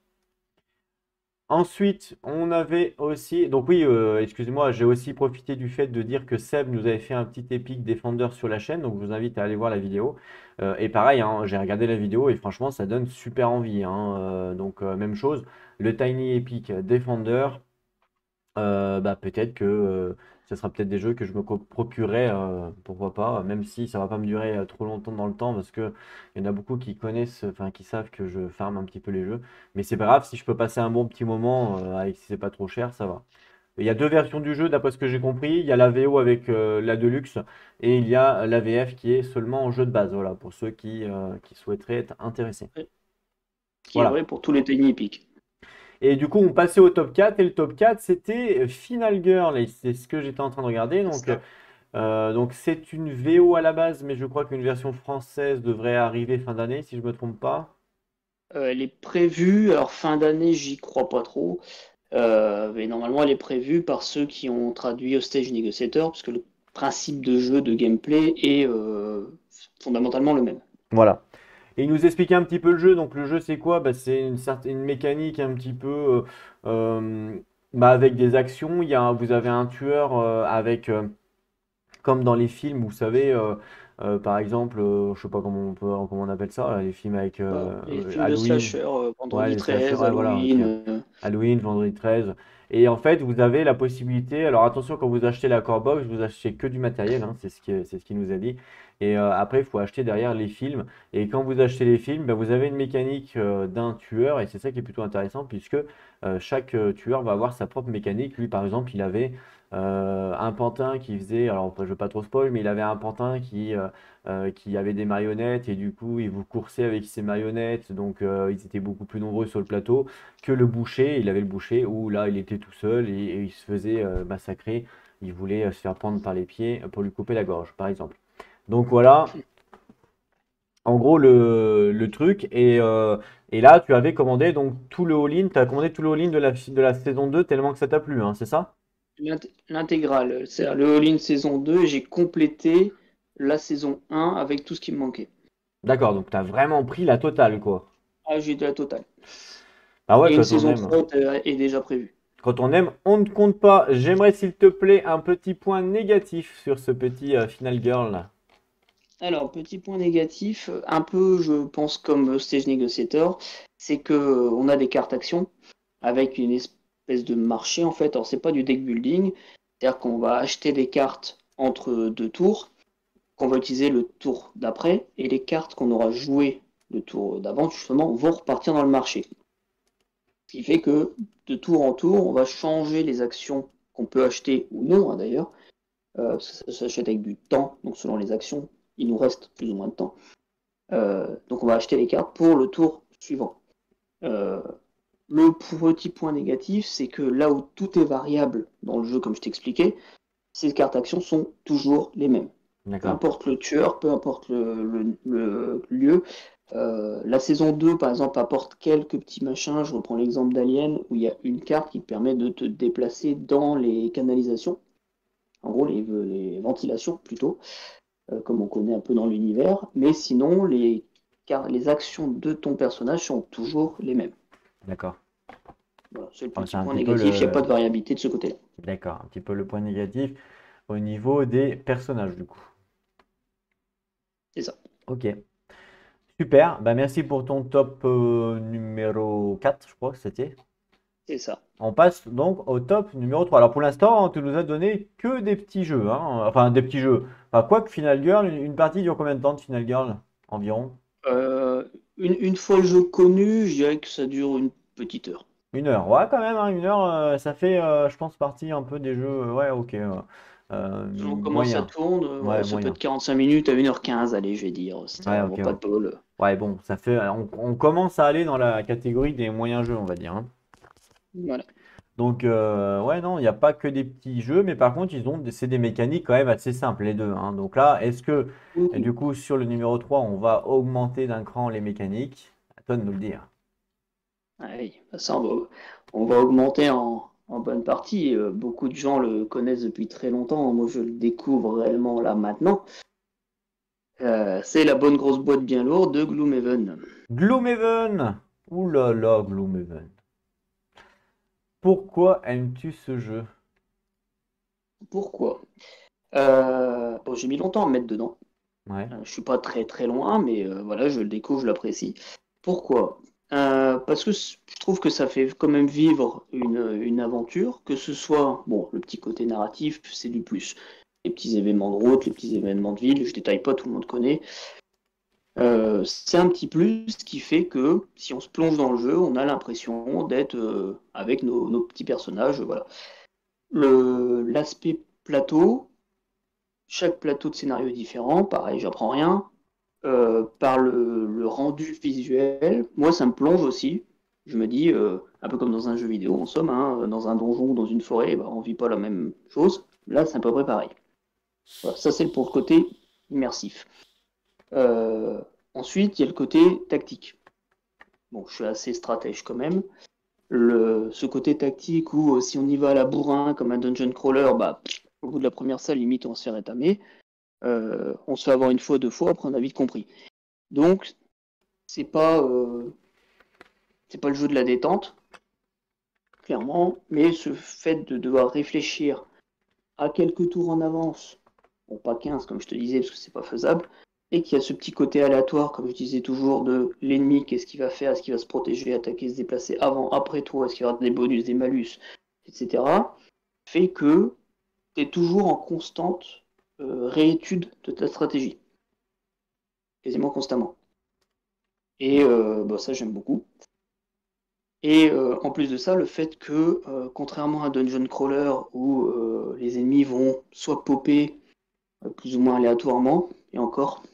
[SPEAKER 1] Ensuite, on avait aussi, donc oui, excusez-moi, j'ai aussi profité du fait de dire que Seb nous avait fait un petit Epic Defender sur la chaîne, donc je vous invite à aller voir la vidéo. Et pareil, hein, j'ai regardé la vidéo et franchement, ça donne super envie, hein. Donc même chose, le Tiny Epic Defender, bah, peut-être que ce sera peut-être des jeux que je me procurerai, pourquoi pas, même si ça va pas me durer trop longtemps dans le temps, parce que il y en a beaucoup qui connaissent, enfin qui savent que je farme un petit peu les jeux. Mais c'est pas grave, si je peux passer un bon petit moment, avec si c'est pas trop cher, ça va. Il y a deux versions du jeu, d'après ce que j'ai compris. Il y a la VO avec la Deluxe et il y a la VF qui est seulement en jeu de base. Voilà, pour ceux qui souhaiteraient être intéressés.
[SPEAKER 4] Ce qui est
[SPEAKER 1] Voilà.
[SPEAKER 4] vrai pour tous les Tiny Epic.
[SPEAKER 1] Et du coup, on passait au top 4. Et le top 4, c'était Final Girl. Et c'est ce que j'étais en train de regarder. Donc c'est une VO à la base, mais je crois qu'une version française devrait arriver fin d'année, si je me trompe pas.
[SPEAKER 4] Elle est prévue, alors fin d'année, j'y crois pas trop, mais normalement elle est prévue par ceux qui ont traduit Hostage Negotiator, parce que le principe de jeu, de gameplay est fondamentalement le même.
[SPEAKER 1] Voilà. Et il nous expliquait un petit peu le jeu. Donc le jeu, c'est quoi? Bah, c'est une certaine mécanique un petit peu bah, avec des actions. Vous avez un tueur avec comme dans les films, vous savez, par exemple, je sais pas comment on appelle ça, là, les films avec
[SPEAKER 4] Les films de
[SPEAKER 1] Halloween,
[SPEAKER 4] slasher,
[SPEAKER 1] ouais,
[SPEAKER 4] Vendredi
[SPEAKER 1] les slashers,
[SPEAKER 4] 13,
[SPEAKER 1] ouais, voilà, ok.
[SPEAKER 4] Halloween,
[SPEAKER 1] Halloween, Vendredi 13. Et en fait, vous avez la possibilité, alors attention, quand vous achetez la core box, vous achetez que du matériel, hein, c'est ce qu'il nous a dit. Et après, il faut acheter derrière les films. Et quand vous achetez les films, ben, vous avez une mécanique d'un tueur, et c'est ça qui est plutôt intéressant, puisque chaque tueur va avoir sa propre mécanique. Lui, par exemple, il avait un pantin qui faisait, alors je ne veux pas trop spoil, mais il avait un pantin qui avait des marionnettes, et du coup, il vous coursait avec ses marionnettes, donc ils étaient beaucoup plus nombreux sur le plateau que le boucher. Il avait le boucher où là, il était tout seul et il se faisait massacrer. Il voulait se faire prendre par les pieds pour lui couper la gorge, par exemple. Donc voilà, en gros, le truc. Et là, tu avais commandé donc tout le all-in. Tu as commandé tout le all-in de la saison 2 tellement que ça t'a plu, hein, c'est ça?
[SPEAKER 4] l'intégrale. C'est le All-in saison 2, j'ai complété la saison 1 avec tout ce qui me manquait.
[SPEAKER 1] D'accord, donc tu as vraiment pris la totale, quoi.
[SPEAKER 4] Ah, j'ai de la totale.
[SPEAKER 1] Ah ouais,
[SPEAKER 4] Et une saison 3 est déjà prévue.
[SPEAKER 1] quand on aime, on ne compte pas. J'aimerais, s'il te plaît, un petit point négatif sur ce petit Final Girl là.
[SPEAKER 4] Alors, petit point négatif, un peu, je pense, comme Stage Negotiator, c'est que on a des cartes actions avec une espèce de marché, en fait. Alors, c'est pas du deck building, c'est-à-dire qu'on va acheter des cartes entre deux tours, qu'on va utiliser le tour d'après, et les cartes qu'on aura jouées le tour d'avant, justement, vont repartir dans le marché. Ce qui fait que, de tour en tour, on va changer les actions qu'on peut acheter ou non, hein, d'ailleurs, parce que ça s'achète avec du temps, donc selon les actions, il nous reste plus ou moins de temps. Donc on va acheter les cartes pour le tour suivant. Le petit point négatif, c'est que là où tout est variable dans le jeu, comme je t'expliquais, ces cartes actions sont toujours les mêmes. Peu
[SPEAKER 1] D'accord.
[SPEAKER 4] importe le tueur, peu importe le lieu. La saison 2, par exemple, apporte quelques petits machins. Je reprends l'exemple d'Alien, où il y a une carte qui te permet de te déplacer dans les canalisations. En gros, les ventilations plutôt, comme on connaît un peu dans l'univers. Mais sinon, les actions de ton personnage sont toujours les mêmes.
[SPEAKER 1] D'accord.
[SPEAKER 4] Voilà, c'est le
[SPEAKER 1] Ah,
[SPEAKER 4] petit
[SPEAKER 1] c'est un
[SPEAKER 4] point
[SPEAKER 1] petit peu
[SPEAKER 4] négatif, il n'y a
[SPEAKER 1] le.
[SPEAKER 4] pas de variabilité de ce côté-là.
[SPEAKER 1] D'accord, un petit peu le point négatif au niveau des personnages, du coup.
[SPEAKER 4] C'est ça.
[SPEAKER 1] Ok. Super. Bah, merci pour ton top numéro 4, je crois que c'était.
[SPEAKER 4] C'est ça.
[SPEAKER 1] On passe donc au top numéro 3. Alors pour l'instant, tu nous as donné que des petits jeux, hein. Enfin, des petits jeux. Enfin, quoi que Final Girl, une partie dure combien de temps de Final Girl? Environ?
[SPEAKER 4] Une fois le jeu connu, je dirais que ça dure une petite heure.
[SPEAKER 1] 1 heure. Ouais, quand même, hein, 1 heure, ça fait, je pense, partie un peu des jeux. Ouais, ok.
[SPEAKER 4] Selon comment ça
[SPEAKER 1] Moyen.
[SPEAKER 4] tourne,
[SPEAKER 1] Ouais,
[SPEAKER 4] ouais, ça peut
[SPEAKER 1] moyen.
[SPEAKER 4] être 45 minutes à 1h15, allez, je vais dire. Si t'as
[SPEAKER 1] Ouais, ok.
[SPEAKER 4] vraiment pas de bol.
[SPEAKER 1] Ouais, bon, ça fait. On commence à aller dans la catégorie des moyens jeux, on va dire, hein.
[SPEAKER 4] Voilà.
[SPEAKER 1] Donc, ouais, non, il n'y a pas que des petits jeux, mais par contre, c'est des mécaniques quand même assez simples, les deux, hein. Donc là, est-ce que, et
[SPEAKER 4] Oui.
[SPEAKER 1] du coup, sur le numéro 3 on va augmenter d'un cran les mécaniques? À toi de nous le dire.
[SPEAKER 4] Ouais, ça, on va augmenter en bonne partie. Beaucoup de gens le connaissent depuis très longtemps. Moi, je le découvre réellement là maintenant. C'est la bonne grosse boîte bien lourde de Gloomhaven.
[SPEAKER 1] Gloomhaven! Ouh là là, Gloomhaven. Pourquoi aimes-tu ce jeu?
[SPEAKER 4] Pourquoi? Bon, j'ai mis longtemps à me mettre dedans.
[SPEAKER 1] Ouais,
[SPEAKER 4] Je suis pas très très loin, mais voilà, je le découvre, je l'apprécie. Pourquoi? Parce que je trouve que ça fait quand même vivre une aventure, que ce soit, bon, le petit côté narratif, c'est du plus. Les petits événements de route, les petits événements de ville, je détaille pas, tout le monde connaît. C'est un petit plus qui fait que si on se plonge dans le jeu, on a l'impression d'être avec nos petits personnages. Voilà. L'aspect plateau, chaque plateau de scénario est différent, pareil, j'apprends rien. Par le rendu visuel, moi ça me plonge aussi. je me dis, un peu comme dans un jeu vidéo, en somme, hein, dans un donjon ou dans une forêt, bah, on vit pas la même chose. Là, c'est à peu près pareil. Voilà, ça, c'est pour le côté immersif. Euh, Ensuite, il y a le côté tactique. Bon, je suis assez stratège quand même. Ce côté tactique où si on y va à la bourrin comme un dungeon crawler, bah, au bout de la première salle, limite, on se fait rétamer. On se fait avoir une fois, deux fois, après on a vite compris. Donc, c'est pas, euh, c'est pas le jeu de la détente, clairement, mais ce fait de devoir réfléchir à quelques tours en avance, bon, pas 15 comme je te disais, parce que c'est pas faisable, et qu'il y a ce petit côté aléatoire, comme je disais toujours, de l'ennemi, qu'est-ce qu'il va faire, est-ce qu'il va se protéger, attaquer, se déplacer avant, après toi, est-ce qu'il y aura des bonus, des malus, etc., fait que tu es toujours en constante réétude de ta stratégie, quasiment constamment. Et bah, ça, j'aime beaucoup. Et en plus de ça, le fait que, contrairement à Dungeon Crawler, où les ennemis vont soit popper plus ou moins aléatoirement, et encore,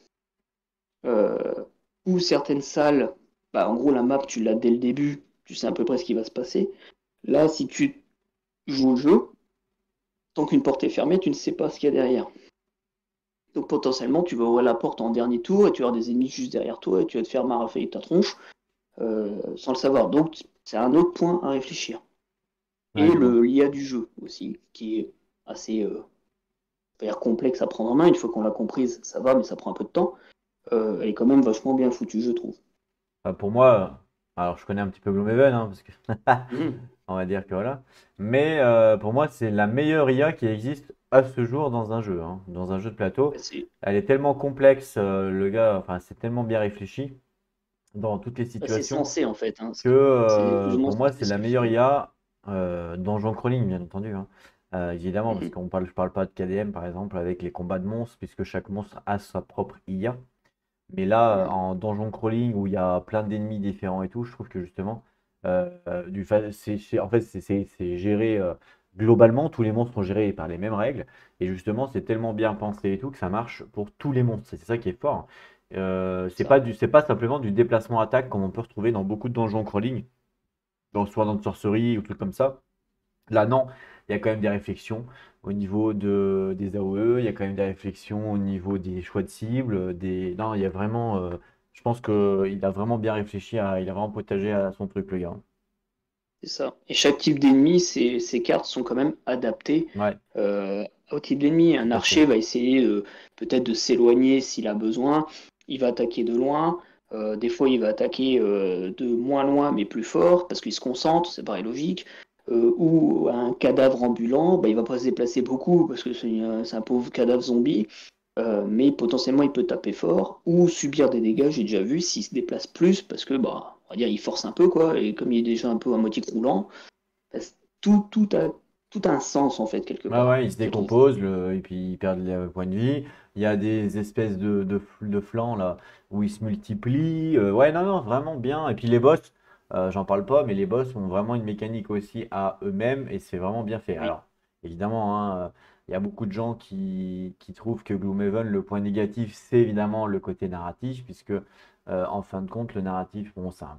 [SPEAKER 4] euh, ou certaines salles, bah, en gros, la map, tu l'as dès le début, tu sais à peu près ce qui va se passer. Là, si tu joues au jeu, tant qu'une porte est fermée, tu ne sais pas ce qu'il y a derrière. Donc potentiellement, tu vas ouvrir la porte en dernier tour et tu vas avoir des ennemis juste derrière toi et tu vas te faire marafer ta tronche sans le savoir. Donc c'est un autre point à réfléchir.
[SPEAKER 1] Ouais,
[SPEAKER 4] Et
[SPEAKER 1] je vois.
[SPEAKER 4] l'IA du jeu aussi, qui est assez complexe à prendre en main. Une fois qu'on l'a comprise, ça va, mais ça prend un peu de temps. Elle est quand même vachement bien foutue, je trouve.
[SPEAKER 1] Enfin, pour moi, alors je connais un petit peu Gloomhaven, hein, parce que
[SPEAKER 4] Mhm.
[SPEAKER 1] on va dire que voilà. Mais pour moi, c'est la meilleure IA qui existe à ce jour dans un jeu, hein, dans un jeu de plateau.
[SPEAKER 4] Bah,
[SPEAKER 1] Elle est tellement complexe, le gars, enfin, c'est tellement bien réfléchi dans toutes les
[SPEAKER 4] c'est
[SPEAKER 1] situations
[SPEAKER 4] censé en fait, hein.
[SPEAKER 1] que
[SPEAKER 4] C'est plus ou moins
[SPEAKER 1] pour moi, c'est
[SPEAKER 4] ce
[SPEAKER 1] la
[SPEAKER 4] qu'ils
[SPEAKER 1] meilleure
[SPEAKER 4] font.
[SPEAKER 1] IA dans Jean Crawling, bien entendu, hein. Évidemment, parce
[SPEAKER 4] Mhm.
[SPEAKER 1] qu'on parle, je parle pas de KDM par exemple avec les combats de monstres, puisque chaque monstre a sa propre IA. Mais là,
[SPEAKER 4] Mhm.
[SPEAKER 1] en donjon crawling où il y a plein d'ennemis différents et tout, je trouve que justement, en fait, c'est géré globalement, tous les monstres sont gérés par les mêmes règles. Et justement, c'est tellement bien pensé et tout que ça marche pour tous les monstres. C'est ça qui est fort.
[SPEAKER 4] Ça.
[SPEAKER 1] C'est pas simplement du déplacement attaque comme on peut retrouver dans beaucoup de donjons crawling, soit dans de sorcerie ou trucs comme ça. Là, non, il y a quand même des réflexions au niveau des AOE, il y a quand même des réflexions au niveau des choix de cibles, Non, il y a vraiment... je pense qu'il a vraiment bien réfléchi, il a vraiment potagé à son truc, le gars.
[SPEAKER 4] C'est ça. Et chaque type d'ennemi, ces cartes sont quand même adaptées
[SPEAKER 1] Ouais,
[SPEAKER 4] euh, au type d'ennemi. Un
[SPEAKER 1] tout à fait.
[SPEAKER 4] archer va essayer peut-être de s'éloigner s'il a besoin. Il va attaquer de loin. Des fois, il va attaquer de moins loin mais plus fort parce qu'il se concentre, c'est pareil logique. Ou un cadavre ambulant, bah, il va pas se déplacer beaucoup parce que c'est un pauvre cadavre zombie. Mais potentiellement il peut taper fort ou subir des dégâts, j'ai déjà vu, s'il se déplace plus, parce que bah, on va dire il force un peu quoi, et comme il est déjà un peu à moitié croulant, bah, tout a un sens en fait quelque
[SPEAKER 1] Ouais,
[SPEAKER 4] part,
[SPEAKER 1] ouais, il se
[SPEAKER 4] je trouve.
[SPEAKER 1] décompose, et puis il perd des points de vie. Il y a des espèces de flancs, là, où ils se multiplient. Ouais, non, non, vraiment bien. Et puis les boss, j'en parle pas, mais les boss ont vraiment une mécanique aussi à eux-mêmes, et c'est vraiment bien fait.
[SPEAKER 4] Oui,
[SPEAKER 1] Alors, évidemment, hein, il y a beaucoup de gens qui trouvent que Gloomhaven, le point négatif, c'est évidemment le côté narratif, puisque, en fin de compte, le narratif, bon, c'est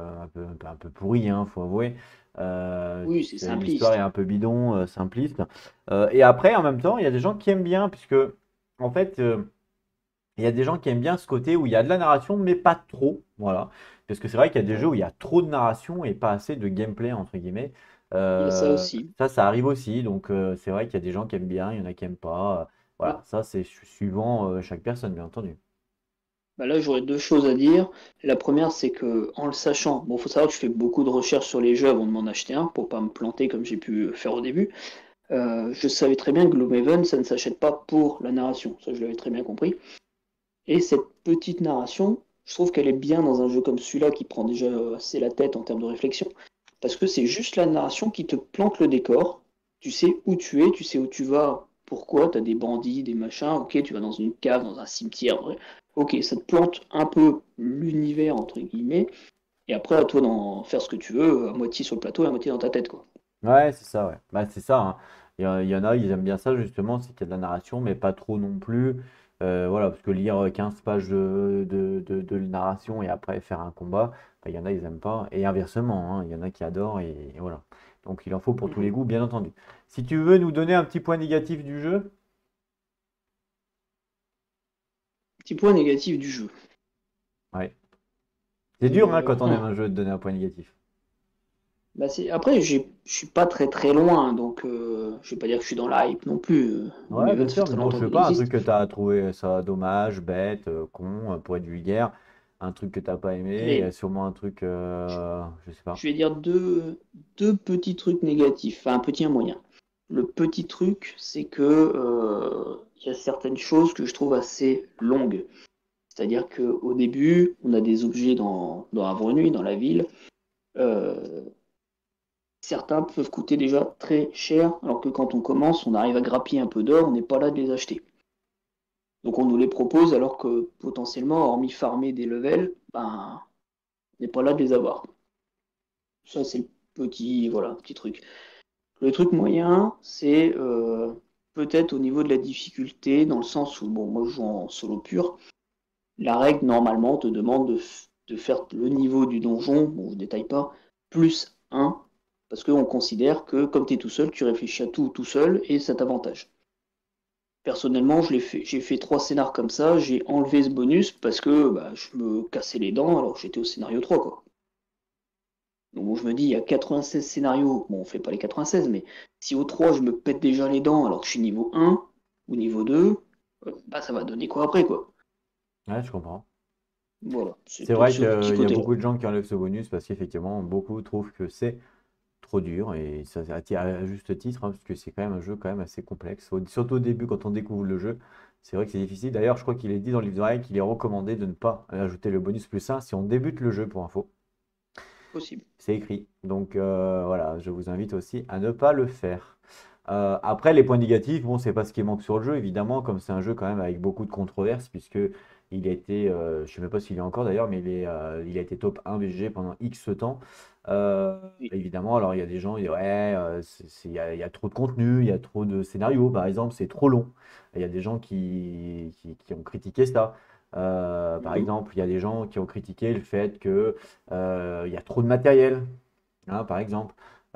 [SPEAKER 1] un peu pourri, hein, faut avouer.
[SPEAKER 4] oui, c'est
[SPEAKER 1] L'histoire est
[SPEAKER 4] simpliste.
[SPEAKER 1] un peu bidon, simpliste. Et après, en même temps, il y a des gens qui aiment bien, puisque, en fait, il y a des gens qui aiment bien ce côté où il y a de la narration, mais pas trop. Voilà. Parce que c'est vrai qu'il y a des jeux
[SPEAKER 4] Ouais.
[SPEAKER 1] où il y a trop de narration et pas assez de gameplay, entre guillemets.
[SPEAKER 4] Il y a ça aussi.
[SPEAKER 1] Ça arrive aussi. Donc, c'est vrai qu'il y a des gens qui aiment bien, il y en a qui aiment pas. Voilà.
[SPEAKER 4] Bah,
[SPEAKER 1] Ça, c'est suivant chaque personne, bien entendu.
[SPEAKER 4] bah là j'aurais deux choses à dire. La première c'est que en le sachant, bon faut savoir que je fais beaucoup de recherches sur les jeux avant de m'en acheter un, pour pas me planter comme j'ai pu faire au début. Je savais très bien que Gloomhaven ça ne s'achète pas pour la narration, ça je l'avais très bien compris. Et cette petite narration, je trouve qu'elle est bien dans un jeu comme celui-là qui prend déjà assez la tête en termes de réflexion. Parce que c'est juste la narration qui te plante le décor. Tu sais où tu es, tu sais où tu vas, pourquoi, tu as des bandits, des machins, ok, tu vas dans une cave, dans un cimetière, ouais. Ok, ça te plante un peu l'univers, entre guillemets, et après à toi d'en faire ce que tu veux, à moitié sur le plateau et à moitié dans ta tête, quoi.
[SPEAKER 1] Ouais, c'est ça, ouais. Bah, c'est ça, hein. Il y en a, ils aiment bien ça, justement, c'est qu'il y a de la narration, mais pas trop non plus. Voilà, parce que lire 15 pages de narration et après faire un combat, bah, il y en a, ils n'aiment pas. Et inversement, hein, il y en a qui adorent et voilà. Donc il en faut pour tous les
[SPEAKER 4] Mhm.
[SPEAKER 1] goûts, bien entendu. Si tu veux nous donner un petit point négatif du jeu,
[SPEAKER 4] Petit point négatif du jeu.
[SPEAKER 1] ouais. C'est dur hein, quand on aime
[SPEAKER 4] Hum.
[SPEAKER 1] un jeu de donner un point négatif.
[SPEAKER 4] Bah, après, je suis pas très très loin, donc je vais pas dire que je suis dans la hype non plus.
[SPEAKER 1] Ouais, bien
[SPEAKER 4] Gloomhaven, ça fait
[SPEAKER 1] sûr, mais
[SPEAKER 4] très
[SPEAKER 1] bon, je
[SPEAKER 4] longtemps
[SPEAKER 1] sais
[SPEAKER 4] qu'il
[SPEAKER 1] pas, un truc
[SPEAKER 4] existe.
[SPEAKER 1] que tu as trouvé ça dommage, bête, con, pour être vulgaire, un truc que t'as pas aimé, il y a
[SPEAKER 4] Allez,
[SPEAKER 1] sûrement un truc, je sais pas.
[SPEAKER 4] je vais dire deux petits trucs négatifs, enfin un petit et un moyen. Le petit truc, c'est que il y a certaines choses que je trouve assez longues. C'est-à-dire qu'au début, on a des objets dans Avenue, dans la ville. Euh, Certains peuvent coûter déjà très cher, alors que quand on commence, on arrive à grappiller un peu d'or, on n'est pas là de les acheter. Donc on nous les propose alors que potentiellement, hormis farmer des levels, ben, on n'est pas là de les avoir. Ça, c'est le petit, voilà, petit truc. Le truc moyen, c'est peut-être au niveau de la difficulté, dans le sens où, bon, moi je joue en solo pur, la règle normalement te demande de faire le niveau du donjon, bon, je ne détaille pas, plus un, parce qu'on considère que comme tu es tout seul, tu réfléchis à tout seul et ça t'avantage. Personnellement, j'ai fait 3 scénars comme ça, j'ai enlevé ce bonus parce que bah, je me cassais les dents alors que j'étais au scénario 3 quoi. Donc bon, je me dis, il y a 96 scénarios, bon on fait pas les 96, mais si au 3 je me pète déjà les dents alors que je suis niveau 1 ou niveau 2, bah ça va donner quoi après quoi.
[SPEAKER 1] Ouais, je comprends.
[SPEAKER 4] Voilà, c'est
[SPEAKER 1] C'est
[SPEAKER 4] peut-être
[SPEAKER 1] vrai
[SPEAKER 4] ce petit
[SPEAKER 1] qu'il y a
[SPEAKER 4] côté-là.
[SPEAKER 1] beaucoup de gens qui enlèvent ce bonus parce qu'effectivement, beaucoup trouvent que c'est trop dur et ça attire à juste titre, hein, parce que c'est quand même un jeu quand même assez complexe. Surtout au début, quand on découvre le jeu, c'est vrai que c'est difficile. D'ailleurs, je crois qu'il est dit dans le livre de règles qu'il est recommandé de ne pas ajouter le bonus plus 1 si on débute le jeu pour info.
[SPEAKER 4] Possible.
[SPEAKER 1] C'est écrit. Donc voilà, je vous invite aussi à ne pas le faire. Après, les points négatifs, bon, c'est pas ce qui manque sur le jeu, évidemment, comme c'est un jeu quand même avec beaucoup de controverses, puisque il a été, je sais même pas s'il est encore d'ailleurs, mais il a été top 1 BG pendant X temps.
[SPEAKER 4] Oui.
[SPEAKER 1] Évidemment, alors il y a des gens, ils disent, ouais, il y a trop de contenu, il y a trop de scénarios, par exemple, c'est trop long. Il y a des gens qui ont critiqué ça. Par
[SPEAKER 4] Mhm.
[SPEAKER 1] exemple, il y a des gens qui ont critiqué le fait que il y a trop de matériel, hein, par exemple.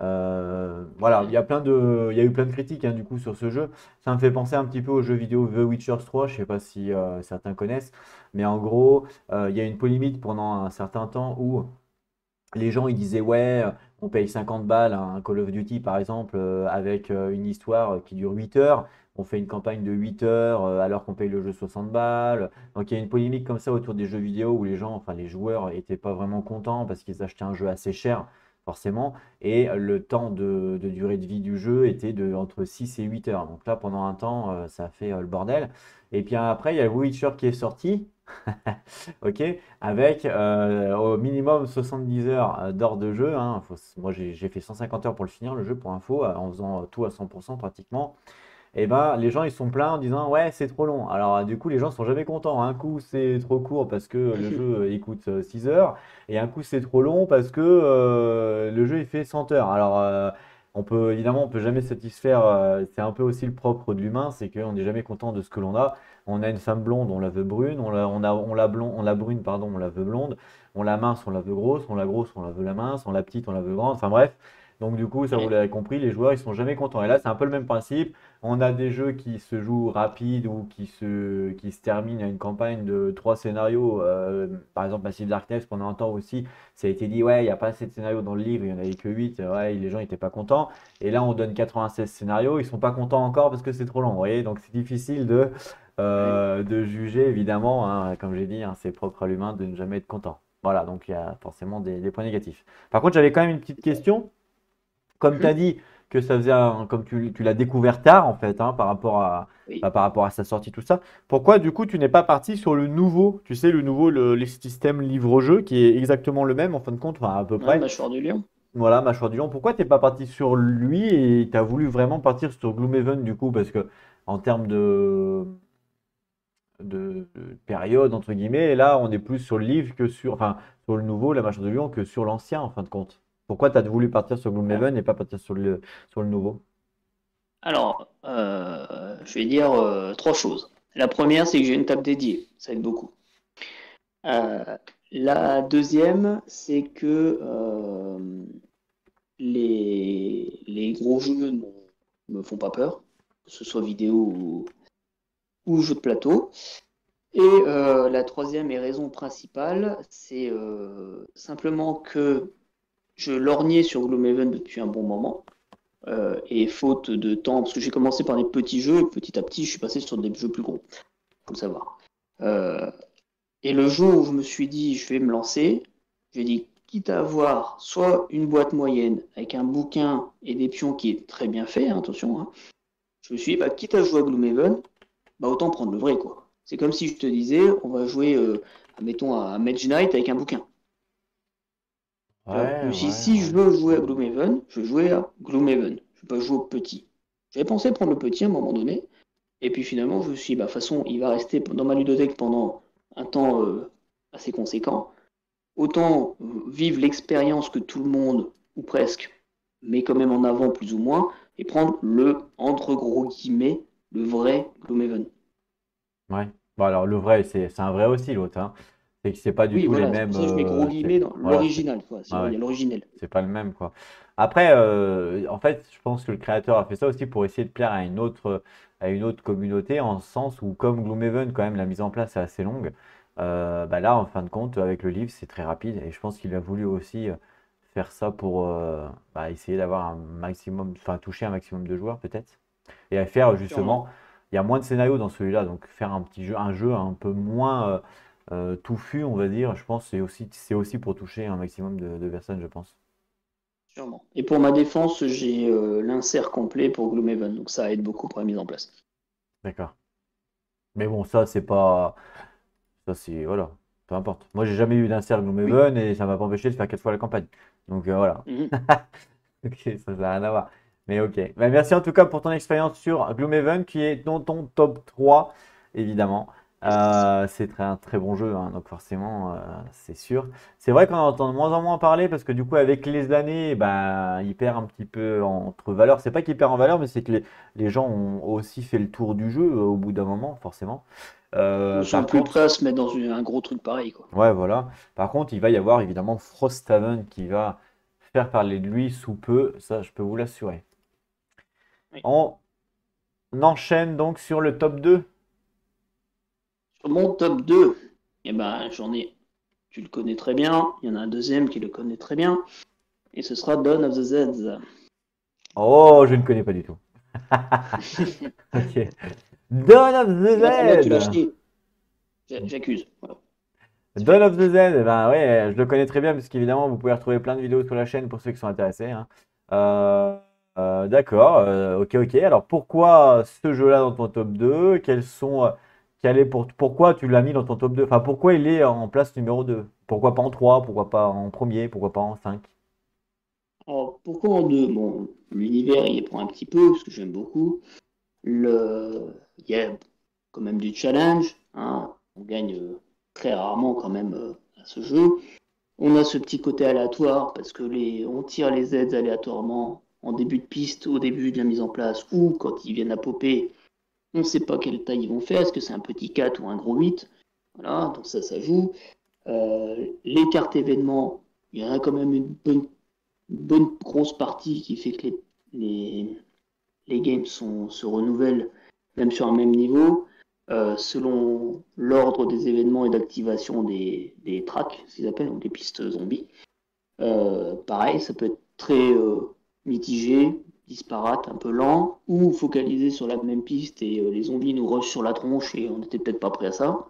[SPEAKER 1] Voilà,
[SPEAKER 4] Ouais.
[SPEAKER 1] il y a eu plein de critiques hein, du coup sur ce jeu. Ça me fait penser un petit peu au jeu vidéo The Witcher 3, je sais pas si certains connaissent, mais en gros, il y a eu une polémique pendant un certain temps où les gens ils disaient ouais, on paye 50 balles à un Call of Duty par exemple, avec une histoire qui dure 8 heures. On fait une campagne de 8 heures alors qu'on paye le jeu 60 balles. Donc il y a une polémique comme ça autour des jeux vidéo où les gens, enfin les joueurs, étaient pas vraiment contents parce qu'ils achetaient un jeu assez cher, forcément. Et le temps de durée de vie du jeu était entre 6 et 8 heures. Donc là, pendant un temps, ça a fait le bordel. Et puis après, il y a The Witcher qui est sorti. Ok, avec au minimum 70 heures d'heures de jeu, hein. Moi, j'ai fait 150 heures pour le finir, le jeu, pour info, en faisant tout à 100% pratiquement. Et ben, les gens, ils sont pleins en disant, ouais, c'est trop long. Alors, du coup, les gens sont jamais contents. Un coup, c'est trop court parce que le jeu, il coûte 6 heures. Et un coup, c'est trop long parce que le jeu, il fait 100 heures. Alors, évidemment, on peut jamais satisfaire. C'est un peu aussi le propre de l'humain, c'est qu'on n'est jamais content de ce que l'on a. On a une femme blonde, on la veut brune. On la brune, pardon, on la veut blonde. On la mince, on la veut grosse. On la grosse, on la veut la mince. On la petite, on la veut grande. Enfin bref. Donc du coup, ça vous
[SPEAKER 4] Ouais.
[SPEAKER 1] l'avez compris, les joueurs, ils sont jamais contents. Et là, c'est un peu le même principe. On a des jeux qui se jouent rapide ou qui se terminent à une campagne de 3 scénarios. Par exemple, Massive Darkness, pendant un temps aussi, ça a été dit, ouais, il n'y a pas assez de scénarios dans le livre, il n'y en avait que 8. Ouais, les gens n'étaient pas contents. Et là, on donne 96 scénarios, ils sont pas contents encore parce que c'est trop long. Vous voyez, donc c'est difficile
[SPEAKER 4] Ouais.
[SPEAKER 1] de juger, évidemment, hein, comme j'ai dit, hein, c'est propre à l'humain de ne jamais être content. Voilà, donc il y a forcément des points négatifs. Par contre, j'avais quand même une petite question. Comme tu as
[SPEAKER 4] Mhm.
[SPEAKER 1] dit que ça faisait comme tu l'as découvert tard en fait, hein,
[SPEAKER 4] Oui.
[SPEAKER 1] par rapport à sa sortie, tout ça, pourquoi du coup tu n'es pas parti sur le nouveau, tu sais, le nouveau, les systèmes livre-jeu qui est exactement le même en fin de compte, enfin, à peu
[SPEAKER 4] Ouais,
[SPEAKER 1] près.
[SPEAKER 4] mâchoire du lion.
[SPEAKER 1] Voilà, Mâchoire du Lion. Pourquoi t'es pas parti sur lui et tu as voulu vraiment partir sur Gloomhaven du coup? Parce que en termes de période, entre guillemets, là on est plus sur le livre que enfin, sur le nouveau, la Mâchoire du Lion, que sur l'ancien en fin de compte. Pourquoi tu as voulu partir sur Gloomhaven et pas partir sur le nouveau?
[SPEAKER 4] Alors, je vais dire 3 choses. La première, c'est que j'ai une table dédiée. Ça aide beaucoup. La deuxième, c'est que les gros jeux ne me font pas peur, que ce soit vidéo ou jeu de plateau. Et la troisième et raison principale, c'est simplement que je lorgnais sur Gloomhaven depuis un bon moment. Et faute de temps, parce que j'ai commencé par des petits jeux, et petit à petit, je suis passé sur des jeux plus gros. Faut le savoir. Et le jour où je me suis dit, je vais me lancer, j'ai dit, quitte à avoir soit une boîte moyenne avec un bouquin et des pions qui est très bien fait, hein, attention, hein, je me suis dit, bah, quitte à jouer à Gloomhaven, bah, autant prendre le vrai, quoi. C'est comme si je te disais, on va jouer, mettons, à Mage Knight avec un bouquin. Tu vois, je
[SPEAKER 1] Ouais,
[SPEAKER 4] me suis dit,
[SPEAKER 1] ouais,
[SPEAKER 4] si je
[SPEAKER 1] ouais.
[SPEAKER 4] veux jouer à Gloomhaven, je vais jouer à Gloomhaven. Je vais pas jouer au petit. J'avais pensé prendre le petit à un moment donné, et puis finalement, je me suis dit, bah, de toute façon, il va rester dans ma ludothèque pendant un temps assez conséquent. Autant vivre l'expérience que tout le monde, ou presque, met quand même en avant plus ou moins, et prendre le, entre gros guillemets, le vrai Gloomhaven.
[SPEAKER 1] Ouais. Bon, alors le vrai, c'est un vrai aussi, l'autre, hein. C'est que c'est pas du
[SPEAKER 4] Oui,
[SPEAKER 1] tout les
[SPEAKER 4] voilà, c'est
[SPEAKER 1] mêmes.
[SPEAKER 4] pour ça que je mets gros guillemets dans
[SPEAKER 1] Voilà,
[SPEAKER 4] l'original, quoi.
[SPEAKER 1] ouais,
[SPEAKER 4] Il
[SPEAKER 1] ouais.
[SPEAKER 4] y a l'original.
[SPEAKER 1] C'est pas le même, quoi. Après, en fait, je pense que le créateur a fait ça aussi pour essayer de plaire à une autre communauté, en ce sens où, comme Gloomhaven, quand même, la mise en place est assez longue. Bah là, en fin de compte, avec le livre, c'est très rapide. Et je pense qu'il a voulu aussi faire ça pour bah, essayer d'avoir un maximum, enfin, toucher un maximum de joueurs, peut-être. Et à faire, justement,
[SPEAKER 4] Sûrement.
[SPEAKER 1] il y a moins de scénarios dans celui-là. Donc, faire un jeu un peu moins touffu, on va dire, je pense, c'est aussi pour toucher un maximum de personnes, je pense.
[SPEAKER 4] Sûrement. Et pour ma défense, j'ai l'insert complet pour Gloomhaven, donc ça aide beaucoup pour la mise en place.
[SPEAKER 1] D'accord. Mais bon, ça, c'est pas. Ça, c'est. Voilà. Peu importe. Moi, j'ai jamais eu d'insert
[SPEAKER 4] Oui.
[SPEAKER 1] Gloomhaven et ça m'a pas empêché de faire 4 fois la campagne. Donc, voilà.
[SPEAKER 4] Mhm.
[SPEAKER 1] Ok, ça n'a rien à voir. Mais ok. Bah, merci en tout cas pour ton expérience sur Gloomhaven, qui est dans ton top 3 évidemment.
[SPEAKER 4] Yes.
[SPEAKER 1] C'est un très bon jeu, hein, donc forcément, c'est sûr. C'est vrai qu'on en entend de moins en moins parler parce que du coup, avec les années, bah, il perd un petit peu entre valeur. C'est pas qu'il perd en valeur, mais c'est que les gens ont aussi fait le tour du jeu au bout d'un moment, forcément.
[SPEAKER 4] Ils sont
[SPEAKER 1] Par
[SPEAKER 4] plus
[SPEAKER 1] contre,
[SPEAKER 4] prêts à se mettre dans un gros truc pareil, quoi.
[SPEAKER 1] ouais, voilà. Par contre, il va y avoir évidemment Frosthaven qui va faire parler de lui sous peu, ça, je peux vous l'assurer.
[SPEAKER 4] Oui.
[SPEAKER 1] On enchaîne donc sur le top 2.
[SPEAKER 4] Sur mon top 2, eh ben, j'en ai. Tu le connais très bien. Il y en a un deuxième qui le connaît très bien. Et ce sera Dawn of the Zeds.
[SPEAKER 1] Oh, je ne connais pas du tout. Ok. Dawn of the
[SPEAKER 4] Là, tu l'as
[SPEAKER 1] Z.
[SPEAKER 4] chié. J'accuse. Voilà. C'est
[SPEAKER 1] Dawn
[SPEAKER 4] fait.
[SPEAKER 1] of the Z, eh ben ouais, je le connais très bien parce qu'évidemment, vous pouvez retrouver plein de vidéos sur la chaîne pour ceux qui sont intéressés, hein. Euh, d'accord, ok, ok. Alors pourquoi ce jeu-là dans ton top 2? Pourquoi tu l'as mis dans ton top 2? Enfin, pourquoi il est en place numéro 2? Pourquoi pas en 3? Pourquoi pas en premier? Pourquoi pas en 5?
[SPEAKER 4] Alors, pourquoi en deux? Bon, l'univers, il y prend un petit peu, parce que j'aime beaucoup. Il y a quand même du challenge, hein. On gagne très rarement quand même à ce jeu. On a ce petit côté aléatoire parce que on tire les aides aléatoirement en début de piste, au début de la mise en place, ou quand ils viennent à popper, on ne sait pas quelle taille ils vont faire, est-ce que c'est un petit 4 ou un gros 8. Voilà, donc ça joue. Les cartes événements, il y en a quand même une bonne grosse partie qui fait que les, les games se renouvellent même sur un même niveau, selon l'ordre des événements et d'activation des tracks, ce qu'ils appellent, donc des pistes zombies. Pareil, ça peut être très mitigé, disparate, un peu lent, ou focalisé sur la même piste et les zombies nous rushent sur la tronche et on n'était peut-être pas prêt à ça.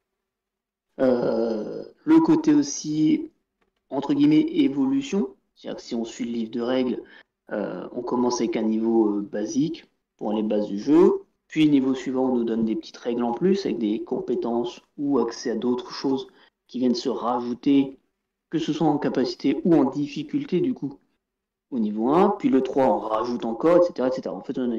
[SPEAKER 4] Le côté aussi, entre guillemets, évolution, c'est-à-dire que si on suit le livre de règles, on commence avec un niveau basique pour les bases du jeu, puis niveau suivant, on nous donne des petites règles en plus avec des compétences ou accès à d'autres choses qui viennent se rajouter, que ce soit en capacité ou en difficulté du coup au niveau 1, puis le 3 on rajoute encore, etc. etc. En fait, on a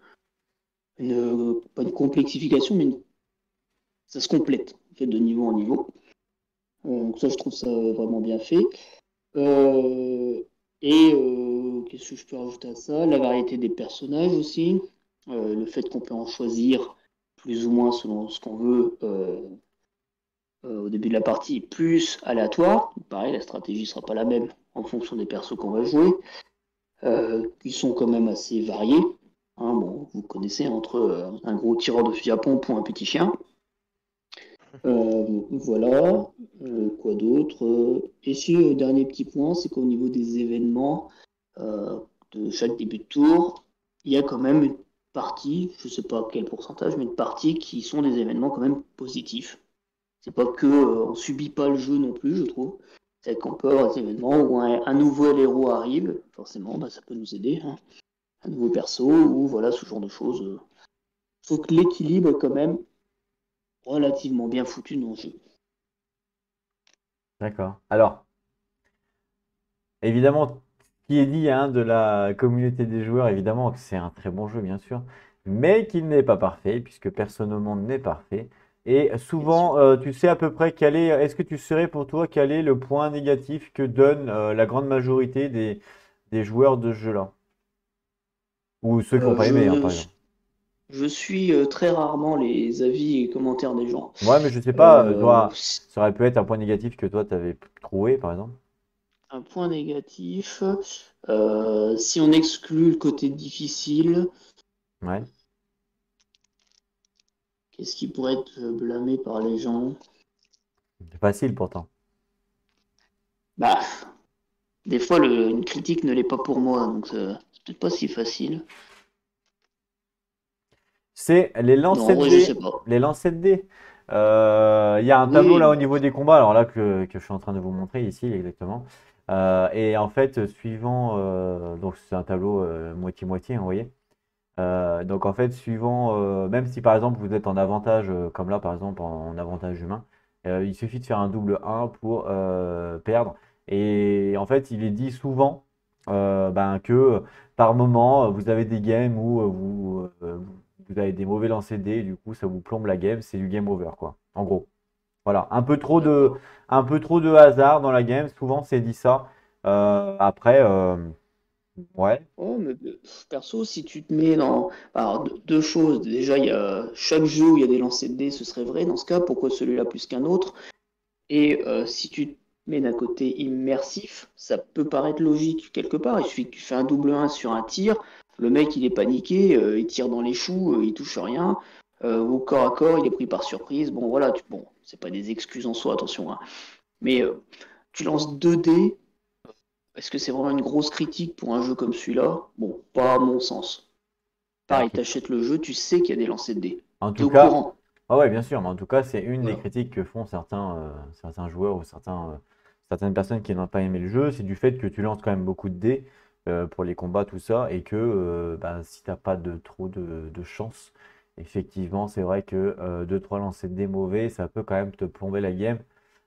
[SPEAKER 4] pas une complexification, mais ça se complète en fait, de niveau en niveau. Donc ça, je trouve ça vraiment bien fait. Euh, Qu'est-ce que je peux rajouter à ça? La variété des personnages aussi. Le fait qu'on peut en choisir plus ou moins selon ce qu'on veut au début de la partie, plus aléatoire. Pareil, la stratégie ne sera pas la même en fonction des persos qu'on va jouer, qui sont quand même assez variés. Hein, bon, vous connaissez entre un gros tireur de fusil à pompe ou un petit chien. Voilà. Quoi d'autre? Et si le dernier petit point, c'est qu'au niveau des événements de chaque début de tour, il y a quand même une partie, je ne sais pas quel pourcentage, mais une partie qui sont des événements quand même positifs. C'est pas que on subit pas le jeu non plus, je trouve. C'est qu'on peut avoir des événements où un nouveau héros arrive, forcément, bah, ça peut nous aider. Hein. Un nouveau perso, ou voilà, ce genre de choses. Je trouve que l'équilibre est quand même relativement bien foutu dans le jeu.
[SPEAKER 1] D'accord. Alors, évidemment, ce qui est dit hein, de la communauté des joueurs, évidemment que c'est un très bon jeu, bien sûr, mais qu'il n'est pas parfait, puisque personne au monde n'est parfait. Et souvent, tu sais à peu près est-ce que tu saurais pour toi quel est le point négatif que donne la grande majorité des joueurs de ce jeu-là? Ou ceux qui n'ont pas aimé, hein, par exemple.
[SPEAKER 4] Je suis très rarement les avis et commentaires des gens.
[SPEAKER 1] Ouais, mais je sais pas,
[SPEAKER 4] Euh,
[SPEAKER 1] ça aurait pu être un point négatif que toi, tu avais trouvé, par exemple.
[SPEAKER 4] un point négatif, si on exclut le côté difficile,
[SPEAKER 1] Ouais.
[SPEAKER 4] qu'est-ce qui pourrait être blâmé par les gens?
[SPEAKER 1] C'est facile pourtant.
[SPEAKER 4] Bah, des fois, une critique ne l'est pas pour moi, donc c'est peut-être pas si facile.
[SPEAKER 1] C'est les
[SPEAKER 4] Non, en
[SPEAKER 1] lancers de
[SPEAKER 4] vrai, je
[SPEAKER 1] dés.
[SPEAKER 4] sais pas.
[SPEAKER 1] Les lancers de dés. Il y a un tableau là au
[SPEAKER 4] Oui,
[SPEAKER 1] niveau des combats, alors là que je suis en train de vous montrer ici exactement. Et en fait, suivant, donc c'est un tableau moitié-moitié, hein, vous voyez. Donc en fait, suivant, même si par exemple vous êtes en avantage, comme là par exemple en avantage humain, il suffit de faire un double 1 pour perdre. Et en fait, il est dit souvent ben, que par moment, vous avez des games où vous avez des mauvais lancers de dés, et du coup ça vous plombe la game, c'est du game over quoi. En gros. Voilà,
[SPEAKER 4] d'accord.
[SPEAKER 1] un peu trop de hasard dans la game, souvent c'est dit ça. Après, ouais,
[SPEAKER 4] Oh, mais perso, si tu te mets dans. Alors, deux choses. Déjà, il y a chaque jeu où il y a des lancers de dés, ce serait vrai dans ce cas. Pourquoi celui-là plus qu'un autre? Et si tu te mets d'un côté immersif, ça peut paraître logique quelque part. Il suffit que tu fais un double 1 sur un tir, le mec il est paniqué, il tire dans les choux, il touche rien. Au corps à corps, il est pris par surprise. Bon voilà, bon, c'est pas des excuses en soi, attention. Hein. Mais tu lances 2 dés, est-ce que c'est vraiment une grosse critique pour un jeu comme celui-là? Bon, pas à mon sens. Pareil,
[SPEAKER 1] ok.
[SPEAKER 4] t'achètes le jeu, tu sais qu'il y a des lancers de dés.
[SPEAKER 1] En
[SPEAKER 4] T'es
[SPEAKER 1] tout
[SPEAKER 4] au
[SPEAKER 1] cas,
[SPEAKER 4] courant.
[SPEAKER 1] ah ouais, bien sûr, mais en tout cas, c'est une des
[SPEAKER 4] Voilà.
[SPEAKER 1] critiques que font certains joueurs ou certaines personnes qui n'ont pas aimé le jeu, c'est du fait que tu lances quand même beaucoup de dés pour les combats, tout ça, et que bah, si t'as pas trop de chance, effectivement, c'est vrai que 2-3 lancers de dés mauvais, ça peut quand même te plomber la game.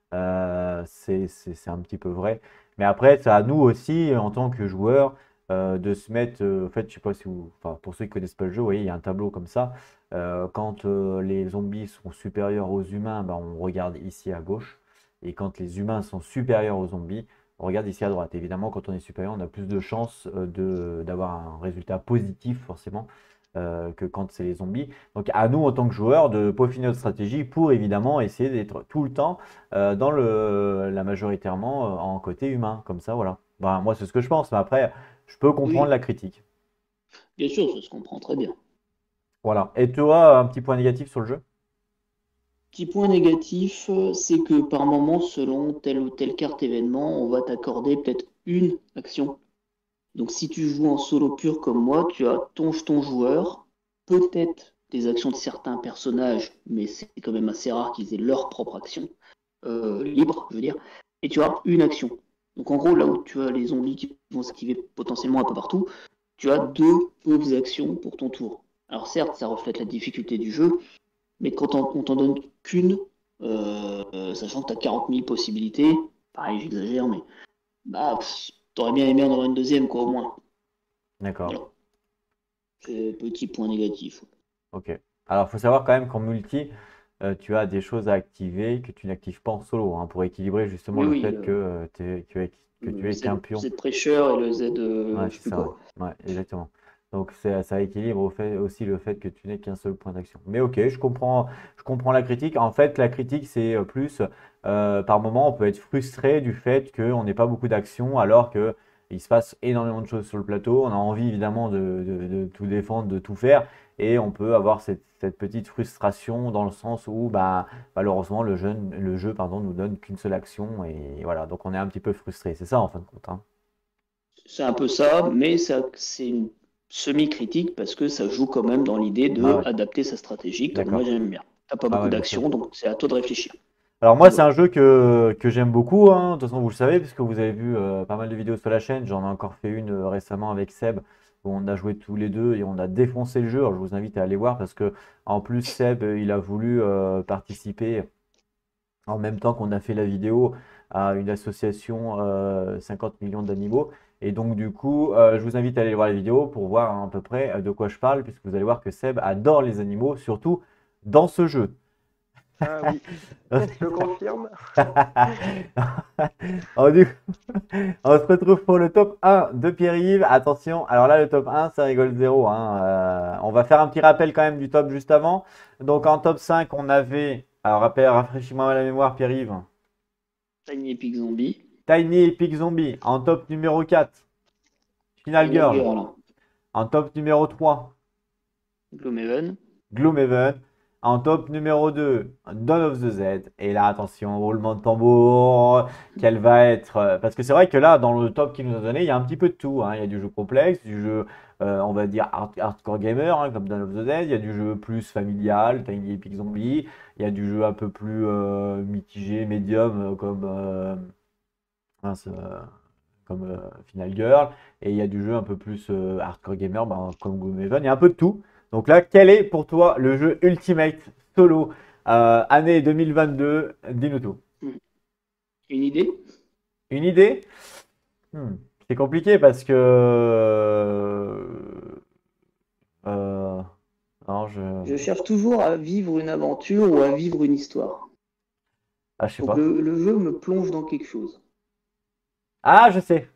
[SPEAKER 1] C'est un petit peu vrai. Mais après, c'est à nous aussi, en tant que joueurs, de se mettre. En fait, je sais pas si vous. Enfin, pour ceux qui connaissent pas le jeu, vous voyez, il y a un tableau comme ça. Quand les zombies sont supérieurs aux humains, ben, on regarde ici à gauche. Et quand les humains sont supérieurs aux zombies, on regarde ici à droite. Évidemment, quand on est supérieur, on a plus de chances d'avoir un résultat positif, forcément, que quand c'est les zombies. Donc, à nous, en tant que joueurs, de peaufiner notre stratégie pour évidemment essayer d'être tout le temps dans la majoritairement en côté humain, comme ça, voilà. Ben, moi, c'est ce que je pense, mais après, je peux comprendre
[SPEAKER 4] Oui,
[SPEAKER 1] la critique.
[SPEAKER 4] bien sûr, ça se comprend très bien.
[SPEAKER 1] Voilà. Et toi, un petit point négatif sur le jeu?
[SPEAKER 4] Petit point négatif, c'est que par moment, selon telle ou telle carte événement, on va t'accorder peut-être une action. Donc si tu joues en solo pur comme moi, tu as ton jeton joueur, peut-être des actions de certains personnages, mais c'est quand même assez rare qu'ils aient leur propre action libre, je veux dire, et tu as une action. Donc en gros, là où tu as les zombies qui vont s'activer potentiellement un peu partout, tu as deux pauvres actions pour ton tour. Alors certes, ça reflète la difficulté du jeu, mais quand on t'en donne qu'une, sachant que tu as 40 000 possibilités, pareil, j'exagère, mais bah, t'aurais bien aimé en avoir une deuxième, quoi, au moins.
[SPEAKER 1] D'accord.
[SPEAKER 4] Voilà, c'est petit point négatif.
[SPEAKER 1] Ok. Alors, il faut savoir quand même qu'en multi, tu as des choses à activer que tu n'actives pas en solo, hein, pour équilibrer justement
[SPEAKER 4] Oui,
[SPEAKER 1] le
[SPEAKER 4] oui,
[SPEAKER 1] fait que tu
[SPEAKER 4] le
[SPEAKER 1] es qu'un
[SPEAKER 4] Z,
[SPEAKER 1] pion.
[SPEAKER 4] Z pressure et le Z,
[SPEAKER 1] Ouais,
[SPEAKER 4] je sais
[SPEAKER 1] c'est
[SPEAKER 4] plus
[SPEAKER 1] ça, ouais.
[SPEAKER 4] quoi.
[SPEAKER 1] Ouais, exactement. Donc ça équilibre aussi le fait que tu n'aies qu'un seul point d'action. Mais ok, je comprends la critique. En fait, la critique, c'est plus, par moment, on peut être frustré du fait qu'on n'ait pas beaucoup d'action alors que il se passe énormément de choses sur le plateau. On a envie évidemment de tout défendre, de tout faire. Et on peut avoir cette petite frustration dans le sens où bah, malheureusement le jeu pardon, nous donne qu'une seule action. Et voilà, donc on est un petit peu frustré. C'est ça en fin de compte, hein.
[SPEAKER 4] C'est un peu ça, mais c'est une semi-critique parce que ça joue quand même dans l'idée
[SPEAKER 1] Ah
[SPEAKER 4] de
[SPEAKER 1] ouais,
[SPEAKER 4] adapter sa stratégie, comme moi
[SPEAKER 1] d'accord.
[SPEAKER 4] j'aime bien. T'as pas
[SPEAKER 1] Ah
[SPEAKER 4] beaucoup
[SPEAKER 1] ouais, bien sûr.
[SPEAKER 4] d'action, donc c'est à toi de réfléchir.
[SPEAKER 1] Alors moi,
[SPEAKER 4] Donc
[SPEAKER 1] c'est
[SPEAKER 4] voilà.
[SPEAKER 1] un jeu que j'aime beaucoup, hein. De toute façon, vous le savez, puisque vous avez vu pas mal de vidéos sur la chaîne. J'en ai encore fait une récemment avec Seb, où on a joué tous les deux et on a défoncé le jeu. Alors, je vous invite à aller voir parce que en plus, Seb, il a voulu participer en même temps qu'on a fait la vidéo à une association 50 millions d'animaux. Et donc, du coup, je vous invite à aller voir la vidéo pour voir à peu près de quoi je parle, puisque vous allez voir que Seb adore les animaux, surtout dans ce jeu.
[SPEAKER 5] Ah oui, je confirme.
[SPEAKER 1] Alors, du coup, on se retrouve pour le top 1 de Pierre-Yves. Attention, alors là, le top 1, ça rigole zéro, hein. On va faire un petit rappel quand même du top juste avant. Donc, en top 5, on avait. Alors, rafraîchis-moi la mémoire, Pierre-Yves.
[SPEAKER 4] Tiny Epic Zombie,
[SPEAKER 1] Tiny Epic Zombie. En top numéro 4, Final
[SPEAKER 4] Final
[SPEAKER 1] Girl.
[SPEAKER 4] Girl,
[SPEAKER 1] En top numéro 3,
[SPEAKER 4] Gloomhaven,
[SPEAKER 1] Gloomhaven. En top numéro 2, Dawn of the Z. Et là, attention, roulement de tambour, quelle va être. Parce que c'est vrai que là, dans le top qu'il nous a donné, il y a un petit peu de tout, hein. Il y a du jeu complexe, du jeu, on va dire, hardcore gamer, hein, comme Dawn of the Z. Il y a du jeu plus familial, Tiny Epic Zombie. Il y a du jeu un peu plus mitigé, médium, comme, mince, Final Girl. Et il y a du jeu un peu plus hardcore gamer, ben, comme Gloomhaven. Il y a un peu de tout. Donc là, quel est pour toi le jeu Ultimate Solo année 2022? Dis-nous tout.
[SPEAKER 4] une idée?
[SPEAKER 1] Une idée? Hmm, C'est compliqué parce que non,
[SPEAKER 4] Je cherche toujours à vivre une aventure ou à vivre une histoire.
[SPEAKER 1] je sais
[SPEAKER 4] Donc
[SPEAKER 1] pas.
[SPEAKER 4] le jeu me plonge dans quelque chose.
[SPEAKER 1] Ah, je sais.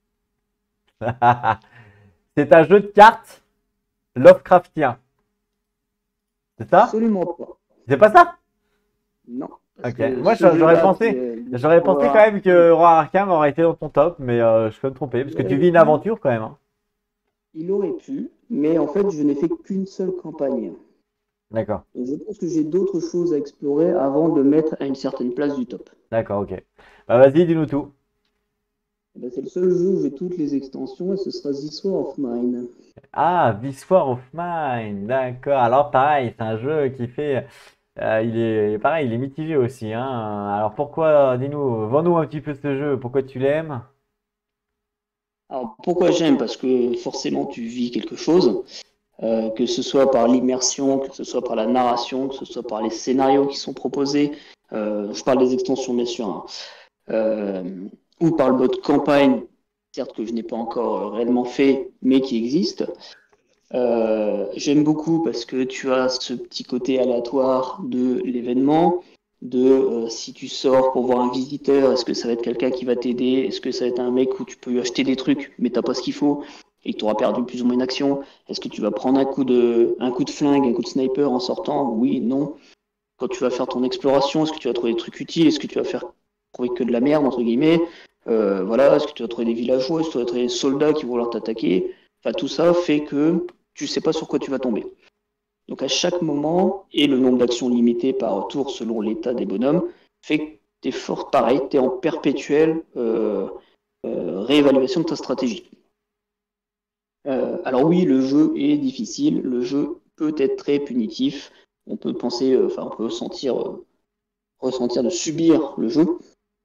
[SPEAKER 1] C'est un jeu de cartes Lovecraftien. C'est ça?
[SPEAKER 4] Absolument pas.
[SPEAKER 1] C'est pas ça?
[SPEAKER 4] Non. Parce
[SPEAKER 1] Ok.
[SPEAKER 4] que
[SPEAKER 1] Moi,
[SPEAKER 4] ce
[SPEAKER 1] j'aurais
[SPEAKER 4] jeu-là, qui
[SPEAKER 1] pensé.
[SPEAKER 4] est
[SPEAKER 1] J'aurais pensé quand
[SPEAKER 4] l'histoire,
[SPEAKER 1] même que Roi Arkham aurait été dans ton top, mais je peux me tromper, parce que tu vis une aventure quand même, hein.
[SPEAKER 4] il aurait pu, mais en fait, je n'ai fait qu'une seule campagne.
[SPEAKER 1] D'accord,
[SPEAKER 4] Et je pense que j'ai d'autres choses à explorer avant de mettre à une certaine place du top.
[SPEAKER 1] d'accord, ok. Bah vas-y, dis-nous tout.
[SPEAKER 4] Eh ben, c'est le seul jeu où j'ai toutes les extensions et ce sera This War of Mine.
[SPEAKER 1] Ah, This War of Mine, d'accord. Alors pareil, c'est un jeu qui fait, il est pareil, il est mitigé aussi, hein. Alors pourquoi, dis-nous, vends-nous un petit peu ce jeu. Pourquoi tu l'aimes?
[SPEAKER 4] Alors pourquoi j'aime? Parce que forcément tu vis quelque chose, que ce soit par l'immersion, que ce soit par la narration, que ce soit par les scénarios qui sont proposés. Je parle des extensions bien sûr, hein. Ou par le mode campagne, certes que je n'ai pas encore réellement fait, mais qui existe. J'aime beaucoup parce que tu as ce petit côté aléatoire de l'événement, de si tu sors pour voir un visiteur, est-ce que ça va être quelqu'un qui va t'aider, est-ce que ça va être un mec où tu peux lui acheter des trucs, mais t'as pas ce qu'il faut, et tu auras perdu plus ou moins une action, est-ce que tu vas prendre un coup de flingue, un coup de sniper en sortant, oui, non. Quand tu vas faire ton exploration, est-ce que tu vas trouver des trucs utiles, est-ce que tu vas faire trouver que de la merde, entre guillemets, voilà, est-ce que tu vas trouver des villageois, est-ce que tu vas trouver des soldats qui vont vouloir t'attaquer, enfin tout ça fait que tu sais pas sur quoi tu vas tomber. Donc à chaque moment, et le nombre d'actions limitées par tour selon l'état des bonhommes, fait que tu es fort pareil, tu es en perpétuelle réévaluation de ta stratégie. Alors oui, le jeu est difficile, le jeu peut être très punitif, on peut penser, on peut ressentir de subir le jeu,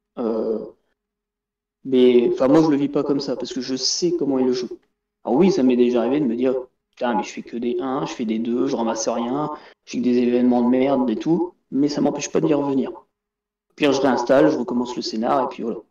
[SPEAKER 4] mais enfin moi je le vis pas comme ça parce que je sais comment est le jeu. Alors oui, ça m'est déjà arrivé de me dire putain, mais je fais que des 1, je fais des 2, je ramasse rien, je fais que des événements de merde et tout, mais ça m'empêche pas d'y revenir. Puis je réinstalle, je recommence le scénar et puis voilà.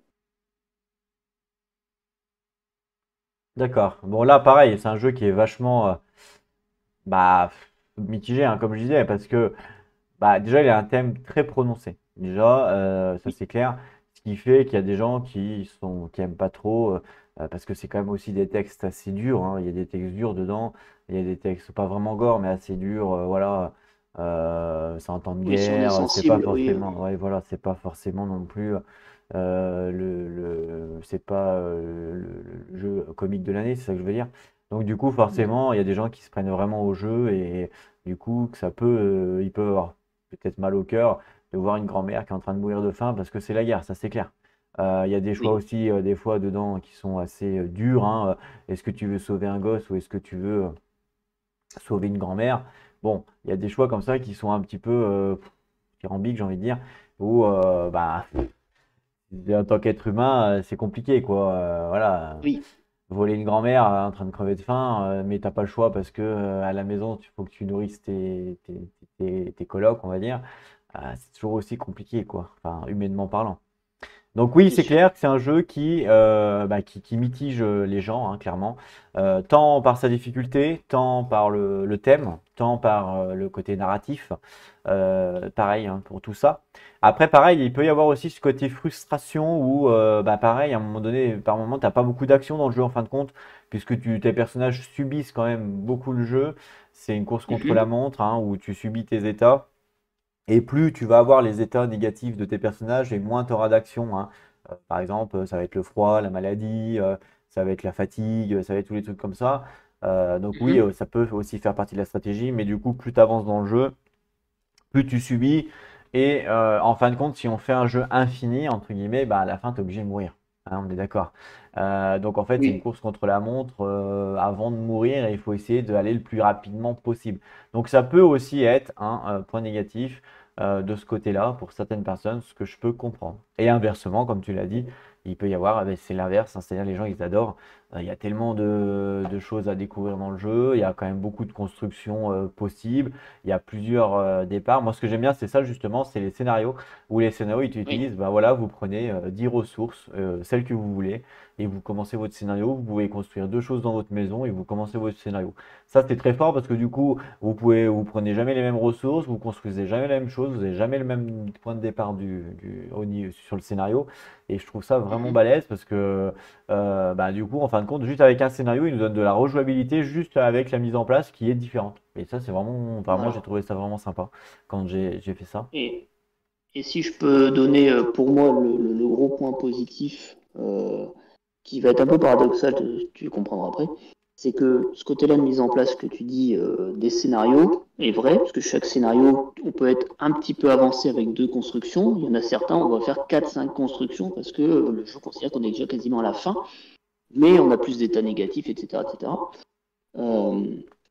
[SPEAKER 1] D'accord. Bon là, pareil, c'est un jeu qui est vachement, bah, mitigé, hein, comme je disais, parce que bah, déjà, il a un thème très prononcé. Déjà, ça
[SPEAKER 4] Oui,
[SPEAKER 1] c'est clair. Ce qui fait qu'il y a des gens qui aiment pas trop parce que c'est quand même aussi des textes assez durs, hein. Il y a des textes durs dedans, il y a des textes pas vraiment gore, mais assez durs, voilà. C'est en temps de
[SPEAKER 4] Oui, si on est
[SPEAKER 1] guerre, c'est pas
[SPEAKER 4] sensible, oui,
[SPEAKER 1] forcément, ouais, voilà, c'est pas forcément non plus, c'est pas le jeu comique de l'année, c'est ça que je veux dire. Donc du coup, forcément, il y a des gens qui se prennent vraiment au jeu et du coup, que ça peut, ils peuvent avoir peut-être mal au cœur de voir une grand-mère qui est en train de mourir de faim parce que c'est la guerre, ça c'est clair. Il y a des choix
[SPEAKER 4] oui,
[SPEAKER 1] aussi, des fois dedans, qui sont assez durs, hein. Est-ce que tu veux sauver un gosse ou est-ce que tu veux sauver une grand-mère? Bon, il y a des choix comme ça qui sont un petit peu dithyrambiques, j'ai envie de dire, où bah, en tant qu'être humain, c'est compliqué, quoi. Voilà,
[SPEAKER 4] oui,
[SPEAKER 1] voler une grand-mère en train de crever de faim, mais t'as pas le choix parce que à la maison, il faut que tu nourrisses tes colocs, on va dire. C'est toujours aussi compliqué, quoi. Enfin, humainement parlant. Donc oui,
[SPEAKER 4] c'est
[SPEAKER 1] c'est
[SPEAKER 4] sûr.
[SPEAKER 1] clair que c'est un jeu qui mitige les gens, hein, clairement. Tant par sa difficulté, tant par le thème, tant par le côté narratif. Pareil, hein, pour tout ça. Après, pareil, il peut y avoir aussi ce côté frustration où, pareil, à un moment donné, par moment, t'as pas beaucoup d'action dans le jeu en fin de compte, puisque tes personnages subissent quand même beaucoup le jeu. C'est une course contre la
[SPEAKER 4] Mhm.
[SPEAKER 1] montre, hein, où tu subis tes états. Et plus tu vas avoir les états négatifs de tes personnages, et moins tu auras d'action, hein. Par exemple, ça va être le froid, la maladie, ça va être la fatigue, ça va être tous les trucs comme ça. Donc oui,
[SPEAKER 4] Mhm.
[SPEAKER 1] ça peut aussi faire partie de la stratégie, mais du coup, plus tu avances dans le jeu, plus tu subis. Et en fin de compte, si on fait un jeu infini, entre guillemets, bah, à la fin, tu es obligé de mourir. Hein, on est d'accord. Donc en fait, c'est une
[SPEAKER 4] Oui,
[SPEAKER 1] course contre la montre. Avant de mourir, il faut essayer d'aller le plus rapidement possible. Donc ça peut aussi être un point négatif de ce côté-là pour certaines personnes, ce que je peux comprendre. Et inversement, comme tu l'as dit, il peut y avoir, c'est l'inverse, hein, c'est-à-dire les gens, ils adorent. Il y a tellement de choses à découvrir dans le jeu, il y a quand même beaucoup de constructions possibles. Il y a plusieurs départs. Moi, ce que j'aime bien, c'est ça justement, c'est les scénarios. Où les scénarios, ils
[SPEAKER 4] oui.
[SPEAKER 1] t'utilisent, bah voilà, vous prenez 10 ressources, celles que vous voulez, et vous commencez votre scénario. Vous pouvez construire deux choses dans votre maison et vous commencez votre scénario. Ça, c'est très fort parce que du coup, vous prenez jamais les mêmes ressources, vous construisez jamais la même chose, vous n'avez jamais le même point de départ sur le scénario. Et je trouve ça vraiment
[SPEAKER 4] Mhm.
[SPEAKER 1] balèze parce que du coup, en fin de compte, juste avec un scénario, il nous donne de la rejouabilité juste avec la mise en place qui est différente. Et ça, c'est vraiment, enfin, moi, j'ai
[SPEAKER 4] Voilà.
[SPEAKER 1] trouvé ça vraiment sympa quand j'ai fait ça.
[SPEAKER 4] Et, et si je peux donner pour moi le gros point positif, qui va être un peu paradoxal, tu comprendras après, c'est que ce côté-là de mise en place que tu dis des scénarios est vrai, parce que chaque scénario, on peut être un petit peu avancé avec deux constructions. Il y en a certains, on va faire quatre, cinq constructions parce que le jeu considère qu'on est déjà quasiment à la fin, mais on a plus d'états négatifs, etc., etc. Euh,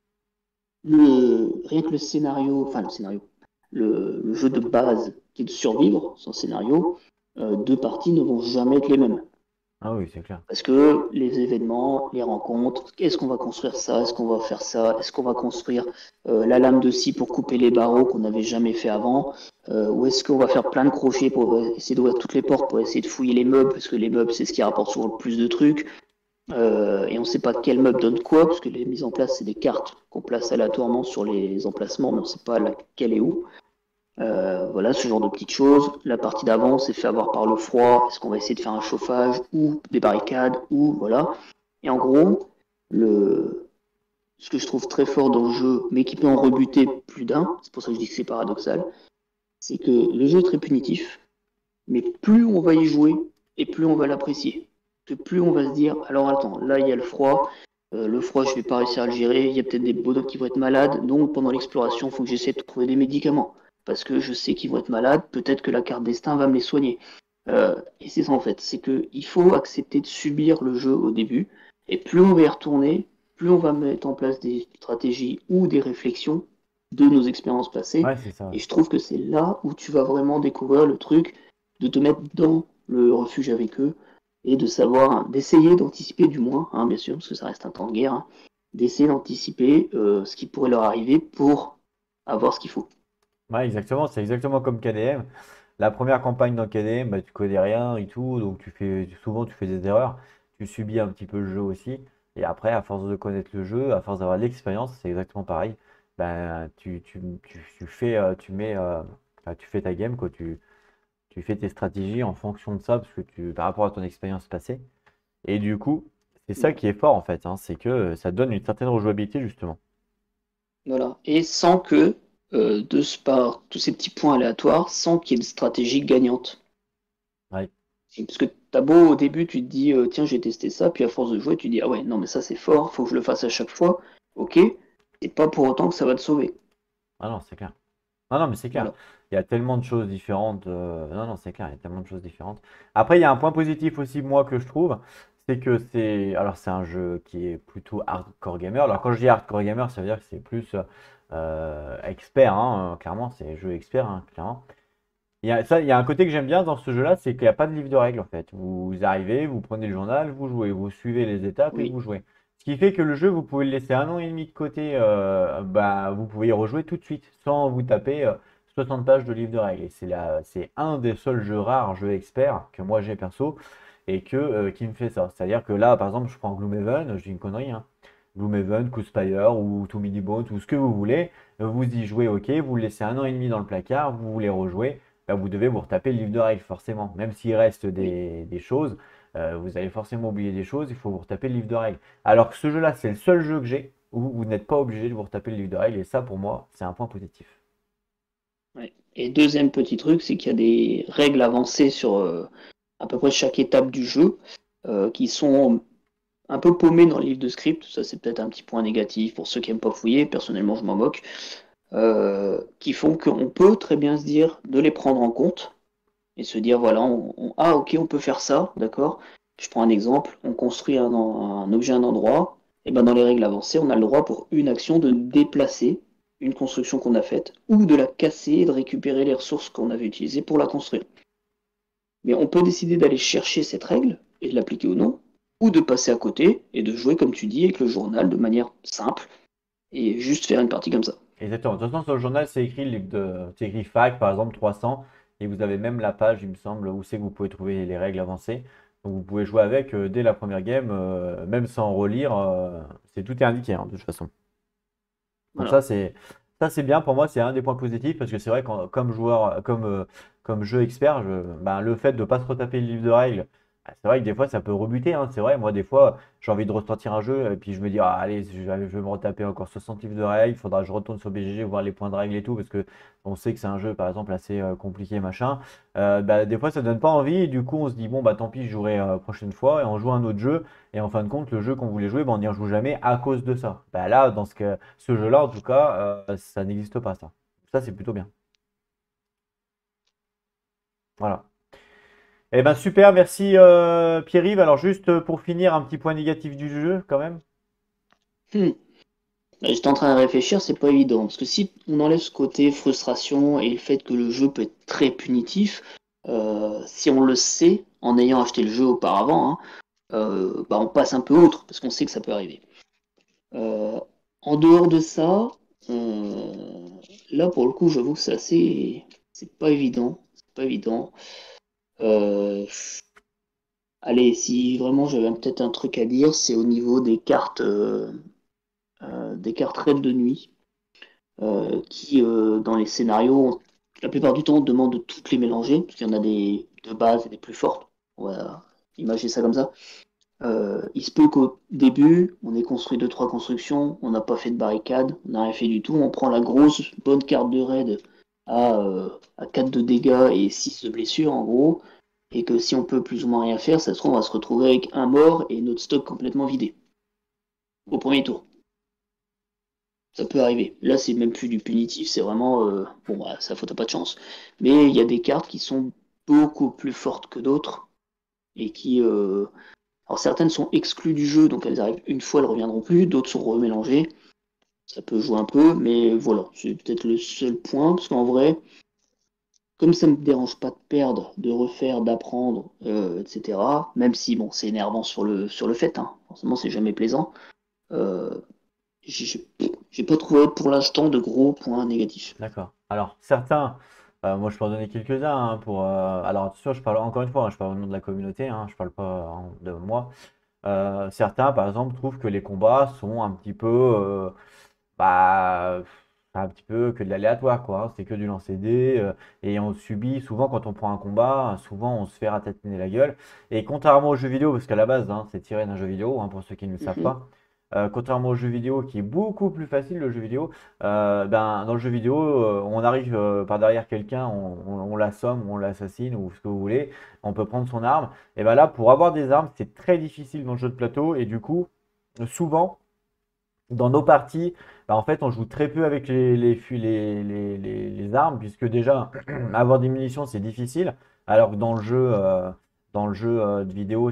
[SPEAKER 4] rien que le scénario, enfin le scénario, le jeu de base qui est de survivre, son scénario, deux parties ne vont jamais être les mêmes.
[SPEAKER 1] Ah oui, c'est clair.
[SPEAKER 4] Parce que les événements, les rencontres, est-ce qu'on va construire ça, est-ce qu'on va faire ça, est-ce qu'on va construire la lame de scie pour couper les barreaux qu'on n'avait jamais fait avant, ou est-ce qu'on va faire plein de crochets pour essayer d'ouvrir toutes les portes pour essayer de fouiller les meubles, parce que les meubles c'est ce qui rapporte souvent le plus de trucs, et on ne sait pas quel meuble donne quoi, parce que les mises en place c'est des cartes qu'on place aléatoirement sur les emplacements, mais on ne sait pas laquelle est où. Voilà, ce genre de petites choses. La partie d'avant, c'est fait avoir par le froid. Est-ce qu'on va essayer de faire un chauffage ou des barricades ou voilà. Et en gros, ce que je trouve très fort dans le jeu, mais qui peut en rebuter plus d'un, c'est pour ça que je dis que c'est paradoxal, c'est que le jeu est très punitif, mais plus on va y jouer et plus on va l'apprécier. Que plus on va se dire, alors attends, là il y a le froid je vais pas réussir à le gérer, il y a peut-être des bonhommes qui vont être malades, donc pendant l'exploration il faut que j'essaie de trouver des médicaments, parce que je sais qu'ils vont être malades, peut-être que la carte destin va me les soigner. Et c'est ça en fait, c'est qu'il faut accepter de subir le jeu au début, et plus on va y retourner, plus on va mettre en place des stratégies ou des réflexions de nos expériences passées,
[SPEAKER 1] Ouais, c'est ça.
[SPEAKER 4] et je trouve que c'est là où tu vas vraiment découvrir le truc de te mettre dans le refuge avec eux et de savoir, d'essayer d'anticiper du moins, hein, bien sûr, parce que ça reste un temps de guerre, hein, d'essayer d'anticiper ce qui pourrait leur arriver pour avoir ce qu'il faut.
[SPEAKER 1] Ouais, exactement. C'est exactement comme KDM. La première campagne dans KDM, bah, tu connais rien et tout, donc souvent tu fais des erreurs. Tu subis un petit peu le jeu aussi. Et après, à force de connaître le jeu, à force d'avoir de l'expérience, c'est exactement pareil. Ben, tu fais, enfin, tu fais ta game, quoi. Tu fais tes stratégies en fonction de ça, parce que par rapport à ton expérience passée. Et du coup, C'est ça qui est fort en fait, hein, c'est que ça donne une certaine rejouabilité justement.
[SPEAKER 4] Voilà. Et sans que, par tous ces petits points aléatoires, sans qu'il y ait de stratégie gagnante.
[SPEAKER 1] Ouais.
[SPEAKER 4] Parce que t'as beau au début, tu te dis, tiens, j'ai testé ça, puis à force de jouer, tu te dis, ah ouais, non, mais ça c'est fort, faut que je le fasse à chaque fois. Ok, c'est pas pour autant que ça va te sauver.
[SPEAKER 1] Ah non, c'est clair. Non, non, mais c'est clair.
[SPEAKER 4] Voilà.
[SPEAKER 1] Il y a tellement de choses différentes. Non, non, c'est clair, il y a tellement de choses différentes. Après, il y a un point positif aussi, moi, que je trouve, c'est que c'est. Alors, c'est un jeu qui est plutôt hardcore gamer. Alors, quand je dis hardcore gamer, ça veut dire que c'est plus expert, hein, clairement, c'est jeu expert, hein, clairement. Il y a un côté que j'aime bien dans ce jeu-là, c'est qu'il n'y a pas de livre de règles en fait. Vous arrivez, vous prenez le journal, vous jouez, vous suivez les étapes et
[SPEAKER 4] Oui.
[SPEAKER 1] vous jouez. Ce qui fait que le jeu, vous pouvez le laisser 1 an et demi de côté, bah, vous pouvez y rejouer tout de suite sans vous taper 60 pages de livre de règles. Et c'est un des seuls jeux rares, jeux experts que moi j'ai perso et qui me fait ça. C'est-à-dire que là, par exemple, je prends Gloomhaven, je dis une connerie, hein. Gloomhaven, Cospire ou Two Mini Bones ou ce que vous voulez, vous y jouez, ok, vous le laissez 1 an et demi dans le placard, vous voulez rejouer bah, vous devez vous retaper le livre de règles, forcément. Même s'il reste
[SPEAKER 4] Oui.
[SPEAKER 1] des choses, vous allez forcément oublier des choses, il faut vous retaper le livre de règles. Alors que ce jeu-là, c'est le seul jeu que j'ai où vous n'êtes pas obligé de vous retaper le livre de règles, et ça, pour moi, c'est un point positif.
[SPEAKER 4] Ouais. Et deuxième petit truc, c'est qu'il y a des règles avancées sur à peu près chaque étape du jeu qui sont un peu paumées dans le livre de script. Ça, c'est peut-être un petit point négatif pour ceux qui n'aiment pas fouiller. Personnellement, je m'en moque. Qui font qu'on peut très bien se dire de les prendre en compte et se dire voilà, ah ok, on peut faire ça, d'accord. Je prends un exemple, on construit un objet à un endroit, et ben dans les règles avancées, on a le droit pour une action de déplacer une construction qu'on a faite ou de la casser et de récupérer les ressources qu'on avait utilisées pour la construire. Mais on peut décider d'aller chercher cette règle et de l'appliquer ou non, ou de passer à côté et de jouer comme tu dis avec le journal de manière simple et juste faire une partie comme ça.
[SPEAKER 1] Exactement. De toute façon, sur le journal, c'est écrit, c'est écrit fac, par exemple, 300, et vous avez même la page, il me semble, où c'est que vous pouvez trouver les règles avancées. Donc, vous pouvez jouer avec dès la première game, même sans relire, tout est indiqué, hein, de toute façon. Donc
[SPEAKER 4] Voilà.
[SPEAKER 1] ça c'est bien pour moi, c'est un des points positifs parce que c'est vrai que comme joueur, comme jeu expert, ben, le fait de ne pas se retaper le livre de règles, c'est vrai que des fois ça peut rebuter, hein, c'est vrai, moi des fois j'ai envie de ressortir un jeu et puis je me dis ah, allez je vais me retaper encore 60 livres de règles, il faudra que je retourne sur BGG voir les points de règles et tout parce que on sait que c'est un jeu par exemple assez compliqué machin. Bah, des fois ça donne pas envie et du coup on se dit bon bah tant pis je jouerai prochaine fois et on joue un autre jeu et en fin de compte le jeu qu'on voulait jouer bah, on n'y rejoue jamais à cause de ça. Bah, là dans ce jeu-là, en tout cas, ça n'existe pas, ça. Ça, c'est plutôt bien. Voilà. Eh ben super, merci Pierre-Yves. Alors juste pour finir, un petit point négatif du jeu quand même.
[SPEAKER 4] Hmm. J'étais en train de réfléchir, c'est pas évident. Parce que si on enlève ce côté frustration et le fait que le jeu peut être très punitif, si on le sait en ayant acheté le jeu auparavant, hein, bah on passe un peu outre parce qu'on sait que ça peut arriver. Euh, En dehors de ça, là pour le coup, j'avoue que c'est pas évident. C'est pas évident. Euh, Allez, si vraiment j'avais peut-être un truc à dire, c'est au niveau des cartes raid de nuit. Qui, dans les scénarios, la plupart du temps, demandent de toutes les mélanger, parce qu'il y en a des de base et des plus fortes. On va imaginer ça comme ça. Il se peut qu'au début, on ait construit deux trois constructions, on n'a pas fait de barricade, on n'a rien fait du tout, on prend la grosse bonne carte de raid à 4 de dégâts et 6 de blessures en gros, et que si on peut plus ou moins rien faire, ça se trouve, on va se retrouver avec un mort et notre stock complètement vidé au premier tour. Ça peut arriver. Là, c'est même plus du punitif, c'est vraiment bon, bah, ça faute à pas de chance. Mais il y a des cartes qui sont beaucoup plus fortes que d'autres et qui, alors certaines sont exclues du jeu, donc elles arrivent une fois, elles reviendront plus. D'autres sont remélangées. Ça peut jouer un peu, mais voilà, c'est peut-être le seul point parce qu'en vrai, comme ça me dérange pas de perdre, de refaire, d'apprendre, etc. Même si bon, c'est énervant sur le fait, hein. Forcément, c'est jamais plaisant. Euh, j'ai j'ai pas trouvé pour l'instant de gros points négatifs.
[SPEAKER 1] D'accord. Alors, certains, moi je peux en donner quelques-uns hein, alors attention, je parle encore une fois, hein, je parle au nom de la communauté, hein, je parle pas de moi. Certains, par exemple, trouvent que les combats sont un petit peu, bah, un petit peu que de l'aléatoire, quoi, hein. C'est que du lancer dés. Et on subit, souvent quand on prend un combat, souvent on se fait ratatiner la gueule. Et contrairement aux jeux vidéo, parce qu'à la base, hein, c'est tiré d'un jeu vidéo, hein, pour ceux qui ne le savent
[SPEAKER 4] Mhm.
[SPEAKER 1] pas. Contrairement au jeu vidéo, qui est beaucoup plus facile, le jeu vidéo, ben, dans le jeu vidéo, on arrive par derrière quelqu'un, on l'assomme, on l'assassine, ou ce que vous voulez, on peut prendre son arme. Et ben là, pour avoir des armes, c'est très difficile dans le jeu de plateau, et du coup, souvent, dans nos parties, bah, en fait, on joue très peu avec les armes, puisque déjà, avoir des munitions, c'est difficile, alors que dans le jeu de vidéo,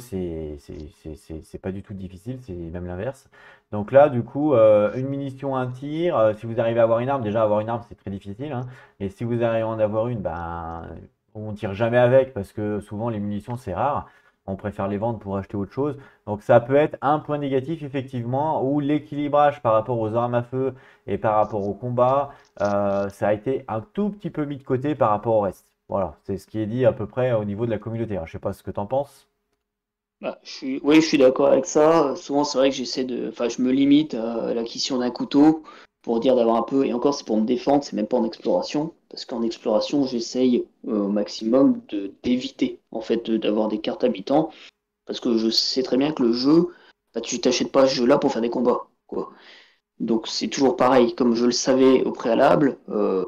[SPEAKER 1] c'est pas du tout difficile, c'est même l'inverse. Donc là, du coup, une munition, un tir, si vous arrivez à avoir une arme, déjà avoir une arme, c'est très difficile, hein. Et si vous arrivez à en avoir une, ben, on tire jamais avec, parce que souvent, les munitions, c'est rare. On préfère les vendre pour acheter autre chose. Donc ça peut être un point négatif effectivement, où l'équilibrage par rapport aux armes à feu et par rapport au combat, ça a été un tout petit peu mis de côté par rapport au reste. Voilà, c'est ce qui est dit à peu près au niveau de la communauté. Alors, je sais pas ce que tu en penses.
[SPEAKER 4] Bah, oui, je suis d'accord avec ça. Souvent, c'est vrai que enfin, je me limite à l'acquisition d'un couteau pour dire d'avoir un peu, et encore, c'est pour me défendre, c'est même pas en exploration, parce qu'en exploration, j'essaye au maximum d'éviter, en fait, d'avoir des cartes habitants, parce que je sais très bien que le jeu, bah, tu t'achètes pas ce jeu-là pour faire des combats, quoi. Donc, c'est toujours pareil, comme je le savais au préalable,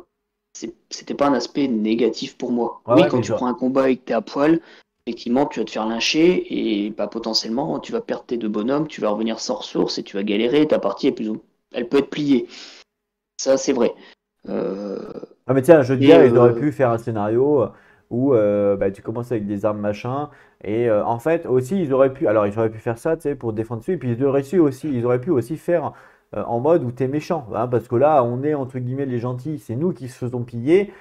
[SPEAKER 4] c'était pas un aspect négatif pour moi.
[SPEAKER 1] Ouais,
[SPEAKER 4] Oui,
[SPEAKER 1] ouais,
[SPEAKER 4] quand
[SPEAKER 1] mais
[SPEAKER 4] tu prends un combat et que t'es à poil, effectivement, tu vas te faire lyncher et bah, potentiellement, tu vas perdre tes deux bonhommes, tu vas revenir sans ressources et tu vas galérer. Ta partie est elle peut être pliée. Ça, c'est vrai. Euh,
[SPEAKER 1] ah mais tiens, un jeu de
[SPEAKER 4] et
[SPEAKER 1] guerre, ils auraient pu faire un scénario où bah, tu commences avec des armes machin. Et en fait, aussi, ils auraient pu faire ça, tu sais, pour te défendre dessus. Et puis ils auraient pu aussi faire en mode où t'es méchant, hein, parce que là, on est entre guillemets les gentils, c'est nous qui se faisons piller.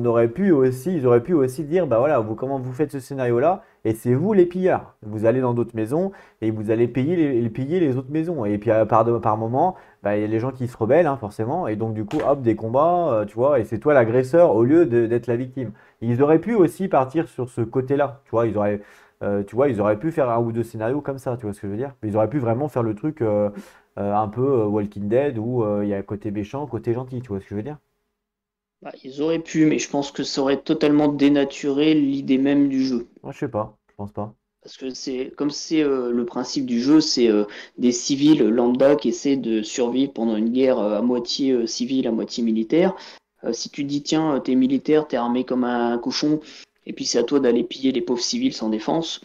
[SPEAKER 1] Ils auraient pu aussi dire, bah voilà, comment vous faites ce scénario-là, et c'est vous les pilleurs. Vous allez dans d'autres maisons et vous allez piller les autres maisons. Et puis par moment, bah, il y a les gens qui se rebellent, hein, forcément, et donc du coup, hop, des combats, tu vois, et c'est toi l'agresseur au lieu d'être la victime. Ils auraient pu aussi partir sur ce côté-là, tu vois, ils auraient pu faire un ou deux scénarios comme ça, tu vois ce que je veux dire? Ils auraient pu vraiment faire le truc un peu Walking Dead où il y a côté méchant, côté gentil, tu vois ce que je veux dire?
[SPEAKER 4] bah, ils auraient pu, mais je pense que ça aurait totalement dénaturé l'idée même du jeu.
[SPEAKER 1] Moi, je sais pas, je pense pas.
[SPEAKER 4] Parce que c'est le principe du jeu, c'est des civils lambda qui essaient de survivre pendant une guerre à moitié civile, à moitié militaire. Si tu dis tiens, t'es militaire, t'es armé comme un cochon, et puis c'est à toi d'aller piller les pauvres civils sans défense,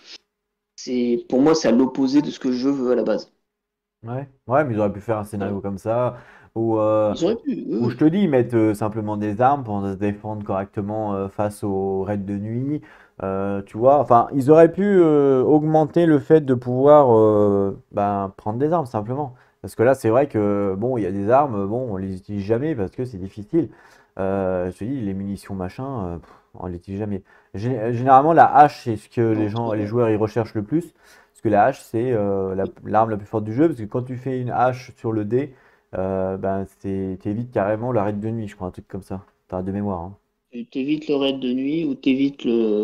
[SPEAKER 4] pour moi c'est à l'opposé de ce que le jeu veut à la base.
[SPEAKER 1] Ouais, ouais, mais ils auraient pu faire un
[SPEAKER 4] Euh,
[SPEAKER 1] scénario comme ça, où, euh,
[SPEAKER 4] Ils auraient pu, oui,
[SPEAKER 1] où je
[SPEAKER 4] oui.
[SPEAKER 1] te dis, ils mettent simplement des armes pour se défendre correctement face aux raids de nuit. Tu vois, enfin, ils auraient pu augmenter le fait de pouvoir ben, prendre des armes simplement. Parce que là, c'est vrai que bon, il y a des armes, bon, on les utilise jamais parce que c'est difficile. Je te dis, les munitions machin, on les utilise jamais. Généralement, la hache, c'est ce que
[SPEAKER 4] Non, c'est
[SPEAKER 1] les
[SPEAKER 4] vrai.
[SPEAKER 1] joueurs ils recherchent le plus. Parce que la hache, c'est l'arme la plus forte du jeu. Parce que quand tu fais une hache sur le dé, ben, t'évites carrément la raid de nuit, je crois, un truc comme ça. Enfin, de mémoire, hein.
[SPEAKER 4] Tu t'évites le raid de nuit ou t'évites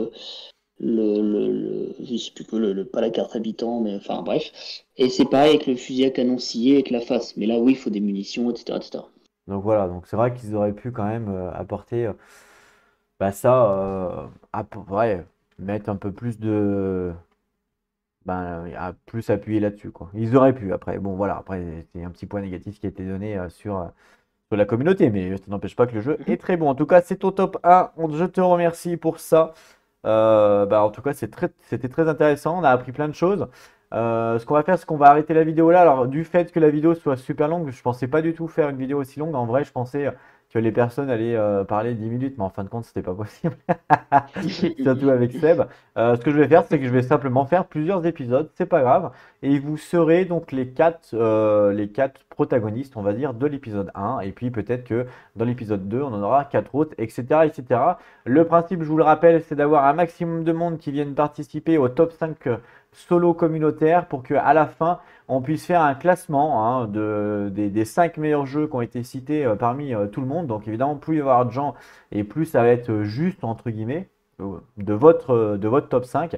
[SPEAKER 4] je sais plus que pas la carte habitant, mais enfin bref. Et c'est pareil avec le fusil à canon scié avec la face. Mais là, oui, il faut des munitions, etc., etc.
[SPEAKER 1] Donc voilà, donc c'est vrai qu'ils auraient pu quand même apporter bah, ça, ouais, mettre un peu plus de. Ben, plus appuyer là-dessus, quoi. Ils auraient pu, après. Bon, voilà, après, c'est un petit point négatif qui a été donné sur la communauté, mais ça n'empêche pas que le jeu est très bon. En tout cas, c'est au top 1. Je te remercie pour ça. Bah, en tout cas, c'était très intéressant. On a appris plein de choses. Ce qu'on va faire, c'est qu'on va arrêter la vidéo là. Alors, du fait que la vidéo soit super longue, je pensais pas du tout faire une vidéo aussi longue. En vrai, je pensais que les personnes allaient parler 10 minutes, mais en fin de compte, c'était pas possible. Surtout avec Seb. Ce que je vais faire, c'est que je vais simplement faire plusieurs épisodes, c'est pas grave. Et vous serez donc les quatre protagonistes, on va dire, de l'épisode 1. Et puis peut-être que dans l'épisode 2, on en aura quatre autres, etc., etc. Le principe, je vous le rappelle, c'est d'avoir un maximum de monde qui viennent participer au top 5 solo communautaire pour qu'à la fin, on puisse faire un classement hein, des 5 meilleurs jeux qui ont été cités parmi tout le monde. Donc évidemment, plus il va y avoir de gens et plus ça va être juste, entre guillemets, de votre top 5.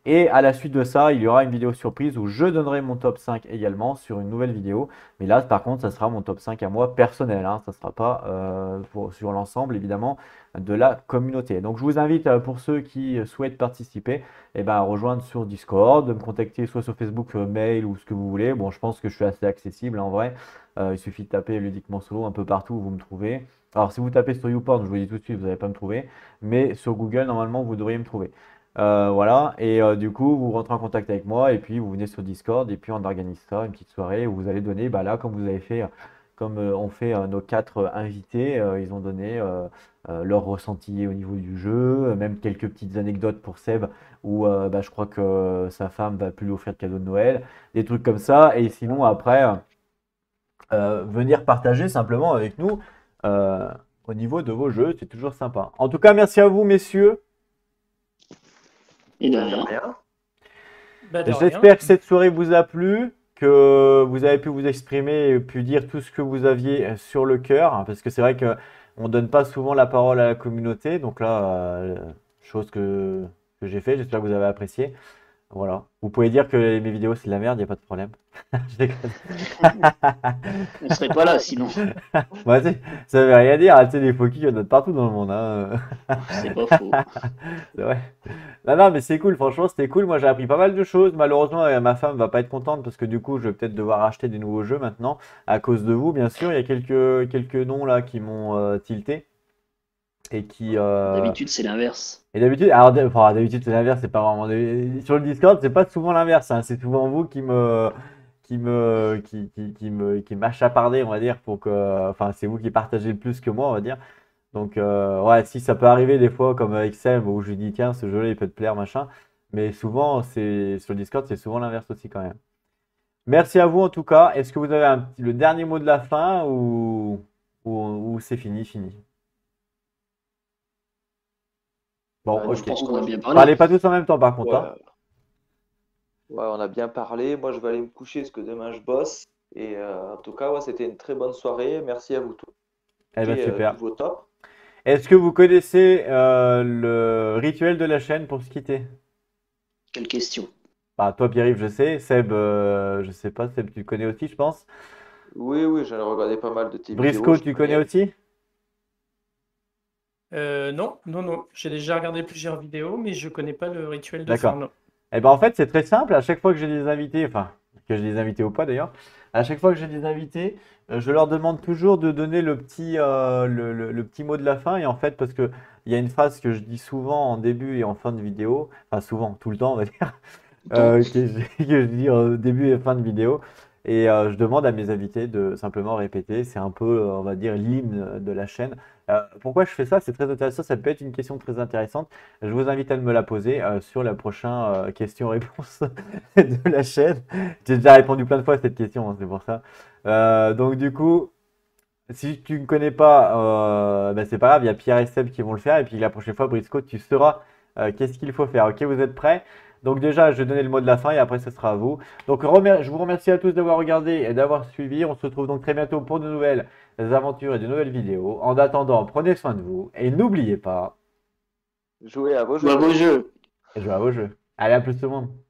[SPEAKER 1] Et à la suite de ça, il y aura une vidéo surprise où je donnerai mon top 5 également sur une nouvelle vidéo. Mais là, par contre, ça sera mon top 5 à moi personnel, hein. Ça ne sera pas sur l'ensemble, évidemment, de la communauté. Donc, je vous invite, pour ceux qui souhaitent participer, eh ben, à rejoindre sur Discord, de me contacter soit sur Facebook, mail ou ce que vous voulez. Bon, je pense que je suis assez accessible, hein, en vrai. Il suffit de taper ludiquement solo un peu partout où vous me trouvez. Alors, si vous tapez sur YouPorn, je vous le dis tout de suite, vous n'allez pas me trouver. Mais sur Google, normalement, vous devriez me trouver. Voilà, et du coup, vous rentrez en contact avec moi et puis vous venez sur Discord et puis on organise ça, une petite soirée où vous allez donner, bah là, comme vous avez fait, comme on fait nos 4 invités, ils ont donné leur ressenti au niveau du jeu, même quelques petites anecdotes pour Seb où bah, je crois que sa femme va plus lui offrir de cadeau de Noël, des trucs comme ça, et sinon après, venir partager simplement avec nous euh, au niveau de vos jeux, c'est toujours sympa. En tout cas, merci à vous, messieurs.
[SPEAKER 4] Et de
[SPEAKER 5] De
[SPEAKER 4] rien.
[SPEAKER 5] rien.
[SPEAKER 3] Bah, de rien.
[SPEAKER 1] J'espère que cette soirée vous a plu, que vous avez pu vous exprimer et pu dire tout ce que vous aviez sur le cœur, hein, parce que c'est vrai que on donne pas souvent la parole à la communauté, donc là, chose que j'ai fait, j'espère que vous avez apprécié. Voilà. Vous pouvez dire que mes vidéos c'est de la merde, il n'y a pas de problème. Je déconne.
[SPEAKER 4] On serait pas là sinon.
[SPEAKER 1] Ouais, tu sais, ça veut rien dire, hein, tu sais, des faux il y en a de partout dans le monde, hein.
[SPEAKER 4] C'est pas faux.
[SPEAKER 1] C'est vrai. Non, non, mais c'est cool, franchement, c'était cool. Moi, j'ai appris pas mal de choses. Malheureusement, ma femme va pas être contente parce que du coup, je vais peut-être devoir acheter des nouveaux jeux maintenant à cause de vous, bien sûr. Il y a quelques noms là qui m'ont tilté et qui.
[SPEAKER 4] D'habitude, c'est l'inverse.
[SPEAKER 1] Et d'habitude, alors enfin, d'habitude c'est l'inverse, c'est pas vraiment. Sur le Discord, c'est pas souvent l'inverse, hein. C'est souvent vous qui m'achapardez, on va dire, pour que. Enfin, c'est vous qui partagez le plus que moi, on va dire. Donc, ouais, si ça peut arriver des fois, comme avec Sam, où je lui dis, tiens, ce jeu-là, il peut te plaire, machin. Mais souvent, c'est sur le Discord, c'est souvent l'inverse aussi, quand même. Merci à vous, en tout cas. Est-ce que vous avez le dernier mot de la fin ou c'est fini? Bon,
[SPEAKER 4] Je
[SPEAKER 1] ok.
[SPEAKER 4] pense qu'on a bien
[SPEAKER 1] Parlez
[SPEAKER 4] parlé.
[SPEAKER 1] pas tous en même temps, par contre, hein.
[SPEAKER 2] Ouais, on a bien parlé. Moi, je vais aller me coucher parce que demain, je bosse. Et en tout cas, ouais, c'était une très bonne soirée. Merci à vous tous.
[SPEAKER 1] Eh ben,
[SPEAKER 2] Et,
[SPEAKER 1] super.
[SPEAKER 2] tous vos tops.
[SPEAKER 1] Est-ce que vous connaissez le rituel de la chaîne pour se quitter?
[SPEAKER 4] Quelle question.
[SPEAKER 1] Bah, toi, Pierre-Yves, je sais. Seb, je sais pas. Seb, tu le connais aussi, je pense.
[SPEAKER 2] Oui, oui, j'en ai regardé pas mal de tes vidéos.
[SPEAKER 1] Briscoe,
[SPEAKER 2] je
[SPEAKER 1] tu connais aussi?
[SPEAKER 3] Non, non, non. J'ai déjà regardé plusieurs vidéos, mais je connais pas le rituel de
[SPEAKER 1] D'accord.
[SPEAKER 3] fin. Non.
[SPEAKER 1] Eh ben, en fait, c'est très simple. À chaque fois que j'ai des invités, enfin, que j'ai des invités ou pas d'ailleurs, à chaque fois que j'ai des invités, je leur demande toujours de donner le petit, le petit mot de la fin. Et en fait, parce que il y a une phrase que je dis souvent en début et en fin de vidéo, enfin souvent, tout le temps, on va dire, que je dis au début et fin de vidéo. Et je demande à mes invités de simplement répéter. C'est un peu, on va dire, l'hymne de la chaîne. Pourquoi je fais ça? C'est très intéressant. Ça peut être une question très intéressante. Je vous invite à me la poser sur la prochaine question-réponse de la chaîne. J'ai déjà répondu plein de fois à cette question, hein, c'est pour ça. Donc du coup, si tu ne connais pas, ben, c'est pas grave, il y a Pierre et Seb qui vont le faire. Et puis la prochaine fois, Briscoe, tu sauras qu'est-ce qu'il faut faire. Ok, vous êtes prêts? Donc déjà, je vais donner le mot de la fin et après, ce sera à vous. Donc je vous remercie à tous d'avoir regardé et d'avoir suivi. On se retrouve donc très bientôt pour de nouvelles aventures et de nouvelles vidéos. En attendant, prenez soin de vous et n'oubliez pas,
[SPEAKER 2] Jouez à vos
[SPEAKER 4] Ou à
[SPEAKER 2] jeux.
[SPEAKER 4] vos jeux.
[SPEAKER 1] jouez à vos jeux. Allez, à plus tout le monde.